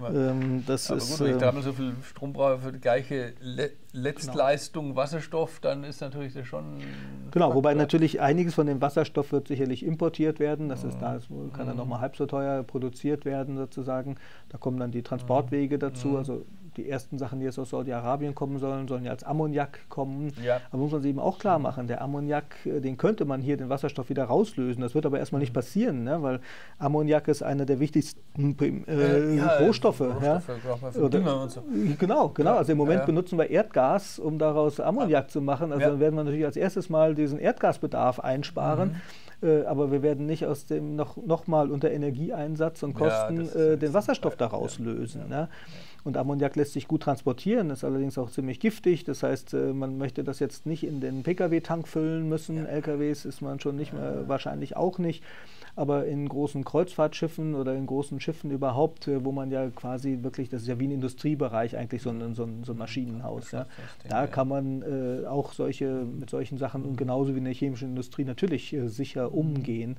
S2: das
S1: aber
S2: ist,
S1: gut, wenn ich da so viel Strom brauche für die gleiche Letztleistung Wasserstoff, dann ist natürlich das schon...
S2: Genau, wobei natürlich einiges von dem Wasserstoff wird sicherlich importiert werden. Das ist kann dann nochmal halb so teuer produziert werden sozusagen. Da kommen dann die Transportwege dazu. Also die ersten Sachen, die jetzt aus Saudi-Arabien kommen sollen ja als Ammoniak kommen. Ja. Aber muss man sich eben auch klar machen, der Ammoniak, den könnte man hier den Wasserstoff wieder rauslösen. Das wird aber erstmal nicht passieren, ne? Weil Ammoniak ist einer der wichtigsten Rohstoffe. Für Dünger und so. Genau. Also im Moment benutzen wir Erdgas, um daraus Ammoniak zu machen. Also dann werden wir natürlich als erstes mal diesen Erdgasbedarf einsparen. Aber wir werden nicht aus dem noch mal unter Energieeinsatz und Kosten den Wasserstoff daraus lösen. Ne? Und Ammoniak lässt sich gut transportieren, ist allerdings auch ziemlich giftig. Das heißt, man möchte das jetzt nicht in den Pkw-Tank füllen müssen. LKWs ist man schon nicht mehr, wahrscheinlich auch nicht. Aber in großen Kreuzfahrtschiffen oder in großen Schiffen überhaupt, wo man ja quasi wirklich, das ist ja wie ein Industriebereich eigentlich, so ein Maschinenhaus. Ja. Da kann man auch mit solchen Sachen und genauso wie in der chemischen Industrie natürlich sicher umgehen.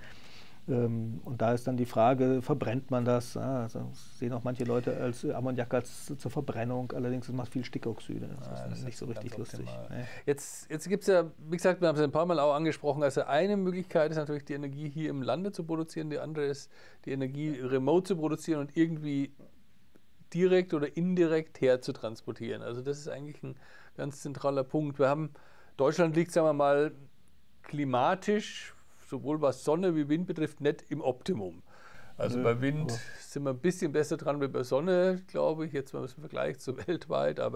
S2: Und da ist dann die Frage, verbrennt man das? Also sehen auch manche Leute als Ammoniak als zur Verbrennung, allerdings es macht viel Stickoxide. Das ist nicht so richtig lustig. Nee.
S1: Jetzt gibt es ja, wie gesagt, wir haben es ein paar Mal auch angesprochen, also eine Möglichkeit ist natürlich die Energie hier im Lande zu produzieren, die andere ist die Energie remote zu produzieren und irgendwie direkt oder indirekt herzutransportieren. Also das ist eigentlich ein ganz zentraler Punkt. Deutschland liegt, sagen wir mal, klimatisch, sowohl was Sonne wie Wind betrifft, nicht im Optimum. Also bei Wind sind wir ein bisschen besser dran wie bei Sonne, glaube ich, jetzt mal im Vergleich zu weltweit. Aber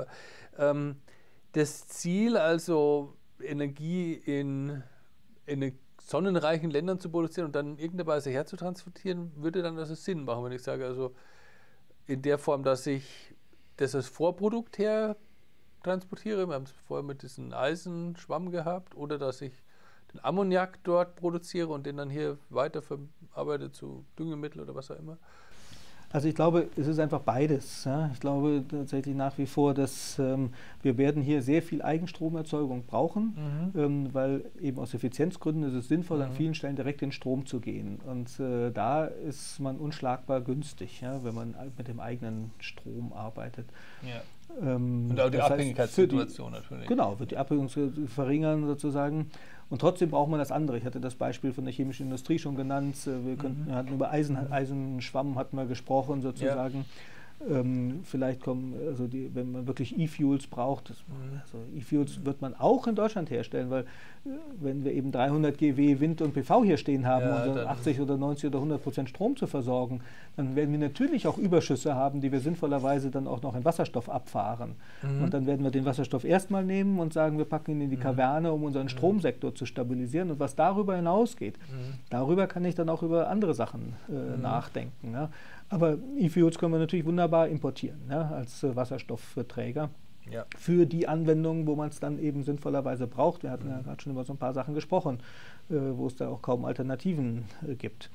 S1: das Ziel, also Energie in sonnenreichen Ländern zu produzieren und dann in irgendeiner Weise herzutransportieren, würde dann also Sinn machen, wenn ich sage, also in der Form, dass ich das als Vorprodukt her transportiere, wir haben es vorher mit diesem Eisenschwamm gehabt, oder dass ich den Ammoniak dort produziere und den dann hier weiterverarbeite zu Düngemittel oder was auch immer?
S2: Also ich glaube, es ist einfach beides. Ja. Ich glaube tatsächlich nach wie vor, dass wir werden hier sehr viel Eigenstromerzeugung brauchen, weil eben aus Effizienzgründen ist es sinnvoll, an vielen Stellen direkt in Strom zu gehen. Und da ist man unschlagbar günstig, ja, wenn man mit dem eigenen Strom arbeitet.
S1: Ja. Und auch die Abhängigkeitssituation natürlich.
S2: Genau, wird die Abhängigkeit verringern sozusagen. Und trotzdem braucht man das andere. Ich hatte das Beispiel von der chemischen Industrie schon genannt. Wir hatten über Eisenschwamm hatten wir gesprochen sozusagen. Ja. Vielleicht kommen, also wenn man wirklich E-Fuels braucht, also E-Fuels wird man auch in Deutschland herstellen, weil wenn wir eben 300 GW Wind und PV hier stehen haben und 80 oder 90 oder 100% Strom zu versorgen, dann werden wir natürlich auch Überschüsse haben, die wir sinnvollerweise dann auch noch in Wasserstoff abfahren. Und dann werden wir den Wasserstoff erstmal nehmen und sagen, wir packen ihn in die Kaverne, um unseren Stromsektor zu stabilisieren. Und was darüber hinausgeht, darüber kann ich dann auch über andere Sachen nachdenken. Ja. Aber E-Fuels können wir natürlich wunderbar importieren, ja, als Wasserstoffträger. Ja. Für die Anwendungen, wo man es dann eben sinnvollerweise braucht. Wir hatten ja gerade schon über so ein paar Sachen gesprochen, wo es da auch kaum Alternativen gibt.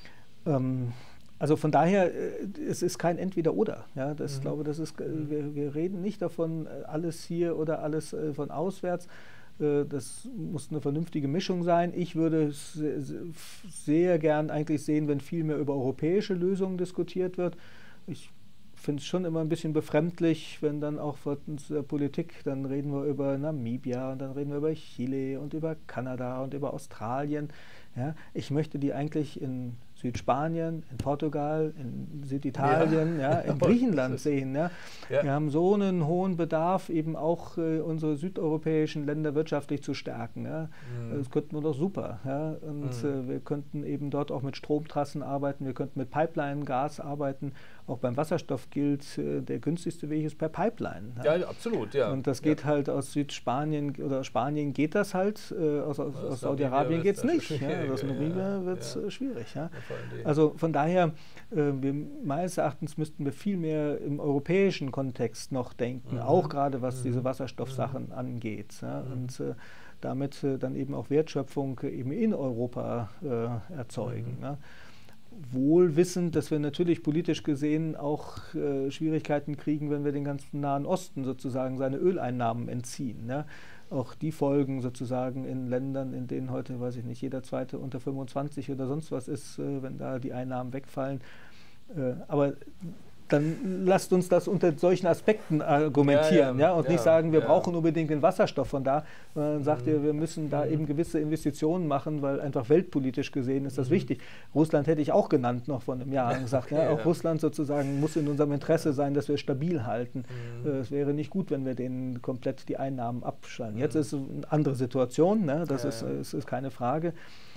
S2: Also von daher, es ist kein Entweder-Oder. Ja, ich glaube, wir reden nicht davon, alles hier oder alles von auswärts. Das muss eine vernünftige Mischung sein. Ich würde es sehr gern eigentlich sehen, wenn viel mehr über europäische Lösungen diskutiert wird. Ich finde es schon immer ein bisschen befremdlich, wenn dann auch von der Politik, dann reden wir über Namibia und dann reden wir über Chile und über Kanada und über Australien. Ja, ich möchte die eigentlich in Südspanien, in Portugal, in Süditalien, in Griechenland sehen. Ja. Ja. Wir haben so einen hohen Bedarf, eben auch unsere südeuropäischen Länder wirtschaftlich zu stärken. Ja. Das könnten wir doch super. Ja. Und wir könnten eben dort auch mit Stromtrassen arbeiten, wir könnten mit Pipeline-Gas arbeiten. Auch beim Wasserstoff gilt, der günstigste Weg ist per Pipeline.
S1: Ja, absolut. Ja.
S2: Und das geht halt aus Südspanien oder Spanien geht das halt, aus Saudi-Arabien geht es nicht. Ja. Aus Namibia wird es schwierig. Ja. Also von daher, meines Erachtens müssten wir viel mehr im europäischen Kontext noch denken, auch gerade was diese Wasserstoffsachen angeht. Ja. Und damit dann eben auch Wertschöpfung eben in Europa erzeugen. Ja. Wohl wissend, dass wir natürlich politisch gesehen auch Schwierigkeiten kriegen, wenn wir den ganzen Nahen Osten sozusagen seine Öleinnahmen entziehen. Ne? Auch die Folgen sozusagen in Ländern, in denen heute, weiß ich nicht, jeder Zweite unter 25 oder sonst was ist, wenn da die Einnahmen wegfallen. Aber dann lasst uns das unter solchen Aspekten argumentieren und nicht sagen, wir brauchen unbedingt den Wasserstoff von da. Dann sagt ihr, wir müssen da eben gewisse Investitionen machen, weil einfach weltpolitisch gesehen ist das wichtig. Russland hätte ich auch genannt noch vor einem Jahr gesagt. Auch Russland sozusagen muss in unserem Interesse sein, dass wir stabil halten. Es wäre nicht gut, wenn wir denen komplett die Einnahmen abschneiden. Jetzt ist es eine andere Situation, das ist keine Frage.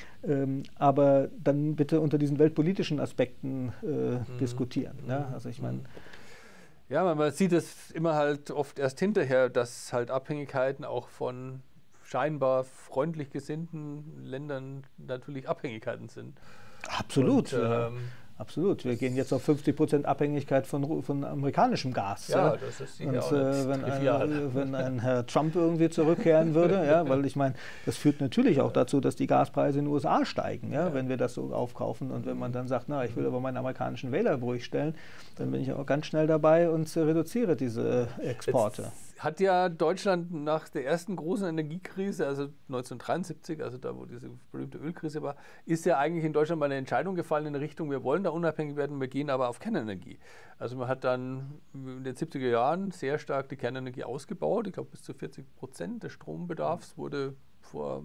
S2: Aber dann bitte unter diesen weltpolitischen Aspekten diskutieren. Ja? Also ich meine,
S1: ja, man sieht es immer halt oft erst hinterher, dass halt Abhängigkeiten auch von scheinbar freundlich gesinnten Ländern natürlich Abhängigkeiten sind.
S2: Absolut. Und, absolut. Wir gehen jetzt auf 50% Abhängigkeit von amerikanischem Gas.
S1: Ja, das ist sicher auch
S2: wenn ein Herr Trump irgendwie zurückkehren würde, weil ich meine, das führt natürlich auch dazu, dass die Gaspreise in den USA steigen, wenn wir das so aufkaufen. Und wenn man dann sagt, ich will aber meine amerikanischen Wähler ruhig stellen, dann bin ich auch ganz schnell dabei und reduziere diese Exporte.
S1: Jetzt hat ja Deutschland nach der ersten großen Energiekrise, also 1973, also da, wo diese berühmte Ölkrise war, ist ja eigentlich in Deutschland mal eine Entscheidung gefallen in der Richtung, wir wollen da unabhängig werden, wir gehen aber auf Kernenergie. Also man hat dann in den 70er Jahren sehr stark die Kernenergie ausgebaut. Ich glaube, bis zu 40% des Strombedarfs wurde vor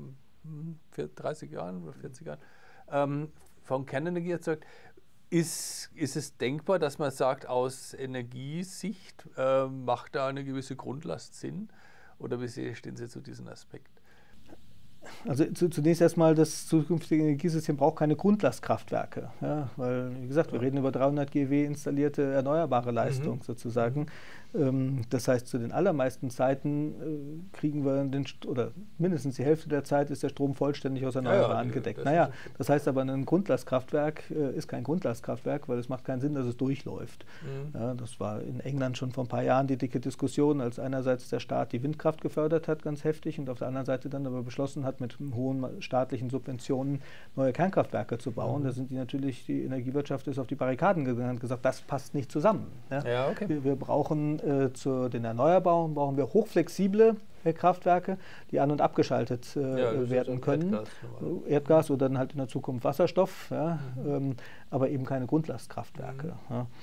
S1: 30 Jahren oder 40 Jahren von Kernenergie erzeugt. Ist es denkbar, dass man sagt, aus Energiesicht macht da eine gewisse Grundlast Sinn? Oder wie stehen Sie zu diesem Aspekt?
S2: Also zunächst erstmal, das zukünftige Energiesystem braucht keine Grundlastkraftwerke, weil, wie gesagt, wir reden über 300 GW installierte erneuerbare Leistung sozusagen. Das heißt, zu den allermeisten Zeiten kriegen wir oder mindestens die Hälfte der Zeit ist der Strom vollständig aus Erneuerbaren gedeckt. Das heißt aber, ein Grundlastkraftwerk ist kein Grundlastkraftwerk, weil es macht keinen Sinn, dass es durchläuft. Das war in England schon vor ein paar Jahren die dicke Diskussion, als einerseits der Staat die Windkraft gefördert hat, ganz heftig, und auf der anderen Seite dann aber beschlossen hat, mit hohen staatlichen Subventionen neue Kernkraftwerke zu bauen. Da sind die Energiewirtschaft ist auf die Barrikaden gegangen und gesagt, das passt nicht zusammen. Wir brauchen zu den Erneuerbaren brauchen wir hochflexible Kraftwerke, die an- und abgeschaltet werden können. Erdgas oder dann halt in der Zukunft Wasserstoff, aber eben keine Grundlastkraftwerke.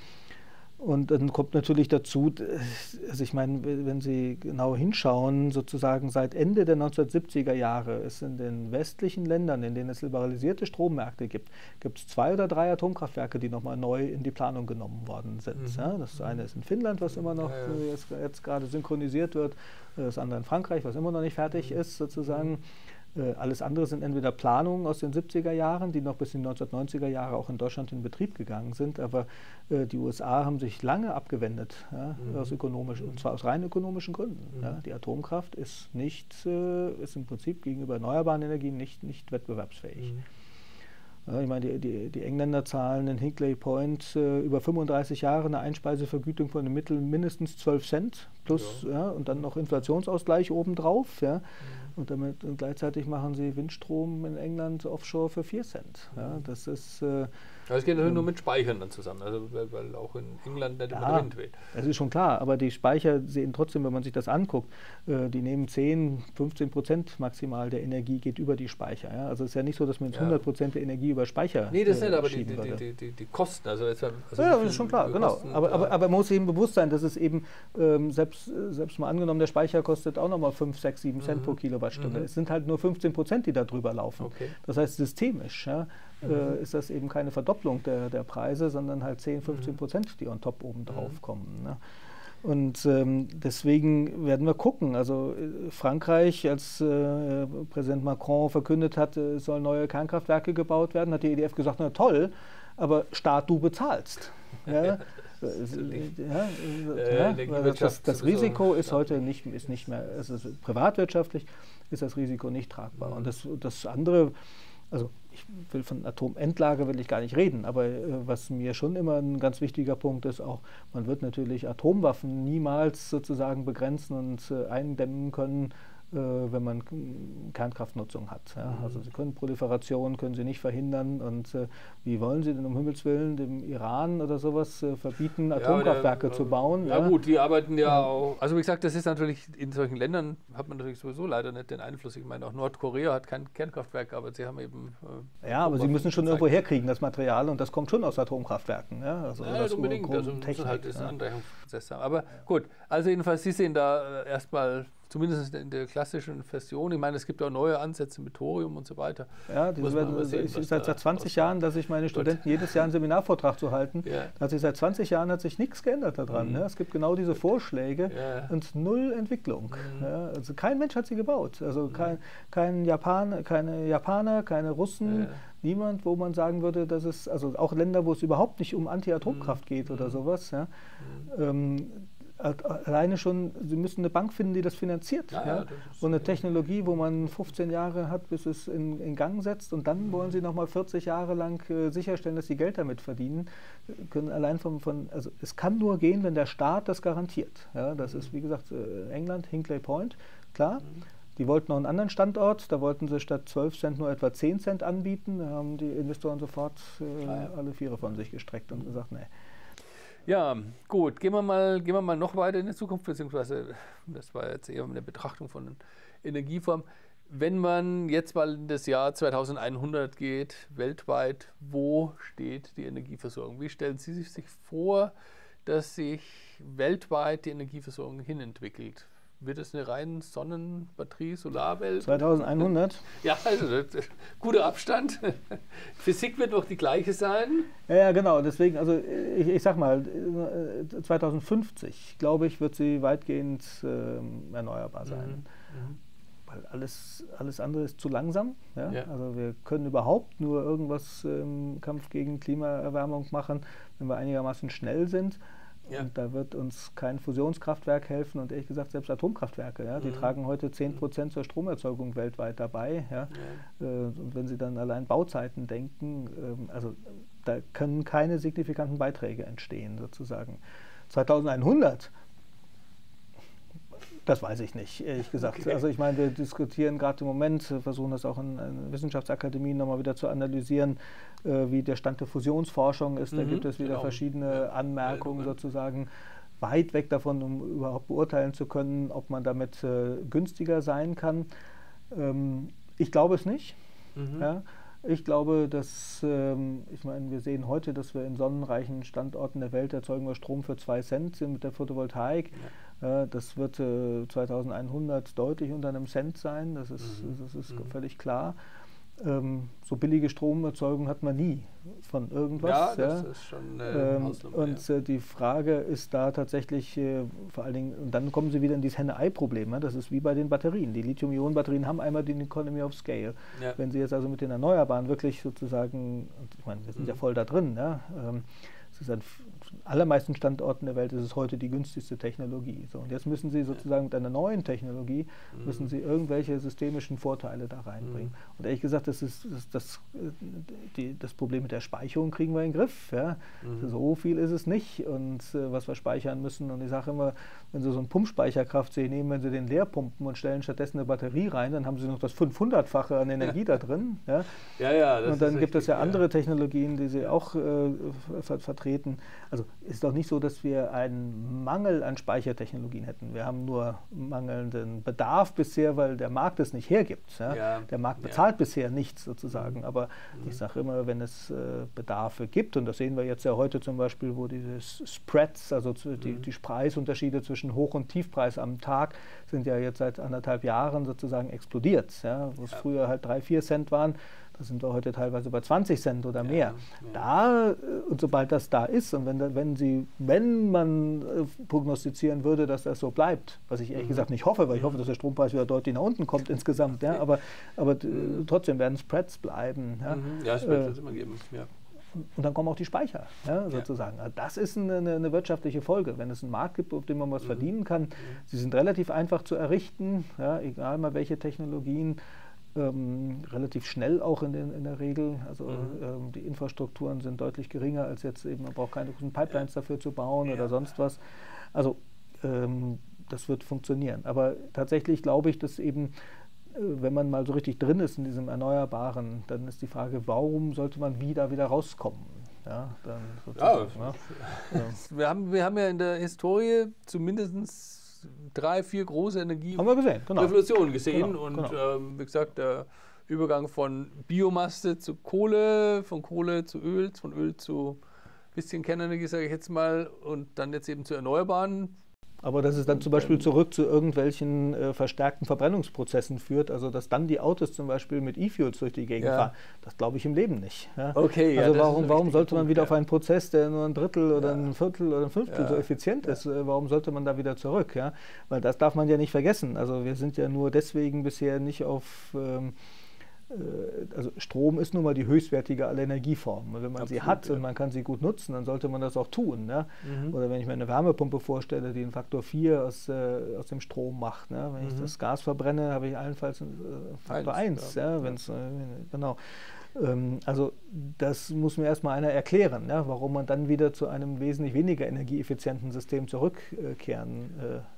S2: Und dann kommt natürlich dazu, also ich meine, wenn Sie genau hinschauen, sozusagen seit Ende der 1970er Jahre ist in den westlichen Ländern, in denen es liberalisierte Strommärkte gibt, es 2 oder 3 Atomkraftwerke, die nochmal neu in die Planung genommen worden sind. Das eine ist in Finnland, was immer noch jetzt gerade synchronisiert wird, das andere in Frankreich, was immer noch nicht fertig ist, sozusagen. Alles andere sind entweder Planungen aus den 70er Jahren, die noch bis in die 1990er Jahre auch in Deutschland in Betrieb gegangen sind, aber die USA haben sich lange abgewendet, und zwar aus rein ökonomischen Gründen. Die Atomkraft ist im Prinzip gegenüber erneuerbaren Energien nicht wettbewerbsfähig. Ich meine, die Engländer zahlen in Hinkley Point über 35 Jahre eine Einspeisevergütung von den Mitteln mindestens 12 Cent plus und dann noch Inflationsausgleich obendrauf. Und gleichzeitig machen sie Windstrom in England offshore für 4 Cent. Das ist
S1: Das geht natürlich nur mit Speichern dann zusammen, also weil auch in England nicht immer der Wind weht.
S2: Das ist schon klar, aber die Speicher sehen trotzdem, wenn man sich das anguckt, die nehmen 10–15% maximal der Energie geht über die Speicher. Ja? Also es ist ja nicht so, dass man jetzt 100% der Energie über Speicher
S1: das nicht, aber die Kosten. Also
S2: ja, das ist schon klar, genau. Aber man muss eben bewusst sein, dass es eben, selbst mal angenommen, der Speicher kostet auch nochmal 5, 6, 7 Cent pro Kilowattstunde. Es sind halt nur 15%, die da drüber laufen.
S1: Okay.
S2: Das heißt, systemisch ist das eben keine Verdopplung der Preise, sondern halt 10–15%, die on top oben drauf kommen. Ne? Und deswegen werden wir gucken. Also Frankreich, als Präsident Macron verkündet hat, es sollen neue Kernkraftwerke gebaut werden, hat die EDF gesagt, na toll, aber Staat, du bezahlst. Ja? Das Risiko ist heute nicht mehr, also privatwirtschaftlich ist das Risiko nicht tragbar. Und das andere, also ich will von Atomendlager will ich gar nicht reden, aber was mir schon immer ein ganz wichtiger Punkt ist, auch man wird natürlich Atomwaffen niemals sozusagen begrenzen und eindämmen können, wenn man Kernkraftnutzung hat. Ja? Also sie können Proliferation, können sie nicht verhindern. Und wie wollen sie denn um Himmels Willen dem Iran oder sowas verbieten, Atomkraftwerke zu bauen?
S1: Ja gut, die arbeiten ja auch. Also wie gesagt, das ist natürlich, in solchen Ländern hat man natürlich sowieso leider nicht den Einfluss. Ich meine, auch Nordkorea hat kein Kernkraftwerk, aber sie haben eben...
S2: ja, aber sie müssen schon irgendwo herkriegen, das Material, und das kommt schon aus Atomkraftwerken. Ja, also
S1: nicht unbedingt, also müssen halt das Anreicherungsprozess haben. Aber gut, also jedenfalls, Sie sehen da erstmal... Zumindest in der klassischen Version. Ich meine, es gibt auch neue Ansätze mit Thorium und so weiter.
S2: Ja, seit 20 Jahren, dass ich meine Studenten jedes Jahr einen Seminarvortrag zu halten. Ja. Seit 20 Jahren hat sich nichts geändert daran. Ja. Es gibt genau diese Vorschläge und null Entwicklung. Ja. Also kein Mensch hat sie gebaut. Also keine Japaner, keine Russen. Niemand, wo man sagen würde, dass es, also auch Länder, wo es überhaupt nicht um Anti-Atomkraft geht oder sowas. Ja. Alleine schon, Sie müssen eine Bank finden, die das finanziert. Ja? Und eine Technologie, wo man 15 Jahre hat, bis es in Gang setzt, und dann wollen Sie nochmal 40 Jahre lang sicherstellen, dass Sie Geld damit verdienen. Können allein also es kann nur gehen, wenn der Staat das garantiert. Ja? Das ist, wie gesagt, England, Hinkley Point, klar. Die wollten noch einen anderen Standort, da wollten sie statt 12 Cent nur etwa 10 Cent anbieten. Da haben die Investoren sofort alle Viere von sich gestreckt und gesagt, nee.
S1: Ja, gut, gehen wir mal noch weiter in die Zukunft, beziehungsweise das war jetzt eher eine Betrachtung von Energieformen. Wenn man jetzt mal in das Jahr 2100 geht, weltweit, wo steht die Energieversorgung? Wie stellen Sie sich vor, dass sich weltweit die Energieversorgung hinentwickelt? Wird es eine rein Sonnenbatterie, Solarwelt?
S2: 2100?
S1: Ja, also guter Abstand. Physik wird noch die gleiche sein.
S2: Ja, genau. Deswegen, also ich sag mal, 2050, glaube ich, wird sie weitgehend erneuerbar sein. Weil alles andere ist zu langsam. Ja? Ja. Also wir können überhaupt nur irgendwas im Kampf gegen Klimaerwärmung machen, wenn wir einigermaßen schnell sind. Ja. Und da wird uns kein Fusionskraftwerk helfen, und ehrlich gesagt selbst Atomkraftwerke. Ja, die tragen heute 10% zur Stromerzeugung weltweit dabei. Ja. Und wenn Sie dann allein Bauzeiten denken, also da können keine signifikanten Beiträge entstehen sozusagen. 2100, das weiß ich nicht, ehrlich gesagt. Okay. Also ich meine, wir diskutieren gerade im Moment, versuchen das auch in Wissenschaftsakademien nochmal wieder zu analysieren, wie der Stand der Fusionsforschung ist. Da gibt es wieder verschiedene Anmerkungen sozusagen, weit weg davon, um überhaupt beurteilen zu können, ob man damit günstiger sein kann. Ich glaube es nicht. Ja. Ich glaube, dass, ich meine, wir sehen heute, dass wir in sonnenreichen Standorten der Welt erzeugen wir Strom für 2 Cent mit der Photovoltaik. Ja. Das wird 2100 deutlich unter einem Cent sein, das ist völlig klar. So billige Stromerzeugung hat man nie von irgendwas. Ja, das ist schon Hausnummer, und die Frage ist da tatsächlich vor allen Dingen, und dann kommen Sie wieder in dieses Henne-Ei-Problem. Das ist wie bei den Batterien. Die Lithium-Ionen-Batterien haben einmal die Economy of Scale. Ja. Wenn Sie jetzt also mit den Erneuerbaren wirklich sozusagen, ich meine, wir sind ja voll da drin, ja, Es ist an allermeisten Standorten der Welt ist es heute die günstigste Technologie. So, und jetzt müssen Sie sozusagen mit einer neuen Technologie, müssen Sie irgendwelche systemischen Vorteile da reinbringen. Und ehrlich gesagt, das Problem mit der Speicherung kriegen wir in den Griff. Ja? So viel ist es nicht, und was wir speichern müssen. Und ich sage immer, wenn Sie so einen Pumpspeicherkraftsee nehmen, wenn Sie den leer pumpen und stellen stattdessen eine Batterie rein, dann haben Sie noch das 500-fache an Energie da drin. Ja? Und dann gibt es ja andere Technologien, die Sie auch vertreten. Also ist doch nicht so, dass wir einen Mangel an Speichertechnologien hätten. Wir haben nur mangelnden Bedarf bisher, weil der Markt es nicht hergibt. Ja? Der Markt bezahlt bisher nichts sozusagen. Aber ich sage immer, wenn es Bedarfe gibt, und das sehen wir jetzt ja heute zum Beispiel, wo diese Spreads, also die Preisunterschiede zwischen Hoch- und Tiefpreis am Tag, sind ja jetzt seit 1,5 Jahren sozusagen explodiert. Ja? Wo es früher halt 3-4 Cent waren, da sind wir heute teilweise bei 20 Cent oder mehr. Und sobald das da ist, und wenn man prognostizieren würde, dass das so bleibt, was ich ehrlich gesagt nicht hoffe, weil ich hoffe, dass der Strompreis wieder deutlich nach unten kommt insgesamt, ja, aber trotzdem werden Spreads bleiben.
S1: Ja, es wird es immer geben. Ja.
S2: Und dann kommen auch die Speicher, sozusagen. Also das ist eine wirtschaftliche Folge. Wenn es einen Markt gibt, auf dem man was verdienen kann, sie sind relativ einfach zu errichten, egal mal welche Technologien, relativ schnell auch in der Regel. Also die Infrastrukturen sind deutlich geringer als jetzt eben, man braucht keine großen Pipelines dafür zu bauen oder sonst was. Also das wird funktionieren. Aber tatsächlich glaube ich, dass eben, wenn man mal so richtig drin ist in diesem Erneuerbaren, dann ist die Frage, warum sollte man wieder rauskommen? Ja, dann
S1: wir haben ja in der Historie zumindest 3, 4 große
S2: Energierevolutionen
S1: gesehen. Wie gesagt, der Übergang von Biomasse zu Kohle, von Kohle zu Öl, von Öl zu bisschen Kernenergie, sage ich jetzt mal, und dann jetzt eben zu Erneuerbaren.
S2: Aber dass es dann zum Beispiel zurück zu irgendwelchen verstärkten Verbrennungsprozessen führt, also dass dann die Autos zum Beispiel mit E-Fuels durch die Gegend fahren, das glaube ich im Leben nicht. Ja?
S1: Okay,
S2: also warum sollte man wieder auf einen Prozess, der nur ein Drittel oder ein Viertel oder ein Fünftel so effizient ist, warum sollte man da wieder zurück? Ja? Weil das darf man ja nicht vergessen. Also wir sind ja nur deswegen bisher nicht auf... also Strom ist nun mal die höchstwertige aller Energieformen. Wenn man sie hat und man kann sie gut nutzen, dann sollte man das auch tun. Ne? Oder wenn ich mir eine Wärmepumpe vorstelle, die einen Faktor 4 aus dem Strom macht. Ne? Wenn ich das Gas verbrenne, habe ich allenfalls Faktor 1. Genau. Also das muss mir erstmal einer erklären, ne? Warum man dann wieder zu einem wesentlich weniger energieeffizienten System zurückkehren.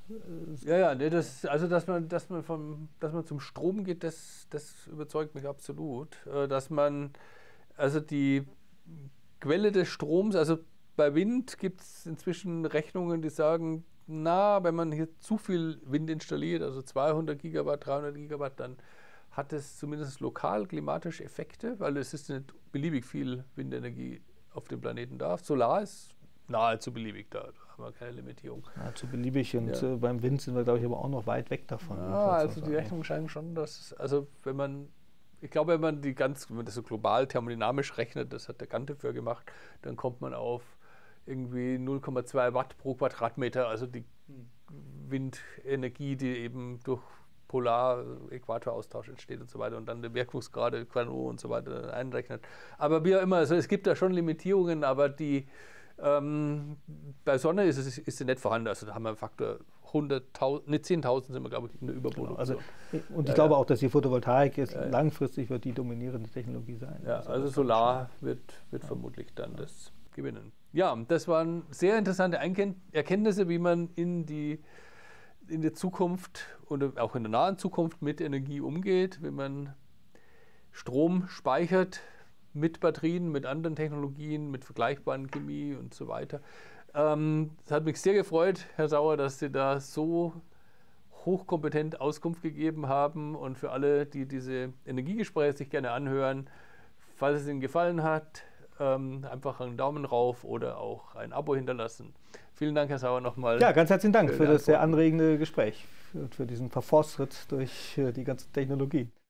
S1: Dass man zum Strom geht, das überzeugt mich absolut. Dass man, also die Quelle des Stroms, also bei Wind gibt es inzwischen Rechnungen, die sagen, wenn man hier zu viel Wind installiert, also 200 Gigawatt, 300 Gigawatt, dann hat es zumindest lokal klimatische Effekte, weil es ist nicht beliebig viel Windenergie auf dem Planeten da. Solar ist nahezu beliebig, da haben wir keine Limitierung.
S2: Nahezu beliebig, und beim Wind sind wir, glaube ich, aber auch noch weit weg davon.
S1: Also die Rechnungen scheinen schon, dass, also wenn man das so global thermodynamisch rechnet, das hat der Gante für gemacht, dann kommt man auf irgendwie 0,2 Watt pro Quadratmeter, also die Windenergie, die eben durch Polar-Äquatoraustausch entsteht und so weiter, und dann die Wirkungsgrade, Quano und so weiter einrechnet. Aber wie auch immer, also es gibt da schon Limitierungen, aber die bei Sonne ist sie nicht vorhanden. Also da haben wir einen Faktor 100.000, nicht 10.000 sind wir, glaube ich, in der Überproduktion.
S2: Und ich glaube auch, dass die Photovoltaik jetzt langfristig wird die dominierende Technologie sein.
S1: Ja, also Solar wird vermutlich dann das gewinnen. Ja, das waren sehr interessante Erkenntnisse, wie man in der Zukunft und auch in der nahen Zukunft mit Energie umgeht, wenn man Strom speichert mit Batterien, mit anderen Technologien, mit vergleichbaren Chemie und so weiter. Es hat mich sehr gefreut, Herr Sauer, dass Sie da so hochkompetent Auskunft gegeben haben, und für alle, die diese Energiegespräche sich gerne anhören, falls es Ihnen gefallen hat, einfach einen Daumen rauf oder auch ein Abo hinterlassen. Vielen Dank, Herr Sauer, nochmal.
S2: Ja, ganz herzlichen Dank für das sehr anregende Gespräch und für diesen Verforstschritt durch die ganze Technologie.